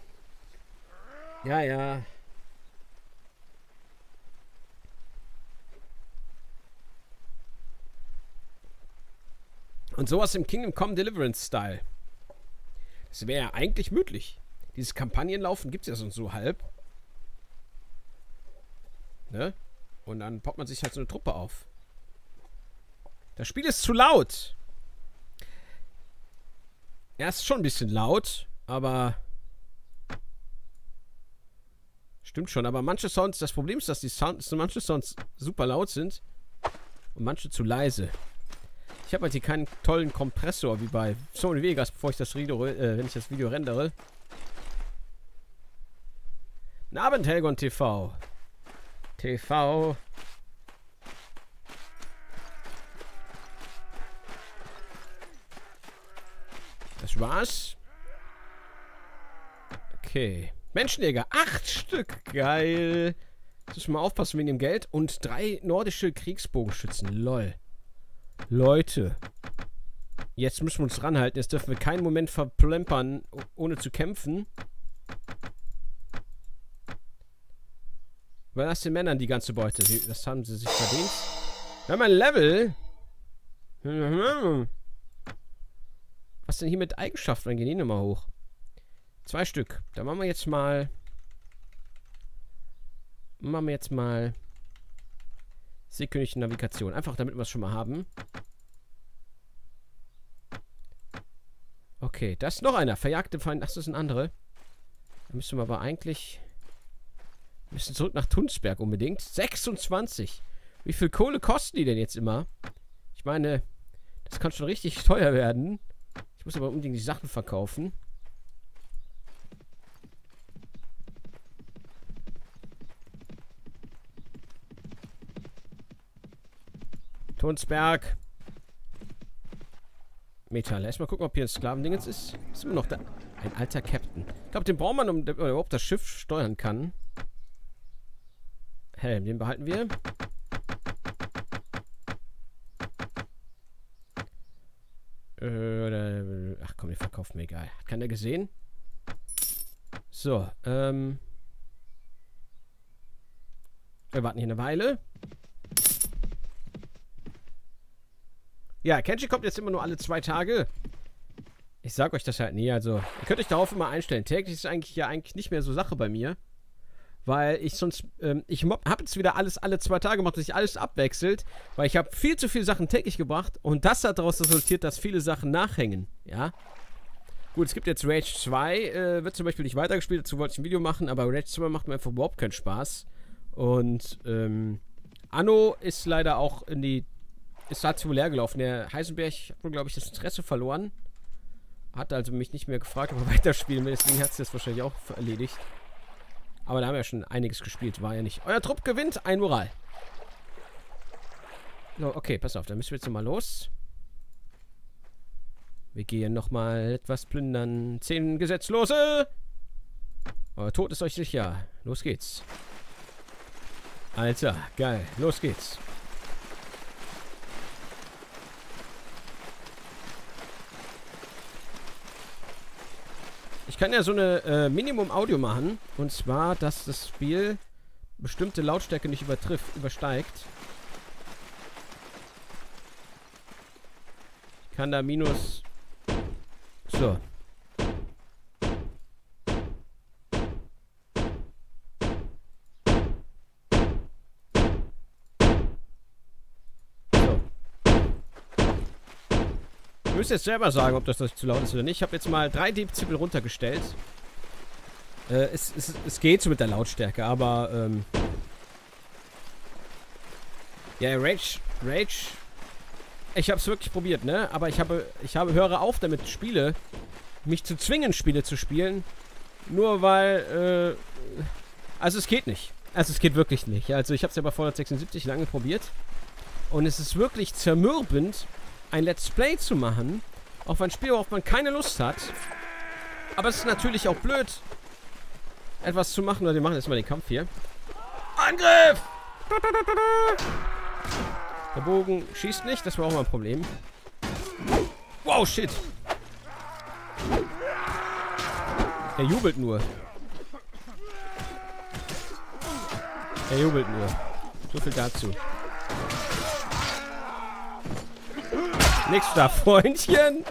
Ja, ja. Und sowas im Kingdom Come Deliverance Style. Das wäre ja eigentlich möglich. Dieses Kampagnenlaufen gibt es ja sonst so halb. Ne? Und dann baut man sich halt so eine Truppe auf. Das Spiel ist zu laut. Ja, ist schon ein bisschen laut, aber... Stimmt schon, aber manche Sounds... Das Problem ist, dass die Sounds, manche Sounds super laut sind und manche zu leise. Ich habe halt hier keinen tollen Kompressor wie bei Sony Vegas, bevor ich das Video, äh, wenn ich das Video rendere. Guten Abend, Helgon T V. T V. Das war's. Okay. Menschenjäger. Acht Stück. Geil. Jetzt müssen wir mal aufpassen wegen dem Geld. Und drei nordische Kriegsbogenschützen. Lol. Leute. Jetzt müssen wir uns ranhalten. Jetzt dürfen wir keinen Moment verplempern, ohne zu kämpfen. Überlasst den Männern die ganze Beute. Das haben sie sich verdient. Wir haben ein Level. Was denn hier mit Eigenschaften? Dann gehen die nochmal hoch. Zwei Stück. Da machen wir jetzt mal... Machen wir jetzt mal... Seekönigliche Navigation. Einfach, damit wir es schon mal haben. Okay, da ist noch einer. Verjagte Feind. Ach, das ist ein anderer. Da müssen wir aber eigentlich... Wir müssen zurück nach Tunsberg unbedingt. sechsundzwanzig. Wie viel Kohle kosten die denn jetzt immer? Ich meine, das kann schon richtig teuer werden. Ich muss aber unbedingt die Sachen verkaufen. Tunsberg. Metall. Erstmal gucken, ob hier ein Sklavendingens ist. Ist immer noch da. Ein alter Captain. Ich glaube, den braucht man, um er überhaupt das Schiff steuern kann. Helm, den behalten wir. Äh, ach komm, den verkaufen wir, egal. Hat keiner gesehen? So, ähm. Wir warten hier eine Weile. Ja, Kenshi kommt jetzt immer nur alle zwei Tage. Ich sag euch das halt nie, also. Ihr könnt euch darauf immer einstellen. Täglich ist eigentlich ja eigentlich nicht mehr so Sache bei mir. Weil ich sonst, ähm, ich habe jetzt wieder alles alle zwei Tage gemacht, dass sich alles abwechselt. Weil ich habe viel zu viele Sachen täglich gebracht. Und das hat daraus resultiert, dass viele Sachen nachhängen. Ja. Gut, es gibt jetzt Rage zwei. Äh, wird zum Beispiel nicht weitergespielt. Dazu wollte ich ein Video machen. Aber Rage zwei macht mir einfach überhaupt keinen Spaß. Und, ähm, Anno ist leider auch in die, ist halt wohl leer gelaufen. Der Heisenberg hat wohl, glaube ich, das Interesse verloren. Hat also mich nicht mehr gefragt, ob er weiterspielen will. Deswegen hat es das wahrscheinlich auch erledigt. Aber da haben wir ja schon einiges gespielt. War ja nicht. Euer Trupp gewinnt. Ein Moral. So, okay, pass auf. Dann müssen wir jetzt nochmal los. Wir gehen nochmal etwas plündern. Zehn Gesetzlose. Euer Tod ist euch sicher. Los geht's. Alter, geil. Los geht's. Ich kann ja so eine äh, Minimum-Audio machen. Und zwar, dass das Spiel bestimmte Lautstärke nicht übertrifft, übersteigt. Ich kann da minus... So. Ihr müsst jetzt selber sagen, ob das, das zu laut ist oder nicht. Ich habe jetzt mal drei Dezibel runtergestellt. Äh, es, es, es geht so mit der Lautstärke, aber ähm ja, Rage, Rage ich habe es wirklich probiert, ne? Aber ich habe, ich habe, höre auf damit, Spiele, mich zu zwingen, Spiele zu spielen. Nur weil, äh, also es geht nicht. Also es geht wirklich nicht. Also ich habe es ja bei Fallout sechsundsiebzig lange probiert. Und es ist wirklich zermürbend, ein Let's Play zu machen, auf ein Spiel, worauf man keine Lust hat. Aber es ist natürlich auch blöd, etwas zu machen. Oder wir machen jetzt mal den Kampf hier. Angriff! Der Bogen schießt nicht, das war auch mal ein Problem. Wow, shit! Er jubelt nur. Er jubelt nur. So viel dazu. Nix da, Freundchen!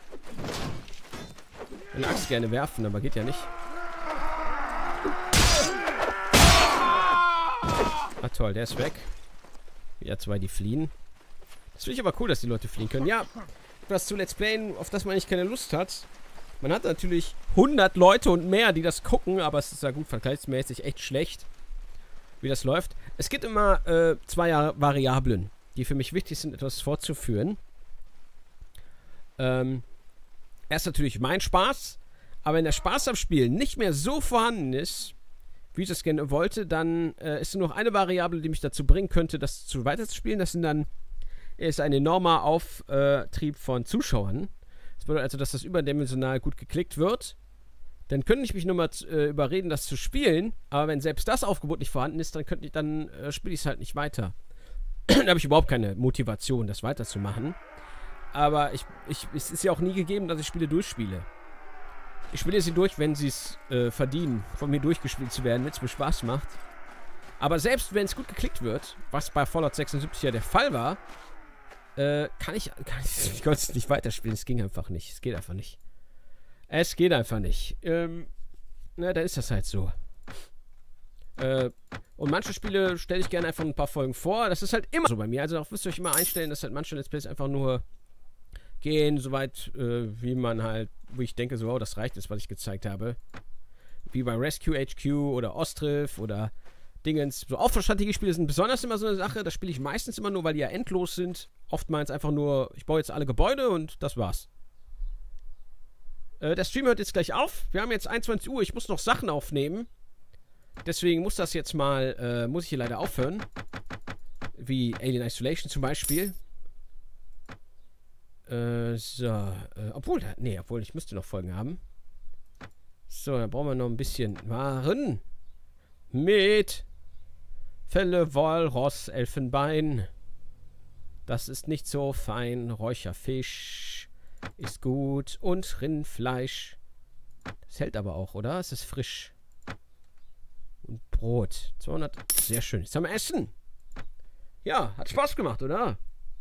Ich will eine Axt gerne werfen, aber geht ja nicht. Ah toll, der ist weg. Ja, zwei, die fliehen. Das finde ich aber cool, dass die Leute fliehen können. Ja, was zu Let's Playen, auf das man eigentlich keine Lust hat. Man hat natürlich hundert Leute und mehr, die das gucken, aber es ist ja gut vergleichsmäßig echt schlecht, wie das läuft. Es gibt immer äh, zwei Variablen, die für mich wichtig sind, etwas fortzuführen. Ähm, erst natürlich mein Spaß, aber wenn der Spaß am Spielen nicht mehr so vorhanden ist, wie ich das gerne wollte, dann äh, ist nur noch eine Variable, die mich dazu bringen könnte, das zu weiterzuspielen. Das sind dann, ist ein enormer Auftrieb von Zuschauern. Das bedeutet also, dass das überdimensional gut geklickt wird. Dann könnte ich mich nur mal äh, überreden, das zu spielen, aber wenn selbst das Aufgebot nicht vorhanden ist, dann, könnte ich, dann äh, spiele ich es halt nicht weiter. Dann habe ich überhaupt keine Motivation, das weiterzumachen. Aber ich, ich, es ist ja auch nie gegeben, dass ich Spiele durchspiele. Ich spiele sie durch, wenn sie es äh, verdienen, von mir durchgespielt zu werden, wenn es mir Spaß macht. Aber selbst wenn es gut geklickt wird, was bei Fallout sechsundsiebzig ja der Fall war, äh, kann ich, kann ich, ich konnte es nicht weiterspielen. Es ging einfach nicht. Es geht einfach nicht. Es geht einfach nicht. Ähm, na, da ist das halt so. Äh, und manche Spiele stelle ich gerne einfach ein paar Folgen vor. Das ist halt immer so bei mir. Also auch müsst ihr euch immer einstellen, dass halt manche Let's Plays einfach nur gehen, soweit äh, wie man halt, wo ich denke, so, oh, das reicht jetzt, was ich gezeigt habe. Wie bei Rescue H Q oder Ostriv oder Dingens. So Aufbaustrategiespiele sind besonders immer so eine Sache. Das spiele ich meistens immer nur, weil die ja endlos sind. Oftmals einfach nur, ich baue jetzt alle Gebäude und das war's. Äh, der Stream hört jetzt gleich auf. Wir haben jetzt einundzwanzig Uhr. Ich muss noch Sachen aufnehmen. Deswegen muss das jetzt mal, äh, muss ich hier leider aufhören. Wie Alien Isolation zum Beispiel. Äh, so. Äh, obwohl, nee, obwohl, ich müsste noch Folgen haben. So, dann brauchen wir noch ein bisschen Waren. Mit Felle, Walross, Elfenbein. Das ist nicht so fein. Räucherfisch ist gut. Und Rindfleisch. Das hält aber auch, oder? Es ist frisch. Und Brot. zweihundert. Sehr schön. Jetzt haben wir Essen. Ja, hat Spaß gemacht, oder?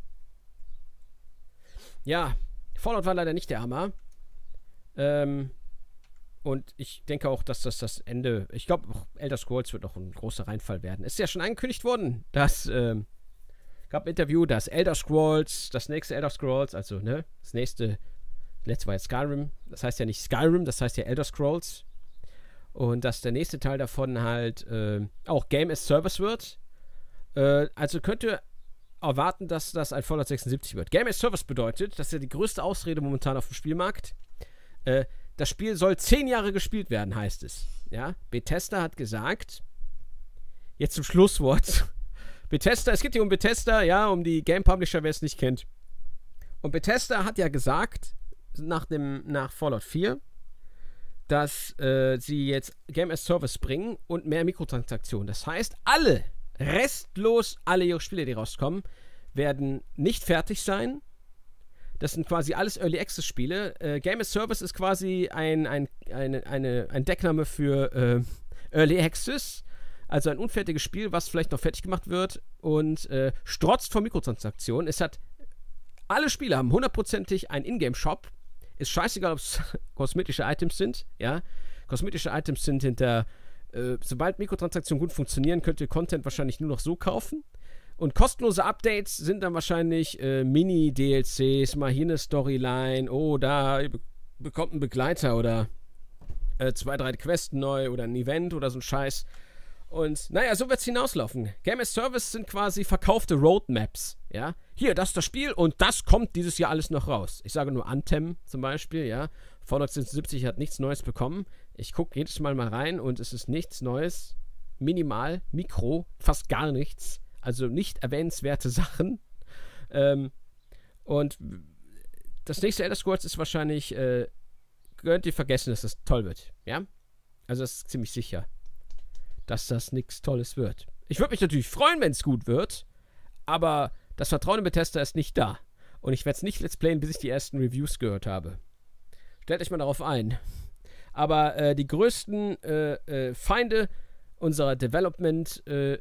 Ja, Fallout war leider nicht der Hammer. Ähm, und ich denke auch, dass das das Ende, ich glaube, Elder Scrolls wird noch ein großer Reinfall werden. Es ist ja schon angekündigt worden, dass, ähm, gab ein Interview, dass Elder Scrolls, das nächste Elder Scrolls, also, ne, das nächste, letzte war ja Skyrim, das heißt ja nicht Skyrim, das heißt ja Elder Scrolls. Und dass der nächste Teil davon halt äh, auch Game as Service wird. Äh, also könnt ihr erwarten, dass das ein Fallout sechsundsiebzig wird. Game as Service bedeutet, das ist ja die größte Ausrede momentan auf dem Spielmarkt. Äh, das Spiel soll zehn Jahre gespielt werden, heißt es. Ja? Bethesda hat gesagt, jetzt zum Schlusswort, Bethesda, es geht hier um Bethesda, ja, um die Game Publisher, wer es nicht kennt. Und Bethesda hat ja gesagt, nach, dem, nach Fallout vier, dass äh, sie jetzt Game as Service bringen und mehr Mikrotransaktionen. Das heißt, alle, restlos alle ihre Spiele, die rauskommen, werden nicht fertig sein. Das sind quasi alles Early Access Spiele. Äh, Game as Service ist quasi ein, ein, eine, eine, ein Deckname für äh, Early Access. Also ein unfertiges Spiel, was vielleicht noch fertig gemacht wird und äh, strotzt von Mikrotransaktionen. Es hat, alle Spiele haben hundertprozentig einen Ingame-Shop. Ist scheißegal, ob es kosmetische Items sind, ja. Kosmetische Items sind hinter, äh, sobald Mikrotransaktionen gut funktionieren, könnt ihr Content wahrscheinlich nur noch so kaufen. Und kostenlose Updates sind dann wahrscheinlich äh, Mini-D L Cs, mal hier eine Storyline, oh, da ihr be- bekommt einen Begleiter oder äh, zwei, drei Quests neu oder ein Event oder so ein Scheiß. Und naja, so wird es hinauslaufen. Game as Service sind quasi verkaufte Roadmaps. Ja, hier, das ist das Spiel und das kommt dieses Jahr alles noch raus. Ich sage nur Anthem zum Beispiel, ja. Fallout siebenundsiebzig hat nichts Neues bekommen. Ich gucke jedes Mal mal rein und es ist nichts Neues. Minimal, Mikro, fast gar nichts. Also nicht erwähnenswerte Sachen. Ähm, und das nächste Elder Scrolls ist wahrscheinlich, äh, könnt ihr vergessen, dass das toll wird. Ja? Also das ist ziemlich sicher, dass das nichts Tolles wird. Ich würde mich natürlich freuen, wenn es gut wird, aber das Vertrauen in Bethesda ist nicht da. Und ich werde es nicht let's playen, bis ich die ersten Reviews gehört habe. Stellt euch mal darauf ein. Aber äh, die größten äh, äh, Feinde unserer Development äh,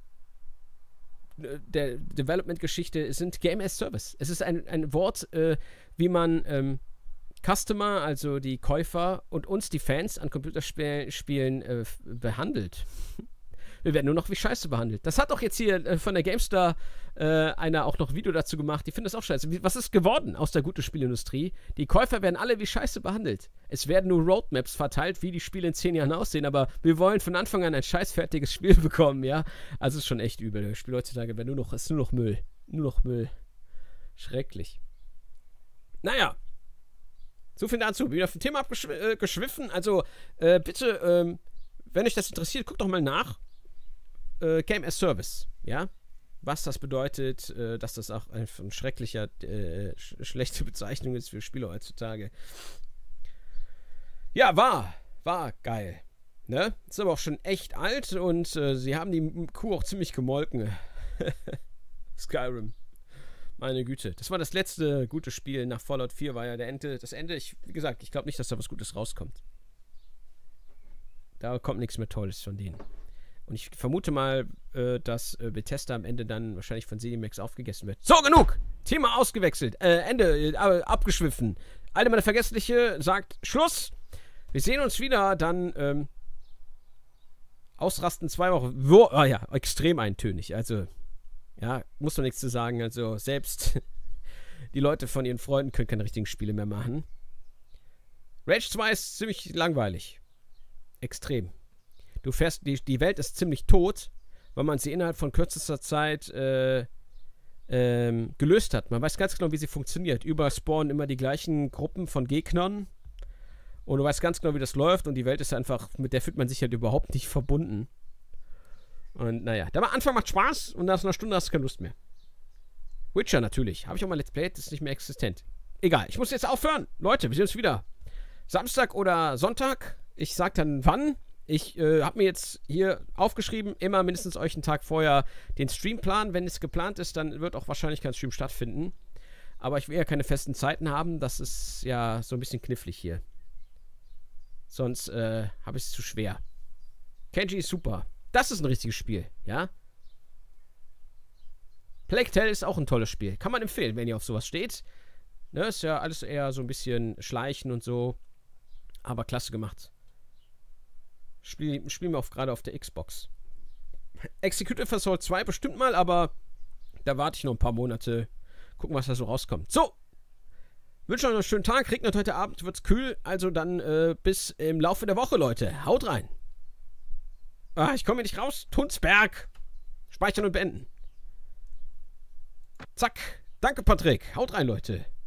der Development-Geschichte sind Game as Service. Es ist ein, ein Wort, äh, wie man ähm, Customer, also die Käufer und uns, die Fans an Computerspielen äh, behandelt. Wir werden nur noch wie Scheiße behandelt. Das hat doch jetzt hier äh, von der GameStar äh, einer auch noch ein Video dazu gemacht. Die finden das auch scheiße. Wie, was ist geworden aus der guten Spielindustrie? Die Käufer werden alle wie Scheiße behandelt. Es werden nur Roadmaps verteilt, wie die Spiele in zehn Jahren aussehen, aber wir wollen von Anfang an ein scheißfertiges Spiel bekommen, ja? Also es ist schon echt übel. Das Spiel heutzutage wäre nur noch, ist nur noch Müll. Nur noch Müll. Schrecklich. Naja. So viel dazu. Wieder vom Thema abgeschwiffen. Also, äh, bitte, ähm, wenn euch das interessiert, guckt doch mal nach. Äh, Game as Service, ja? Was das bedeutet, äh, dass das auch ein, ein schrecklicher, äh, sch- schlechte Bezeichnung ist für Spiele heutzutage. Ja, war. War geil. Ne? Ist aber auch schon echt alt und äh, sie haben die Kuh auch ziemlich gemolken. Skyrim. Meine Güte. Das war das letzte gute Spiel. Nach Fallout vier war ja der Ende, das Ende. Ich, wie gesagt, ich glaube nicht, dass da was Gutes rauskommt. Da kommt nichts mehr Tolles von denen. Und ich vermute mal, äh, dass äh, Bethesda am Ende dann wahrscheinlich von ZeniMax aufgegessen wird. So, genug! Thema ausgewechselt. Äh, Ende, äh, abgeschwiffen. Alte meine Vergessliche sagt Schluss. Wir sehen uns wieder dann, ähm, ausrasten zwei Wochen. Wo, ah ja, extrem eintönig. Also, ja, muss man nichts zu sagen. Also, selbst die Leute von ihren Freunden können keine richtigen Spiele mehr machen. Rage zwei ist ziemlich langweilig. Extrem. Du fährst, die, die Welt ist ziemlich tot, weil man sie innerhalb von kürzester Zeit äh, ähm, gelöst hat. Man weiß ganz genau, wie sie funktioniert. Überall spawnen immer die gleichen Gruppen von Gegnern. Und du weißt ganz genau, wie das läuft. Und die Welt ist einfach, mit der fühlt man sich halt überhaupt nicht verbunden. Und naja, der Anfang macht Spaß und nach einer Stunde hast du keine Lust mehr. Witcher natürlich. Habe ich auch mal Let's Played, ist nicht mehr existent. Egal, ich muss jetzt aufhören. Leute, wir sehen uns wieder. Samstag oder Sonntag. Ich sag dann wann. Ich äh, habe mir jetzt hier aufgeschrieben, immer mindestens euch einen Tag vorher den Stream planen. Wenn es geplant ist, dann wird auch wahrscheinlich kein Stream stattfinden. Aber ich will ja keine festen Zeiten haben. Das ist ja so ein bisschen knifflig hier. Sonst äh, habe ich es zu schwer. Kenji ist super. Das ist ein richtiges Spiel, ja? Plague Tale ist auch ein tolles Spiel. Kann man empfehlen, wenn ihr auf sowas steht. Ne, ist ja alles eher so ein bisschen Schleichen und so. Aber klasse gemacht. Spiel, spielen wir auch gerade auf der Xbox. Executive Assault zwei bestimmt mal, aber da warte ich noch ein paar Monate. Gucken, was da so rauskommt. So! Wünsche euch noch einen schönen Tag. Regnet heute Abend, wird's kühl. Also dann äh, bis im Laufe der Woche, Leute. Haut rein. Ah, ich komme hier nicht raus. Tunsberg. Speichern und beenden. Zack. Danke, Patrick. Haut rein, Leute.